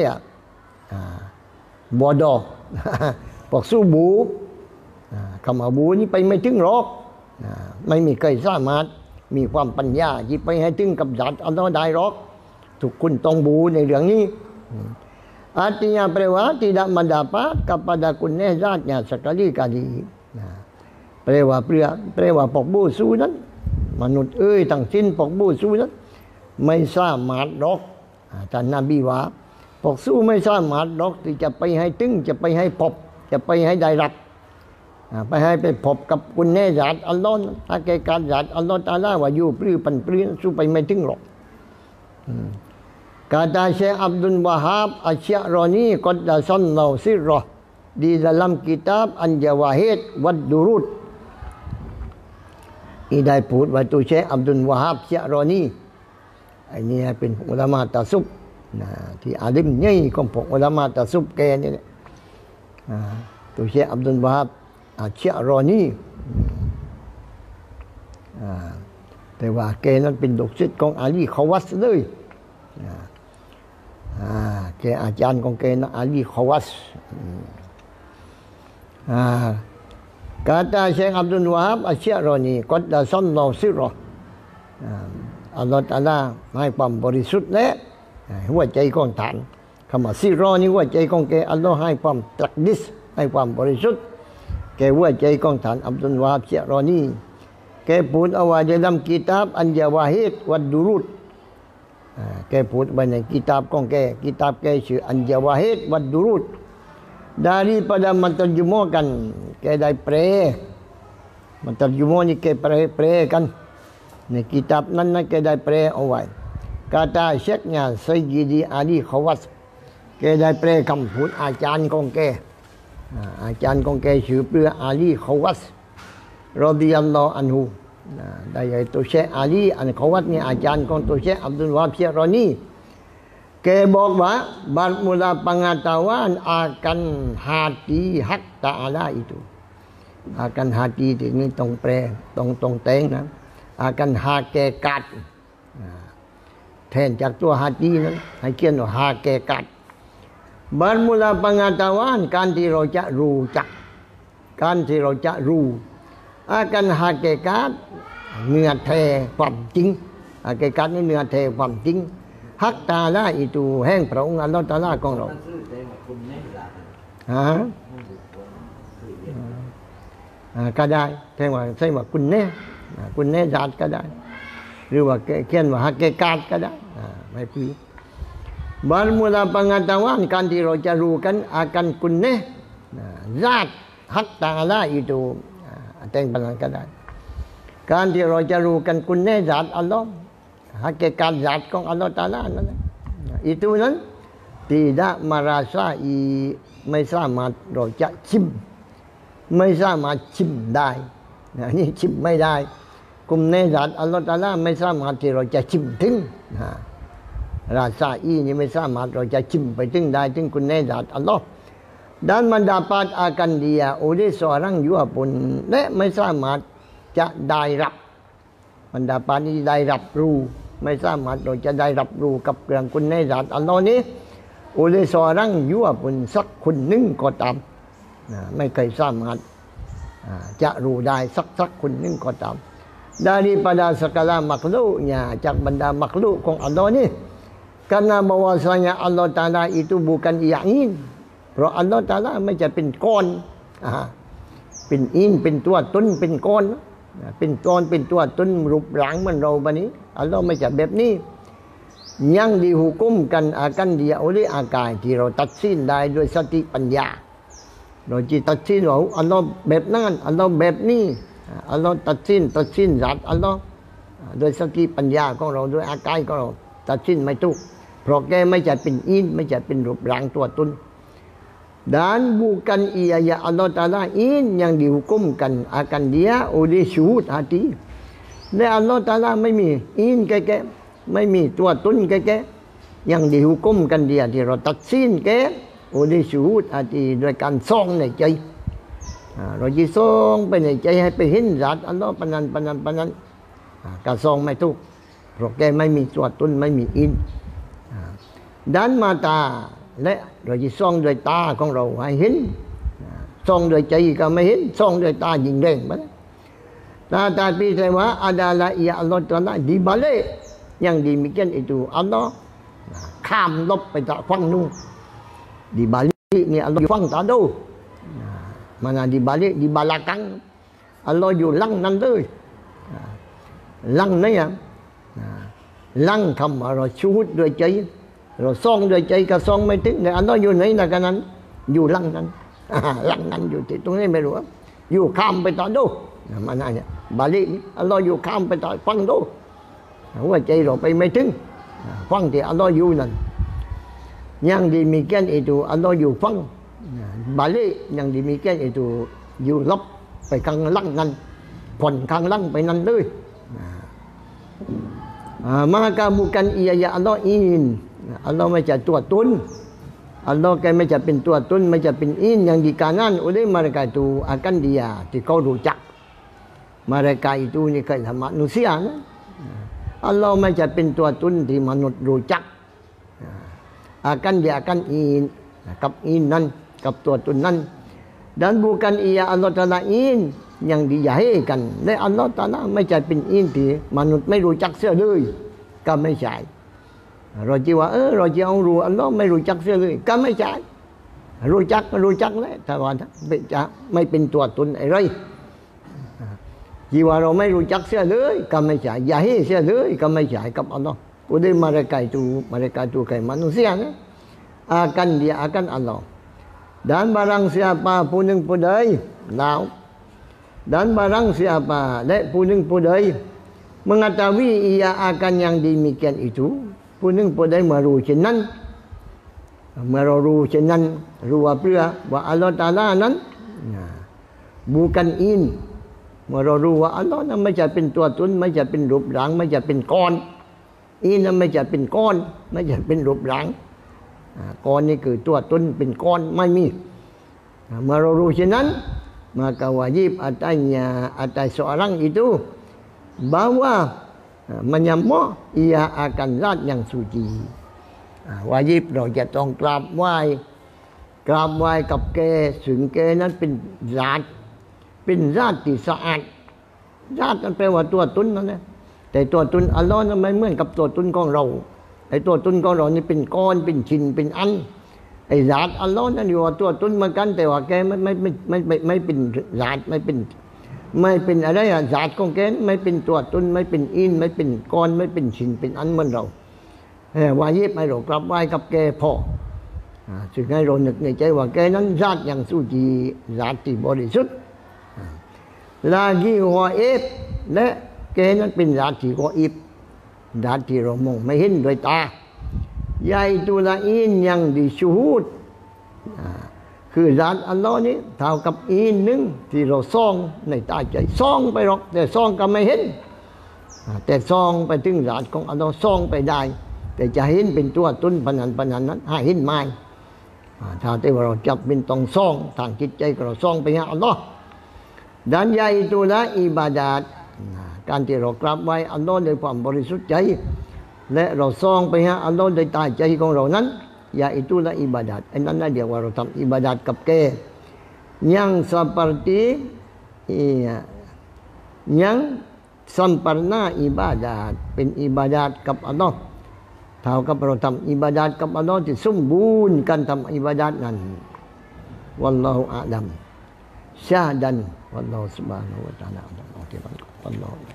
Speaker 1: bodoh ปกสูบูคำว่าบูนี่ไปไม่ถึงหรอกไม่มีใครสามารถมีความปัญญาที่ไปให้ถึงกับญาติอัลลอฮ์ได้หรอกทุกคนต้องบูในเรื่องนี้artinya prewah tidak mendapat kepada kunneh zatnya sekali-kali แปลว่าพวกบูซูนั้นมนุษย์ทั้งสิ้นพวกบูซูนั้นไม่สามารถหรอกท่านนบีว่าพวกซูไม่สามารถหรอกที่จะไปให้ถึงจะไปให้พบจะไปให้ได้รับไปพบกับคุณแน่ญาติอัลลอฮ์ฮากิกาตญาติอัลลอฮ์ตะอาลาว่าอยู่ปลื้ปันปลื้สู้ไปไม่ถึงหรอกkata Syekh Abdul Wahab Asy-Sya'rani qaddasallahu sirrah di dalam kitab An-Jawahid wad-Durud นี่ได้พูดว่าตัวเชคอับดุลวะฮาบชะรอนีไอ้นี่เป็นอุลามะตะซุบที่อาลิมใหญ่ของพวกอุลามะตะซุบแกนี่ตัวเชคอับดุลวะฮาบชะรอนีแต่ว่าแกนั้นเป็นลูกศิษย์ของอาลีคอวัสเลยแกอาจารย์ของแกนะอาลีคอวัสkata Syekh Abdul Wahab Asy-Sya'rani qaddasallahu sirrah อัลลอฮฺตะอาลาให้ความบริสุทธิ์และหัวใจของท่านคำว่าซิรอนี่หัวใจของแกอัลลอฮฺให้ความตรักดิสให้ความบริสุทธิ์แกหัวใจของท่านอับดุลวาฮับ Asy-Sya'rani แกพูดเอาไว้ในdalam kitab An-Jawahid wad-Durud แกพูดไว้ในกิตาบของแกกิตาบแกชื่อ An-Jawahid wad-Durud daripada menterjemahkan แกได้แปลmenterjemah นี่แกแปลกันในกิตาบนั้นนะแกได้แปลเอาไว้กาตาเชคเนี่ยไซยิดีอาลีคอวัสแกได้แปลคำพูดอาจารย์ของแกอาจารย์ของแกชื่อเปลืออาลีคอวัสรอฎิยัลลอฮุอันฮุได้ตัวเชคอาลีอันคอวัสนี่อาจารย์ของตัวเชคอับดุลวาฮับ Asy-Sya'raniแกบอกว่าbermula pengetahuan akan hati hak ta'ala itu akan hati ini ต้องแปลต้องแต่งนะakan hakikat แทนจากตัว hati นั้นให้เขียนว่า hakikat bermula pengetahuan การที่เราจะรู้จักการที่เราจะรู้ akan hakikat เนื้อแท้ความจริง hakikat นี่เนื้อแท้ความจริงฮักตาลาอิตูแห่งพระองค์อัลลอฮฺตะอาลาของเราก็ได้แทงว่าใช่ว่าคุณแน่คุณเนซาตก็ได้หรือว่าเขียนว่าฮักเกกาตก็ได้ไม่ผิดbermula pengetahuan kan dirojarukan akan kunneh zat hak ta'ala itu ada yang kadang-kadang kan dirojarukan kunneh zat Allah hakikat zatของ Allah Ta'ala นั่นแหละ itu นั้น tidak merasai ไม่สามารถเราจะชิมไม่สามารถชิมได้นี่ชิมไม่ได้กุมเนซาต Allah Ta'ala ไม่สามารถที่เราจะชิมถึงrasa ini sama roja cimpai ting dai ting kunezat Allah dan mendapat akan dia oleh seorang juga punไม่สามารถจะได้รับ mendapat ini ได้รับรู้ไม่สามารถเราจะได้รับรู้กับเรื่องคุณเนซาตอัลลอฮ์นี้ oleh seorang juga pun สักคนหนึ่งก็ตามไม่เคยสามารถจะรู้ได้สักคนหนึ่งก็ตาม daripada segala makhluknya จากบรรดามักลุกของอัลลอฮ์นี้karena bahwasanya Allah Ta'ala itu bukan yakin เพราะ Allah Ta'ala ไม่จะเป็นก้อนเป็นอินเป็นตัวตนเป็นก้อนเป็นก้อนเป็นตัวตนรูปร่างเหมือนเราบัดนี้ Allah ไม่จะแบบนี้yang dihukumkan akan dia oleh akal ที่เราตัดสินได้ด้วยสติปัญญาเราจะตัดสินว่า Allah แบบนั้น Allah แบบนี้ Allah ตัดสินzat Allah ด้วยสติปัญญาของเราด้วยอาการของเราตัดสินไม่ถูกเพราะแกไม่ใช่เป็นอินไม่ใช่เป็นรูปร่างตัวตน dan bukan ia ya Allah Ta'ala in yang dihukumkan akan dia oleh syuhud hati และ Allah Ta'ala ไม่มีอินแกไม่มีตัวตนแกyang dihukumkan dia ที่เราตัดสินแก oleh syuhud hati ด้วยการส่องในใจเราจะส่องไปในใจให้ไปเห็นzat Allah ปนันการส่องไม่ถูกเพราะแกไม่มีตัวตนไม่มีอินด้านมาตาและเราจะส่องด้วยตาของเราให้เห็นส่องด้วยใจก็ไม่เห็นส่องด้วยตายิ่งแรงไปtapi semua adalah ia Allah Ta'ala di balik yang demikian itu Allah ข้ามลบไปจากฝั่งนู้น di balik ni Allah อยู่ฝั่งตาดู mana di balik di belakang Allah อยู่หลังนั้นเลยหลังนี่ลังคำว่าเราชูดด้วยใจเราส่องด้วยใจก็ส่องไม่ถึงแต่อันนั้นอยู่ไหนนะกันนั้นอยู่ลังนั้นอยู่ที่ตรงนี้ไม่รู้อยู่ข้ามไปต่อดูมันนั่นเนี่ยบาลีอัลลอฮ์อยู่ข้ามไปต่อฟังดูหัวใจเราไปไม่ถึงฟังที่อัลลอฮ์อยู่นั่นyang demikian itu อัลลอฮ์อยู่ฟังบาลีyang demikian itu อยู่ลบไปข้างล่างนั้นผ่อนข้างล่างไปนั่นเลยmaka bukan ia ya Allah in Allah ไม่ใช่ตัวตน Allah แกไม่ใช่เป็นตัวตนไม่ใช่เป็นอินyang dikanan oleh mereka itu akan dia ที่เขารู้จัก mereka itu นี่คือ manusia นะ Allah ไม่ใช่เป็นตัวตนที่มนุษย์รู้จัก akan dia akan in กับอินนั้นกับตัวตนนั้น dan bukan ia Allah Ta'ala in yang dijahilkan และ Allah Ta'ala ไม่ใช่เป็นอินที่มนุษย์ไม่รู้จักเสียเลยก็ไม่ใช่เราจะว่าเราจะเอารู้ Allah ไม่รู้จักเสียเลยก็ไม่ใช่รู้จักแล้วแต่ว่าจะไม่เป็นตัวตนอะไรที่ว่าเราไม่รู้จักเสียเลยก็ไม่ใช่อย่าให้เสียเลยก็ไม่ใช่กับ Allah udah mereka itu kayak manusia akan dia akan Allah dan barang siapa pun yang pudai now dan barang siapaและผู้หนึ่งผู้ใด mengetahui ia akan yang demikian itu ผู้หนึ่งผู้ใดเมื่อรู้เช่นนั้นเมื่อเรารู้เช่นนั้นรู้ว่าเพื่อว่าอัลลอฮฺตะอาลานั้น bukan in เมื่อเรารู้ว่าอัลลอฮฺนั้นไม่ใช่เป็นตัวตนไม่ใช่เป็นรูปร่างไม่ใช่เป็นก้อนอินนั้นไม่ใช่เป็นก้อนไม่ใช่เป็นรูปร่างก้อนนี่คือตัวตนเป็นก้อนไม่มีเมื่อเรารู้เช่นนั้น maka wajib atas seorang itu bahwa menyembah ia akan zat yang suci วาญิบเราจะต้องกราบไหว้กับแกถึงแกนั้นเป็นญาติที่สะอาดญาตินั้นแปลว่าตัวตนนั่นแหละแต่ตัวตนอัลลอฮ์นั้นไม่เหมือนกับตัวตนของเราไอ้ตัวตนของเรานี่เป็นก้อนเป็นชิ้นเป็นอันไอ้ญาติอัลลอฮ์นั้นอยู่ว่าตัวตนเหมือนกันแต่ว่าแกไม่เป็นญาติไม่เป็นไม่เป็นอะไรอะศาสตร์ของแกไม่เป็นตัวตนไม่เป็นอินไม่เป็นก้อนไม่เป็นชิ้นเป็นอันเหมือนเราวายิบให้เรากลับไหว้กับแกพอจึงให้เรานึกในใจว่าแกนั้นศาสตร์อย่างสุจีศาสตร์ที่บริสุทธิ์ลากีหัวเอฟและแกนั้นเป็นศาสตร์ที่หัวอิบศาสตร์ที่เรามองไม่เห็นด้วยตาใหญ่ตุลาอินยังดิชูฮูดคือศาสตร์อัลลอฮ์นี้เท่ากับอินหนึ่งที่เราซ่องในตาใจซ่องไปหรอกแต่ซ่องก็ไม่เห็นแต่ซ่องไปถึงศาสตร์ของอัลลอฮ์ซ่องไปได้แต่จะเห็นเป็นตัวตนพนันนั้นหาเห็นไม่ถ้าแต่ว่าเราจับเป็นตองซ่องทางจิตใจเราซ่องไปหาอัลลอฮ์ด้านใหญ่ตุลาอิบาดาตการที่เรากราบไหว้อัลลอฮ์ด้วยความบริสุทธิ์ใจและเราซ่องไปหาอัลลอฮ์โดยตาใจของเรานั้นยาitu lah ibadat อันนั้นเดียวว่าเราทำอิบาดัตกับแกyang seperti yang sempurna ibadat เป็นอิบาดัตกับอัลลอฮ์เท่ากับเราทำอิบาดัตกับอัลลอฮ์ที่สมบูรณ์การทำอิบาดัตนั้นวัลลอฮุอาลัมชาดันวัลลอฮุซุบฮานะฮูวะตะอาลาโอเคครับอัลลอฮ์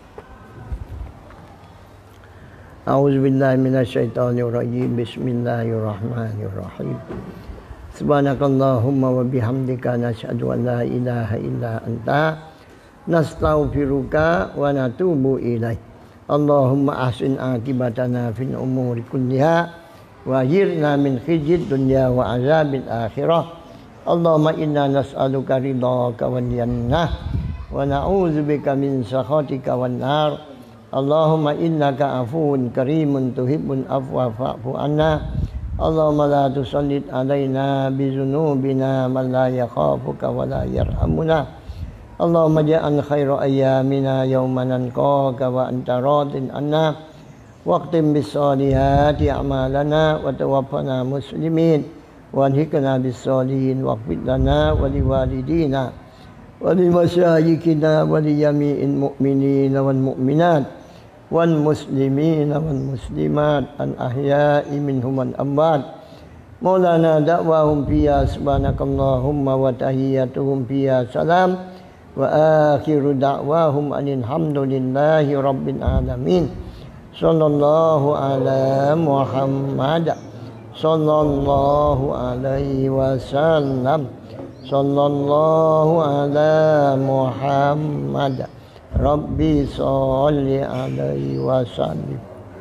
Speaker 1: أعوذ بالله من الشيطان الرجيم بسم الله الرحمن الرحيم سبحانك اللهم وبحمدك نشهد أن لا إله إلا أنت نستغفرك ونتوب إليك اللهم أحسن عاقبتنا في الأمور كلها وأجرنا من خزي الدنيا وعذاب الآخرة اللهم إنا نسألك رضاك والجنة ونعوذ بك من سخطك والنار اللهم إنك عفو كريم تحب العفو فاعف عنا اللهم لا تسلط علينا بذنوبنا من لا يخافك ولا يرحمنا اللهم اجعل خير أيامنا يوم نلقاك وأنت راض عنا واختم بالصالحات أعمالنا وتوفنا مسلمين والحقنا بالصالحين واغفر لنا ولوالدينا ولمشايخنا ولجميع المؤمنين والمؤمنات والمسلمين والمسلمات الأحياء منهم والأموات مولانا دعواهم فيها سبحانك اللهم وتحياتهم فيها سلام وآخر دعواهم أن الحمد لله رب العالمين صلى الله على محمد صلى الله عليه وسلم صلى الله على محمد ربي صل عليه وسلم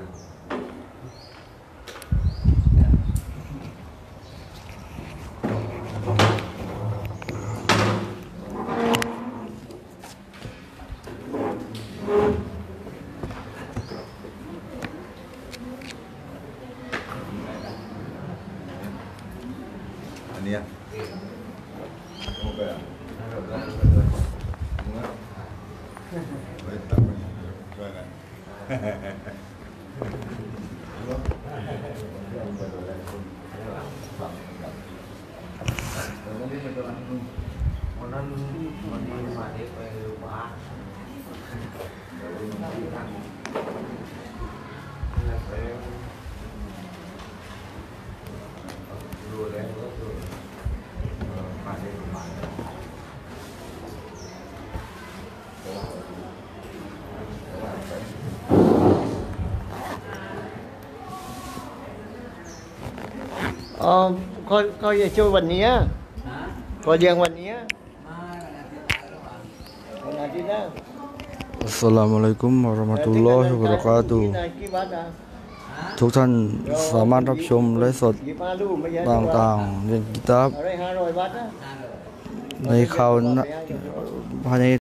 Speaker 1: เขาจะช่วยวันนี้เขาเลี้ยงวันนี้วันอาทิตย์นะ
Speaker 3: Assalamualaikum warahmatullahi wabarakatuh ทุกท่านสามารถรับชมไลฟ์สดต่างๆเรียนกิตาบในข่าวภายใน